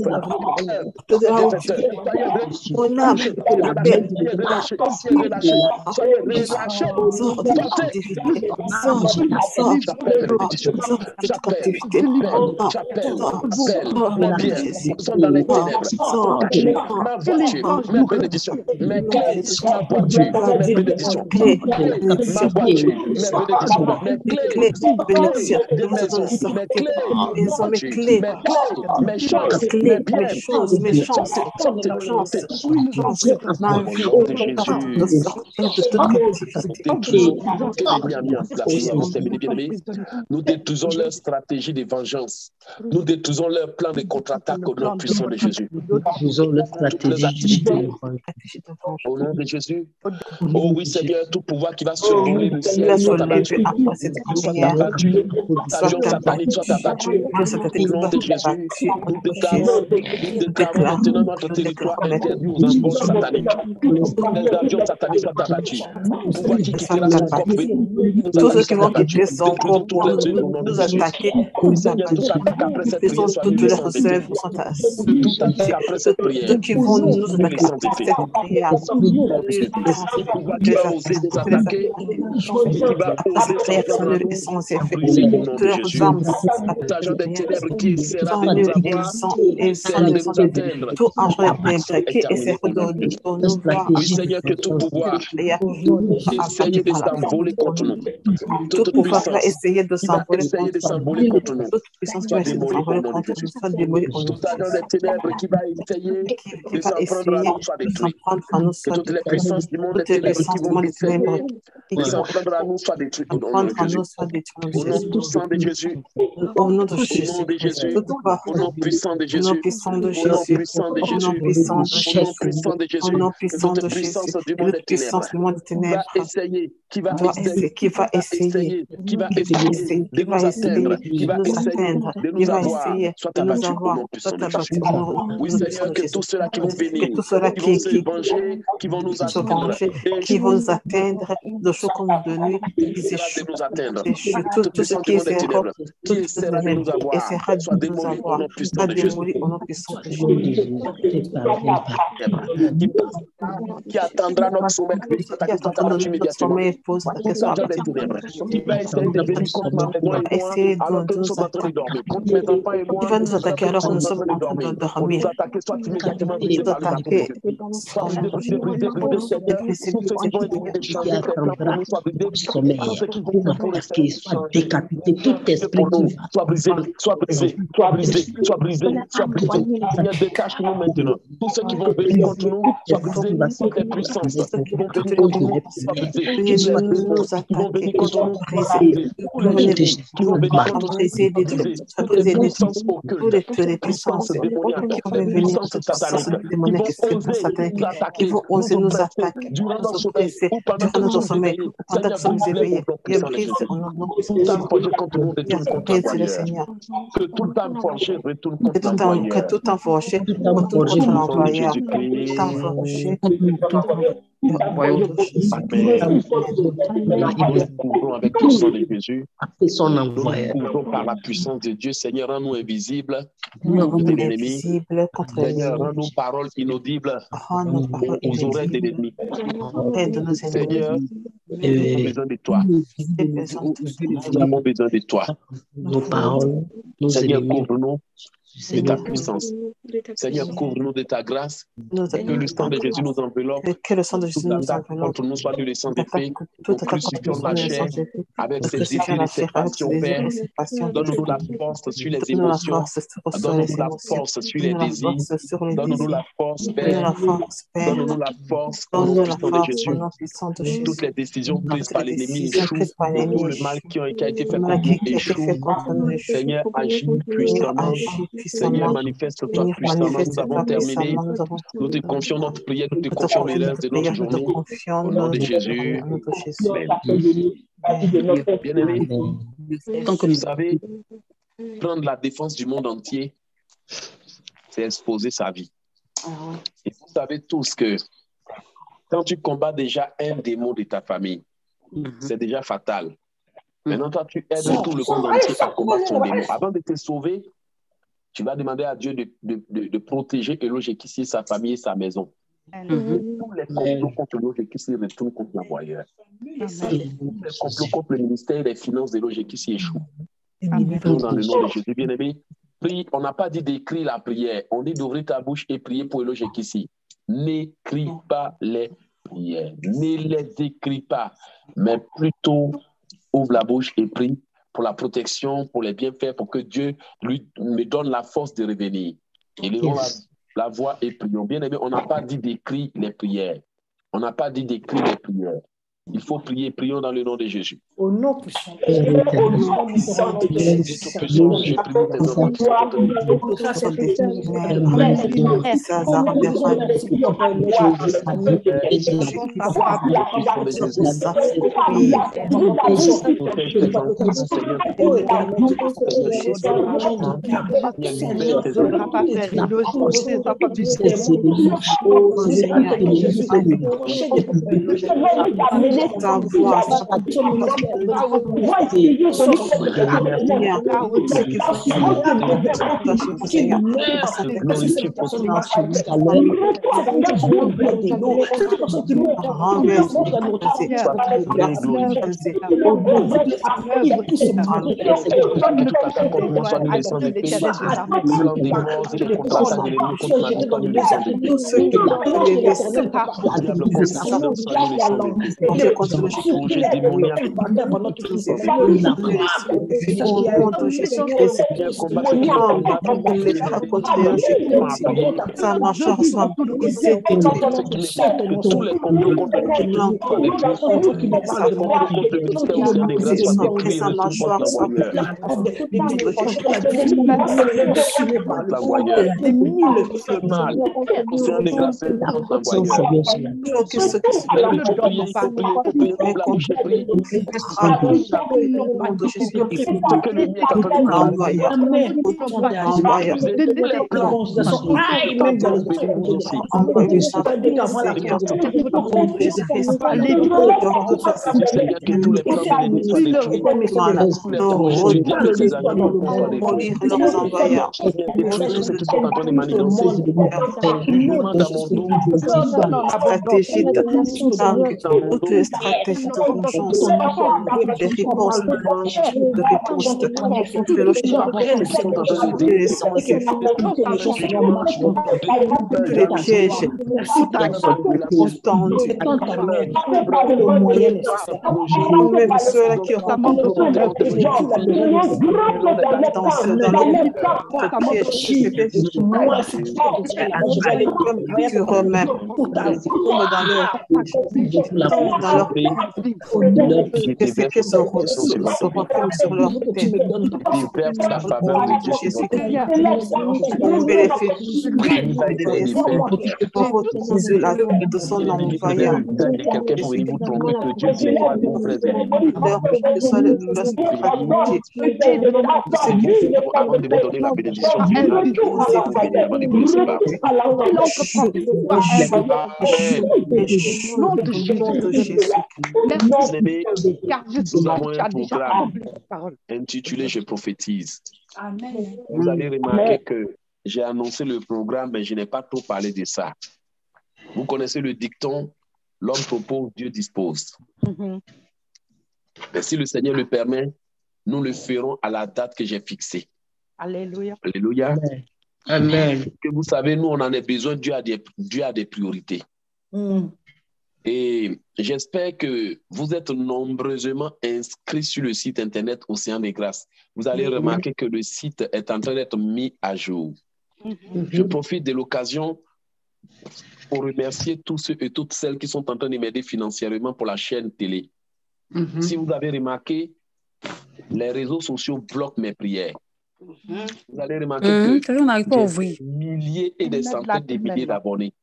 mon âme, la paix, soyez relâchés, soyez relâchés, sors de la captivité, sors, sors, sors de la captivité, sors, mes biens sont dans les ténèbres, ma voiture, mes bénédictions, mes clés, ma voiture, mes bénédictions, ma voiture, mes bénédictions, mes clés, mes bénédictions, mes clés, clés, mes clés, mes chances, clés, mes biens, mes choses, mes chances, sortez, chance, sortez, ma vie, au nom de de Jésus. sortir de toute captivité. Détruisons tout ce que l'ennemi a mis en place. Nous avons terminé, bien-aimés. Nous détruisons leur stratégie de vengeance. Nous détruisons leur plan de contre-attaque au nom puissant de Jésus. Nous avons la stratégie de Au nom de Jésus. Oh oui, Seigneur, tout pouvoir qui va survoler le ciel soit abattu. Soit abattu. Avion satanique soit abattu. Au nom de Jésus. Nous déclarons, nous déclarons maintenant notre territoire interdit aux embarques sataniques. Les avions sataniques soient abattus. Pouvoir qui quittera son corps, tous ceux qui vont quitter son corps pour nous, nous attaquer, nous attaquer. Faisons toutes leurs œuvres sont à toute attaque après cette prière. Ceux qui vont nous attaquer après cette prière, qui va oser nous attaquer, qui va oser sans et sans effet. Toutes leurs armes, agent des ténèbres qui essaiera sont de nuls nous et avoir, sans et sans nous atteindre. Tout agent des qui essaie de nous voir. Oui, Seigneur, que tout pouvoir essayer de s'envoler contre nous. Tout pouvoir va essayer de s'envoler s'envoler contre nous. Toute puissance qui va essayer de s'envoler contre nous, soit démolie au nom de Tout agent des ténèbres qui va essayer qui de va s'en prendre à essayer nous soit de détruit. s'en prendre à nous, Que soit toutes les détruit. puissances du monde des Toutes les ténèbres qui puissances du vont monde des ténèbres essayer qui de vont s'en prendre à nous soit détruites au nom prendre de à nous, Jésus. soit détruit. Au nom puissant de Jésus. Au nom de Au nom Jésus. de Jésus. Toute part. Au nom puissant de Au nom Jésus. puissant de Au nom Jésus. puissant de Au nom Jésus. puissant de Au nom Jésus. puissant de Au Jésus. nom Que puissant toute de puissance Jésus. du Et monde de des ténèbres puissance du monde des qui va ténèbres essayer, qui va doit essayer, essayer, qui va essayer, essayer, qui va qui va essayer essayer, de qui va nous atteindre, essayer qui de va nous essayer atteindre, de qui nous va avoir, essayer soit de nous abattu au avoir, nom puissant soit de Jésus. abattu au nom Oui, puissant Seigneur, de que Jésus. tous ceux-là qui vont Que venir, tous ceux-là qui vont qui, se qui, venger, qui vont nous se atteindre, venger, et qui vont nous atteindre de choses comme de nuit, qui ils essaiera échouent. de nous atteindre. Échouent. Tout, Toute tout ce puissance qui du monde des essaiera, ténèbres, tout qui ce essaiera de nous qui avoir, essaiera soit de nous démoli au avoir, nom puissant soit de Jésus. démoli au nom puissant de Jésus. Qui, qui attendra notre sommet, que nous Qui attaquer soit attendra abattu notre immédiatement. sommeil pose la Tout question agent des abattu. ténèbres, qui va essayer de venir contre ma maison et moi, Essayer de, alors que de nous nous sommes en train de attaquer. dormir. Contre mes enfants et Qui moi, va nous attaquer alors que nous sommes en sommes train de en train de dormir. Pour dormir. nous attaquer, soit immédiatement brisé Nous par le baptême de attaquer Jésus. Soit brisé, brisé, brisé, brisé, Seigneur. Tous ceux qui vont essayer de changer tes plans pour nous, soit brisé. Tous ceux qui vont faire pour essayer de soit changer décapité, tout esprit pour nous, qui va soit brisé, soit brisé, soit brisé, soit brisé, soit brisé. Seigneur, détache-nous maintenant. Tous ceux qui vont venir contre nous, soit brisé. Toutes les puissances qui vont venir contre nous, soit brisé. Toutes les démons qui vont venir contre nous, soit brisé. Tous les génies qui vont venir contre nous, soit brisé. Toutes les puissances occultes, toutes les puissances démoniaques, toutes les puissances sataniques qui vont oser nous attaquer, qui vont nous oser nous oppresser attaquer, durant nous notre sommeil oppresser ou pendant durant que nous notre sommes sommeil, éveillés. pendant que Seigneur, nous sommes brise-les éveillés. au nom Et puissant de brise Jésus. au nom Tout âme forgée contre nous retourne contre brise le l'envoyeur. Seigneur. Que tout âme forgée retourne Que contre tout en, que l'envoyeur. tout enfourché tout temps retourne forgé contre Au nom de l'employeur. Jésus-Christ. Tout enfourché tout envoyé de Jésus. Amen. Nous nous couvrons avec le sang de Jésus. après son Nous nous envoyeur. couvrons par la puissance de Dieu. Seigneur, rends-nous invisibles Nous avons contre Nous l'ennemi. invisibles contre Seigneur, l'ennemi. rends-nos paroles inaudibles Rends nos paroles aux, aux oreilles de invisibles l'ennemi. auprès de nos ennemis. Seigneur, nous avons euh, besoin de toi. J'ai besoin de Nous avons besoin de toi. nos paroles, nos Seigneur, ennemis couvre-nous du de ta Seigneur. puissance. Seigneur, couvre-nous de ta grâce. nous Et que le sang de Jésus nous enveloppe. Et que le sang de Toute Jésus nous attaque enveloppe. contre nous soit nul et sans Toute effet. attaque, Nous toute attaque contre crucifions nous la soit chair sans effet. avec Nous ses crucifions désirs la et ses chair avec ses passions, désirs Père. et ses passions. Donne-nous la force sur les Donne-nous la émotions. force sur les Donne-nous la émotions. force sur les Donne-nous la désirs. force sur les Donne-nous la désirs. force, Donne-nous Père. la force, Père. Donne-nous la force au nom Donne-nous la puissant de force Jésus. au nom puissant de Jésus. Toutes les décisions prises Toutes par les l'ennemi décisions échouent. prises par l'ennemi Tout le mal échouent. qui a, qui a été fait Le mal contre qui nous qui a été échoue. fait contre nous échoue. Seigneur, agis Seigneur, puissamment. agis Seigneur, puissamment. manifeste-toi Seigneur, puissamment. Nous manifeste-toi avons terminé. puissamment. Nous avons Nous te confions notre prière, nous te Nous te confions confions l'heure notre de notre prière, nous te journée. confions Au nom de notre Jésus. journée, au nom de Jésus. Amen. Bien-aimés, Tant que vous savez, prendre la défense du monde entier, c'est exposer sa vie. Et vous savez tous que quand tu combats déjà un démon de ta famille, c'est déjà fatal. Maintenant, toi, tu aides tout le monde entier à combattre son démon. Avant de te sauver, tu vas demander à Dieu de, de, de, de protéger Elojekissi, sa famille et sa maison. Mm-hmm. Tous les complots contre Elojekissi retournent contre l'envoyeur. Tous les complots contre le ministère des Finances d'Elojekissi échouent. Dans le nom de Jésus, bien-aimé, prie. On n'a pas dit d'écrire la prière. On dit d'ouvrir ta bouche et prier pour Elojekissi. N'écris pas les prières. Ne les écris pas. Mais plutôt, ouvre la bouche et prie pour la protection, pour les bienfaits, pour que Dieu lui, me donne la force de revenir. Et levons Yes. la, la voix et prions. Bien aimé, on n'a pas dit d'écrire les prières. On n'a pas dit d'écrire les prières. Il faut prier. Prions dans le nom de Jésus. Au nom puissant de Père Jésus. Au éternel, nom puissant de Dieu Jésus. Tout-Puissant, je prie tes enfants qui sont en train de prier. Tout ça, c'est fait. Père magnifique, Protège tes enfants, Seigneur. stratégie toutes les stratégies de vengeance, des réponses de réponse, toutes les logiques les sens et tous les pièges tendus, même ceux qui auront dans ce piège, sur eux-mêmes, dans leur dans leur que ces pieds se retombe sur leur tête. La faveur de Dieu Jésus, Jésus, la vie de son envoyeur. Quelqu'un pour venir vous tromper que Dieu dit moi, mon frère que ce soit le stratégie. Avant de vous donner la bénédiction finale, avant de vous laisser partir. Nous avons un programme intitulé Je prophétise. Amen. Vous avez remarqué que j'ai annoncé le programme, mais je n'ai pas trop parlé de ça. Vous connaissez le dicton, l'homme propose, Dieu dispose. Mhm. Mais si le Seigneur le permet, nous le ferons à la date que j'ai fixée. Alléluia. Alléluia. Amen. Que vous savez, nous, on en a besoin, Dieu a des, Dieu a des priorités. Mm. Et j'espère que vous êtes nombreusement inscrits sur le site internet Océan des Grâces. Vous allez Mhm. remarquer que le site est en train d'être mis à jour. Mhm. Je profite de l'occasion pour remercier tous ceux et toutes celles qui sont en train de m'aider financièrement pour la chaîne télé. Mhm. Si vous avez remarqué, les réseaux sociaux bloquent mes prières. Vous allez remarquer Mhm, que on n'arrive pas à j'ai ouvrir. des milliers et des centaines de milliers d'abonnés.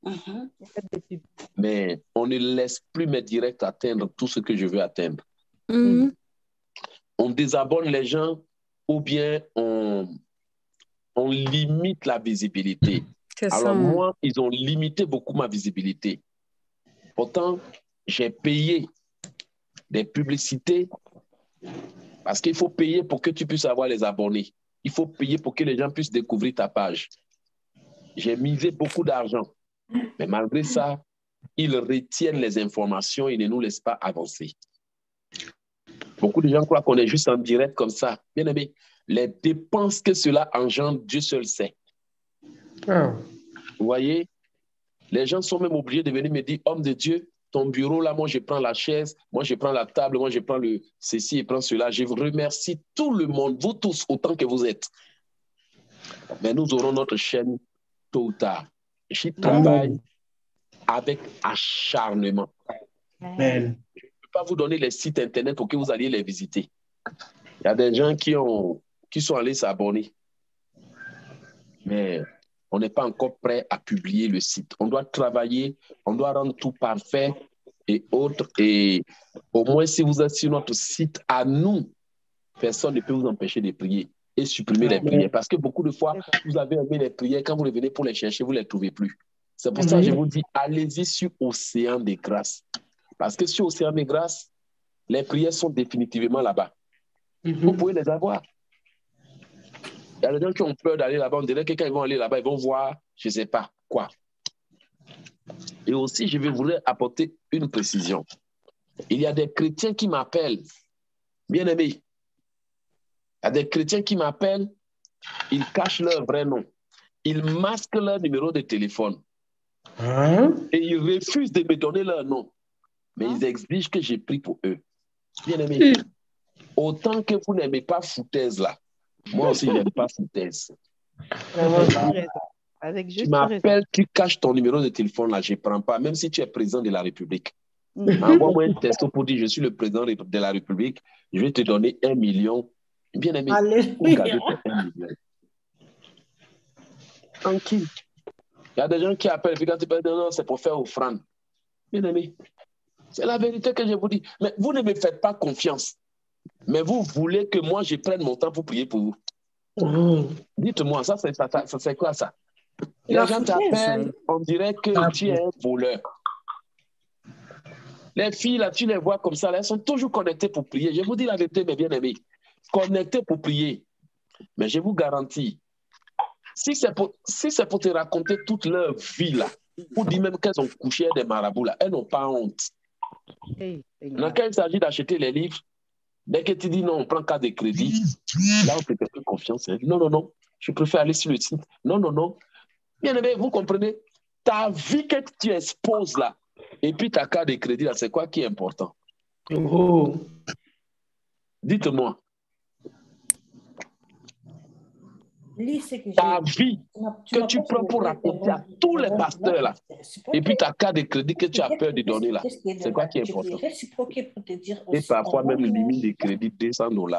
Mais on ne laisse plus mes directs atteindre tout ce que je veux atteindre. Mhm. On désabonne les gens ou bien on, on limite la visibilité. C'est ça. Alors moi, ils ont limité beaucoup ma visibilité. Pourtant, j'ai payé des publicités parce qu'il faut payer pour que tu puisses avoir les abonnés. Il faut payer pour que les gens puissent découvrir ta page. J'ai misé beaucoup d'argent. Mais malgré ça, ils retiennent les informations et ne nous laissent pas avancer. Beaucoup de gens croient qu'on est juste en direct comme ça. Bien aimé, les dépenses que cela engendre, Dieu seul sait. Oh. Vous voyez, les gens sont même obligés de venir me dire, homme de Dieu, ton bureau là, moi je prends la chaise, moi je prends la table, moi je prends le ceci et prends cela. Je vous remercie tout le monde, vous tous autant que vous êtes. Mais nous aurons notre chaîne tôt ou tard. J'y travaille avec acharnement. Amen. Je ne peux pas vous donner les sites internet pour que vous alliez les visiter. Il y a des gens qui, ont, qui sont allés s'abonner. Mais on n'est pas encore prêt à publier le site. On doit travailler, on doit rendre tout parfait et autres. Et au moins, si vous êtes sur notre site, à nous, personne ne peut vous empêcher de prier et supprimer les prières. Parce que beaucoup de fois, vous avez aimé les prières, quand vous revenez pour les chercher, vous ne les trouvez plus. C'est pour ça que je vous dis, allez-y sur Océan des Grâces. Parce que sur Océan des Grâces, les prières sont définitivement là-bas. Vous pouvez les avoir. Il y a des gens qui ont peur d'aller là-bas. On dirait que quand ils vont aller là-bas, ils vont voir, je ne sais pas quoi. Et aussi, je vais vous apporter une précision. Il y a des chrétiens qui m'appellent, bien aimés. Il y a des chrétiens qui m'appellent, ils cachent leur vrai nom. Ils masquent leur numéro de téléphone. Hein? Et ils refusent de me donner leur nom. Mais ils exigent que j'ai pris pour eux. Bien aimés, autant que vous n'aimez pas foutaise là, moi aussi, je n'aime pas foutaise. Avec juste tu m'appelles, tu caches ton numéro de téléphone là, je ne prends pas, même si tu es président de la République. Envoie-moi un texto pour dire je suis le président de la République, je vais te donner un million. Bien aimé, pour garder tes un million. Tranquille. Il y a des gens qui appellent, puis quand tu parles de non, c'est pour faire offrande. Bien aimé, c'est la vérité que je vous dis. Mais vous ne me faites pas confiance. Mais vous voulez que moi, je prenne mon temps pour prier pour vous. Mmh. Dites-moi, ça, c'est ça, ça, ça, quoi ça? Les gens t'appellent, on dirait que tu es un voleur. Les filles, là, tu les vois comme ça, là, elles sont toujours connectées pour prier. Je vous dis la vérité, mes bien-aimés. Connectées pour prier. Mais je vous garantis, si c'est pour, si c'est pour te raconter toute leur vie, là, ou dire même qu'elles ont couché des marabouts, là, elles n'ont pas honte. Hey, Dans quand il s'agit d'acheter les livres, dès que tu dis non, on prend carte de crédit, là, on peut te faire confiance. Non, non, non, je préfère aller sur le site. Non, non, non. Bien aimé, vous comprenez? Ta vie que tu exposes là, et puis ta carte de crédit là, c'est quoi qui est important? Oh. Dites-moi. Que ta vie tu que tu prends pour raconter à tous les pasteurs là, et puis ta carte de crédit que tu as peur de donner là, c'est quoi qui est important? Et parfois même le limite de crédit deux cents dollars.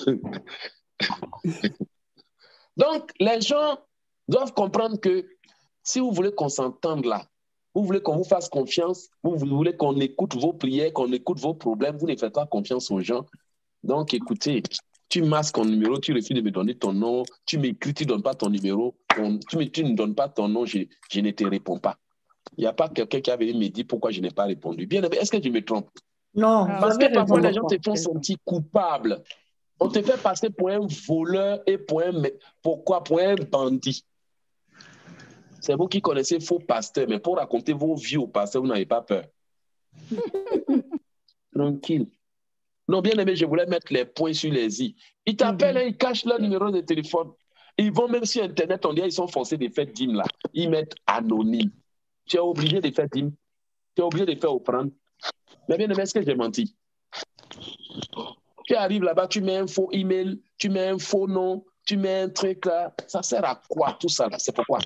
Donc, les gens doivent comprendre que si vous voulez qu'on s'entende là, vous voulez qu'on vous fasse confiance, vous voulez qu'on écoute vos prières, qu'on écoute vos problèmes, vous ne faites pas confiance aux gens. Donc, écoutez, tu masques ton numéro, tu refuses de me donner ton nom, tu m'écris, tu ne donnes pas ton numéro, on, tu, me, tu ne donnes pas ton nom, je, je ne te réponds pas. Il n'y a pas quelqu'un qui avait me dit pourquoi je n'ai pas répondu. Bien, est-ce que je me trompe? Non. Parce que parfois, les gens te font sentir coupable. On te fait passer pour un voleur et pour un, pourquoi? Pour un bandit. C'est vous qui connaissez faux pasteurs, mais pour raconter vos vies aux pasteurs, vous n'avez pas peur. Tranquille. Non, bien aimé, je voulais mettre les points sur les i. Ils t'appellent, mm-hmm. Ils cachent leur numéro de téléphone. Ils vont même sur Internet, on dit ils sont forcés de faire dîme là. Ils mettent anonyme. Tu es obligé de faire dîme. Tu es obligé de faire offrande. Mais bien aimé, est-ce que j'ai menti? Tu arrives là-bas, tu mets un faux email, tu mets un faux nom, tu mets un truc là. Ça sert à quoi tout ça là? C'est pourquoi?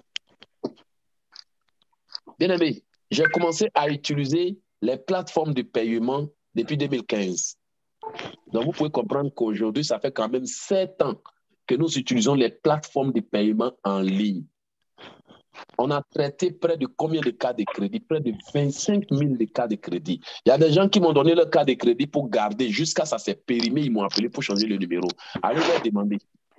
Bien aimé, j'ai commencé à utiliser les plateformes de paiement depuis deux mille quinze. Donc, vous pouvez comprendre qu'aujourd'hui, ça fait quand même sept ans que nous utilisons les plateformes de paiement en ligne. On a traité près de combien de cas de crédit? Près de vingt-cinq mille de cas de crédit. Il y a des gens qui m'ont donné leur cas de crédit pour garder jusqu'à ça s'est périmé. Ils m'ont appelé pour changer le numéro. Allez leur demander.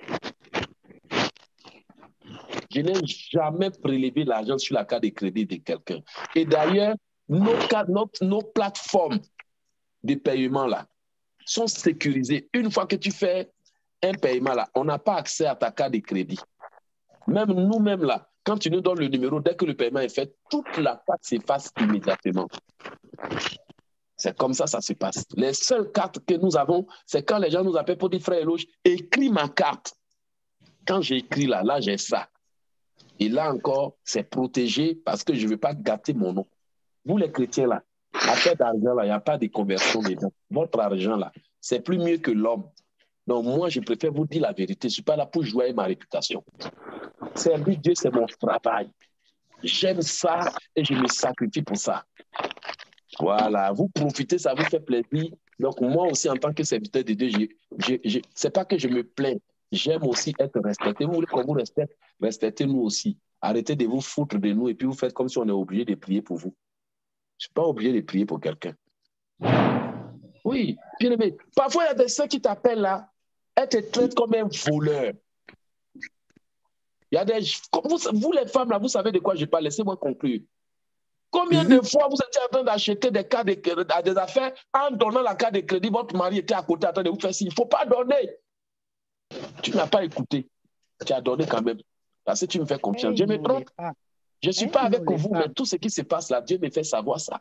Je n'ai jamais prélevé l'argent sur la carte de crédit de quelqu'un. Et d'ailleurs, nos, nos, nos plateformes de paiement là, sont sécurisés. Une fois que tu fais un paiement là, on n'a pas accès à ta carte de crédit. Même nous-mêmes là, quand tu nous donnes le numéro, dès que le paiement est fait, toute la carte s'efface immédiatement. C'est comme ça, ça se passe. Les seules cartes que nous avons, c'est quand les gens nous appellent pour dire frère Eloge, écris ma carte. Quand j'écris là, là j'ai ça. Et là encore, c'est protégé parce que je ne veux pas gâter mon nom. Vous les chrétiens là, Affaire d'argent, là, il n'y a pas de conversion dedans. Votre argent, là, c'est plus mieux que l'homme. Donc, moi, je préfère vous dire la vérité. Je ne suis pas là pour jouer avec ma réputation. Servir Dieu, c'est mon travail. J'aime ça et je me sacrifie pour ça. Voilà, vous profitez, ça vous fait plaisir. Donc, moi aussi, en tant que serviteur de Dieu, je, je, je, c'est pas que je me plains. J'aime aussi être respecté. Vous voulez qu'on vous respecte? Respectez-nous aussi. Arrêtez de vous foutre de nous et puis vous faites comme si on est obligé de prier pour vous. Je ne suis pas obligé de prier pour quelqu'un. Oui, bien aimé. Parfois, il y a des soeurs qui t'appellent là, elles te traitent comme un voleur. Il y a des... Vous, vous les femmes, là, vous savez de quoi je parle. Laissez-moi conclure. Combien de fois vous étiez en train d'acheter des cartes de crédit, des affaires, en donnant la carte de crédit, votre mari était à côté en train de vous faire signe. Il ne faut pas donner. Tu n'as pas écouté. Tu as donné quand même. Parce que tu me fais confiance. Je me trompe. Je ne suis pas avec vous, mais tout ce qui se passe là, Dieu me fait savoir ça.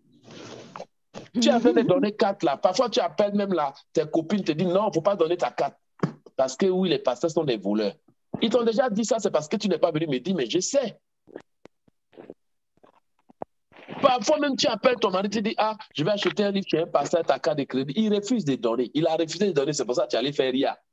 Tu as fait de donner carte là. Parfois, tu appelles même là, tes copines te disent non, il ne faut pas donner ta carte. Parce que oui, les pasteurs sont des voleurs. Ils t'ont déjà dit ça, c'est parce que tu n'es pas venu me dire, mais je sais. Parfois même, tu appelles ton mari, tu dis, ah, je vais acheter un livre chez un pasteur, ta carte de crédit. Il refuse de donner. Il a refusé de donner, c'est pour ça que tu allais faire R I A.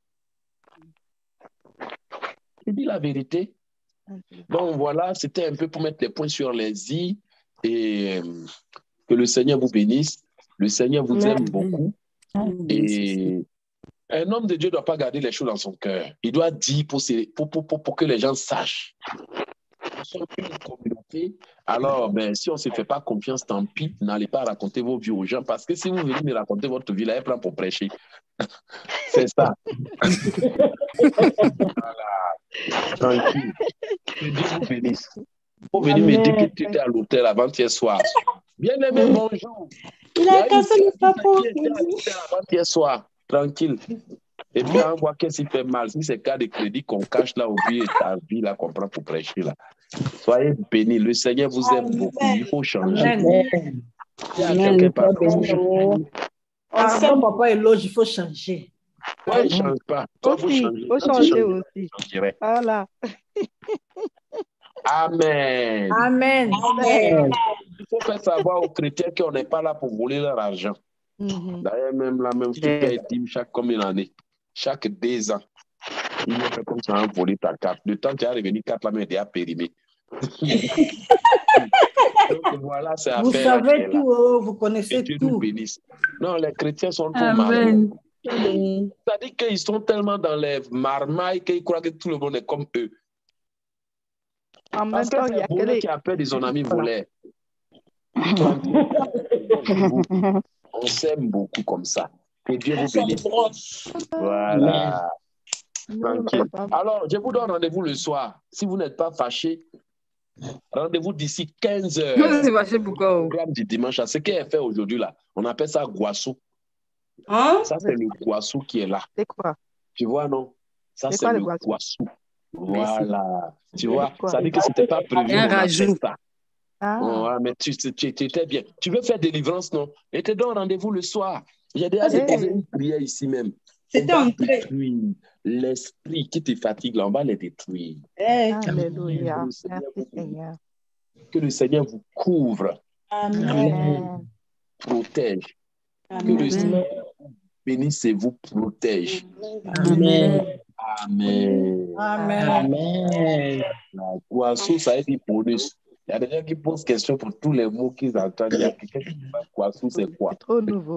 Tu dis la vérité. Donc voilà, c'était un peu pour mettre les points sur les i et euh, que le Seigneur vous bénisse. Le Seigneur vous aime beaucoup. Et un homme de Dieu ne doit pas garder les choses dans son cœur. Il doit dire pour, pour, pour, pour, pour que les gens sachent. Nous sommes une communauté. Alors, ben, si on ne se fait pas confiance, tant pis, n'allez pas raconter vos vies aux gens. Parce que si vous venez me raconter votre vie, là, elle prend pour prêcher. C'est ça. Voilà. Tranquille. Que Dieu vous bénisse. Vous venez me dire que tu étais à l'hôtel avant-hier soir. Bien aimé, bonjour. Il a cassé le papo. Avant-hier soir. Tranquille. Et puis, on voit qu'est-ce qui fait mal. Si c'est le cas de crédit qu'on cache là au but et ta vie là qu'on prend pour prêcher là. Soyez bénis. Le Seigneur vous aime Amen. Beaucoup. Il faut changer. Amen. Il y a quelqu'un par Ah, quand papa éloge, il faut changer. Oui, il ne change pas. Il faut changer. Il faut changer aussi. Voilà. Amen. Amen. Amen. Il faut faire savoir aux chrétiens qu'on n'est pas là pour voler leur argent. Mm-hmm. D'ailleurs, même la même chose qui dit chaque combien d'années, chaque deux ans, il va faire comme ça, hein, voler ta carte. Le temps que tu as revenu carte, la main est déjà périmée. Donc voilà, c'est vous savez tout, oh, vous connaissez Dieu tout. Nous bénisse. Non, les chrétiens sont trop malins. C'est-à-dire qu'ils sont tellement dans les marmailles qu'ils croient que tout le monde est comme eux. En Parce même temps, que il y a c'est voleur que qui a peur de son ami voleur. On s'aime beaucoup comme ça. Que Dieu vous bénisse. Voilà. Tranquille. Alors, je vous donne rendez-vous le soir. Si vous n'êtes pas fâchés, rendez-vous d'ici quinze heures. C'est fâché pourquoi? Le programme du dimanche, ce qu'elle a fait aujourd'hui là, on appelle ça Guassou. Hein? Ça, c'est le Guassou qui est là. C'est quoi? Tu vois, non? Ça, c'est le Guassou. Voilà. Tu vois, ça dit que ce n'était pas prévu. Un rajout. Ah. Oh, mais tu, tu, tu étais bien. Tu veux faire délivrance, non? Et te donne rendez-vous le soir. J'ai déjà déposé une prière ici même. C'était en train. L'esprit qui te fatigue, là, on va les détruire. Alléluia. Merci Seigneur. Que le Seigneur vous couvre. Amen. Protège. Amen. Que le Seigneur vous bénisse et vous protège. Amen. Amen. Amen. Amen. La Guassou, ça a été bonus. Il y a des gens qui posent question pour tous les mots qu'ils entendent. Il y a quelqu'un qui dit Guassou, c'est quoi? C'est trop nouveau.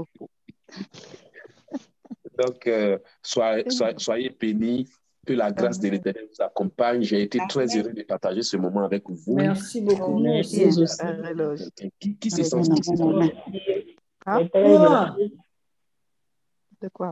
Donc, euh, soyez, soyez, soyez bénis. Que la grâce de l'Éternel vous accompagne. J'ai été très heureux de partager ce moment avec vous. Merci beaucoup. Merci. Qui, qui se sent qui se sent Hein? Quoi? De quoi?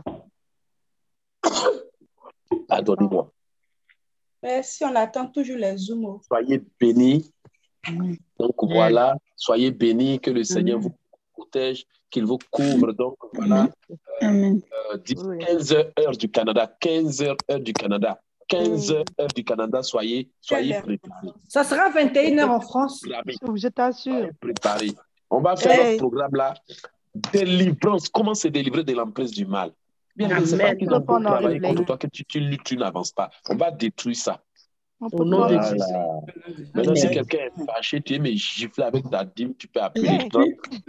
Pardonnez-moi. Merci, on attend toujours les zooms. Soyez bénis. Donc voilà, soyez bénis, que le Seigneur vous protège, qu'il vous couvre. Donc voilà, Amen. Euh, quinze heures du Canada, quinze heures du Canada, quinze heures du Canada, soyez, soyez préparés. Ça sera vingt et une heures en France. Je t'assure. Préparés. On va faire hey. notre programme là. Délivrance, comment se délivrer de l'emprise du mal. Bien, c'est pas qu'ils ont travaillé contre toi, que tu, tu luttes, tu n'avances pas. On va détruire ça. On peut Au nom de pas. Jésus. Voilà. Maintenant, si quelqu'un est fâché, tu es mais gifler avec ta dîme, tu peux appeler trente.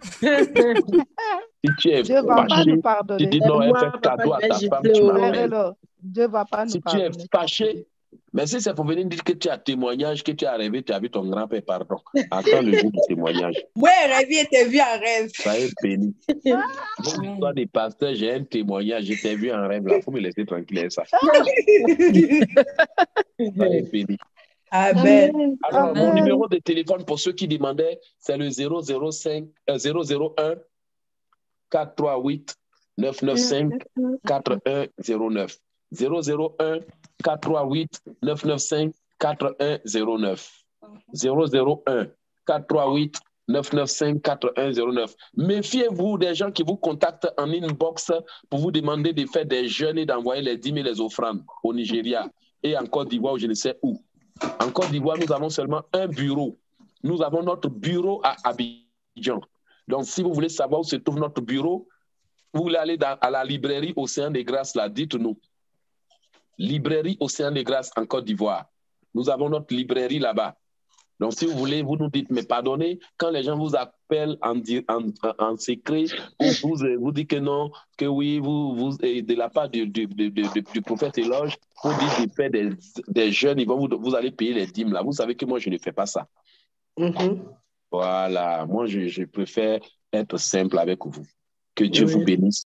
Si tu es Dieu va pas fâché, nous tu pardonner. dis non, elle Moi, fait papa, cadeau à je vais ta femme, gifler tu au Frère m'appelles. Elo, Dieu va pas nous Si tu es pardonner. fâché, mais si c'est pour venir dire que tu as témoignage, que tu es rêvé, tu as vu ton grand-père, pardon. Attends le jour du témoignage. Ouais, rêve, t'es vu en rêve. Soyez bénis. Dans l'histoire des pasteurs, j'ai un témoignage. Je t'ai vu en rêve là. Il faut me laisser tranquille avec ça. Soyez bénis. Amen. Alors, mon Amen. numéro de téléphone pour ceux qui demandaient, c'est le zéro zéro cinq, euh, zéro zéro un quatre trois huit neuf neuf cinq quatre un zéro neuf. zéro zéro un quatre trois huit neuf neuf cinq quatre un zéro neuf. zéro zéro un quatre trois huit neuf neuf cinq quatre un zéro neuf. Méfiez-vous des gens qui vous contactent en inbox pour vous demander de faire des jeûnes et d'envoyer les dîmes et les offrandes au Nigeria et en Côte d'Ivoire ou je ne sais où. En Côte d'Ivoire, nous avons seulement un bureau. Nous avons notre bureau à Abidjan. Donc, si vous voulez savoir où se trouve notre bureau, vous voulez aller dans, à la librairie Océan des Grâces, là, dites-nous. Librairie Océan des Grâces en Côte d'Ivoire. Nous avons notre librairie là-bas. Donc, si vous voulez, vous nous dites, mais pardonnez, quand les gens vous appellent en, en, en secret, ou vous, vous dites que non, que oui, vous, vous de la part du, du, du, du, du prophète Éloge, vous dites de faire des, des jeûnes, ils vont vous, vous allez payer les dîmes là. Vous savez que moi, je ne fais pas ça. Mm-hmm. Voilà, moi, je, je préfère être simple avec vous. Que Dieu Oui. vous bénisse.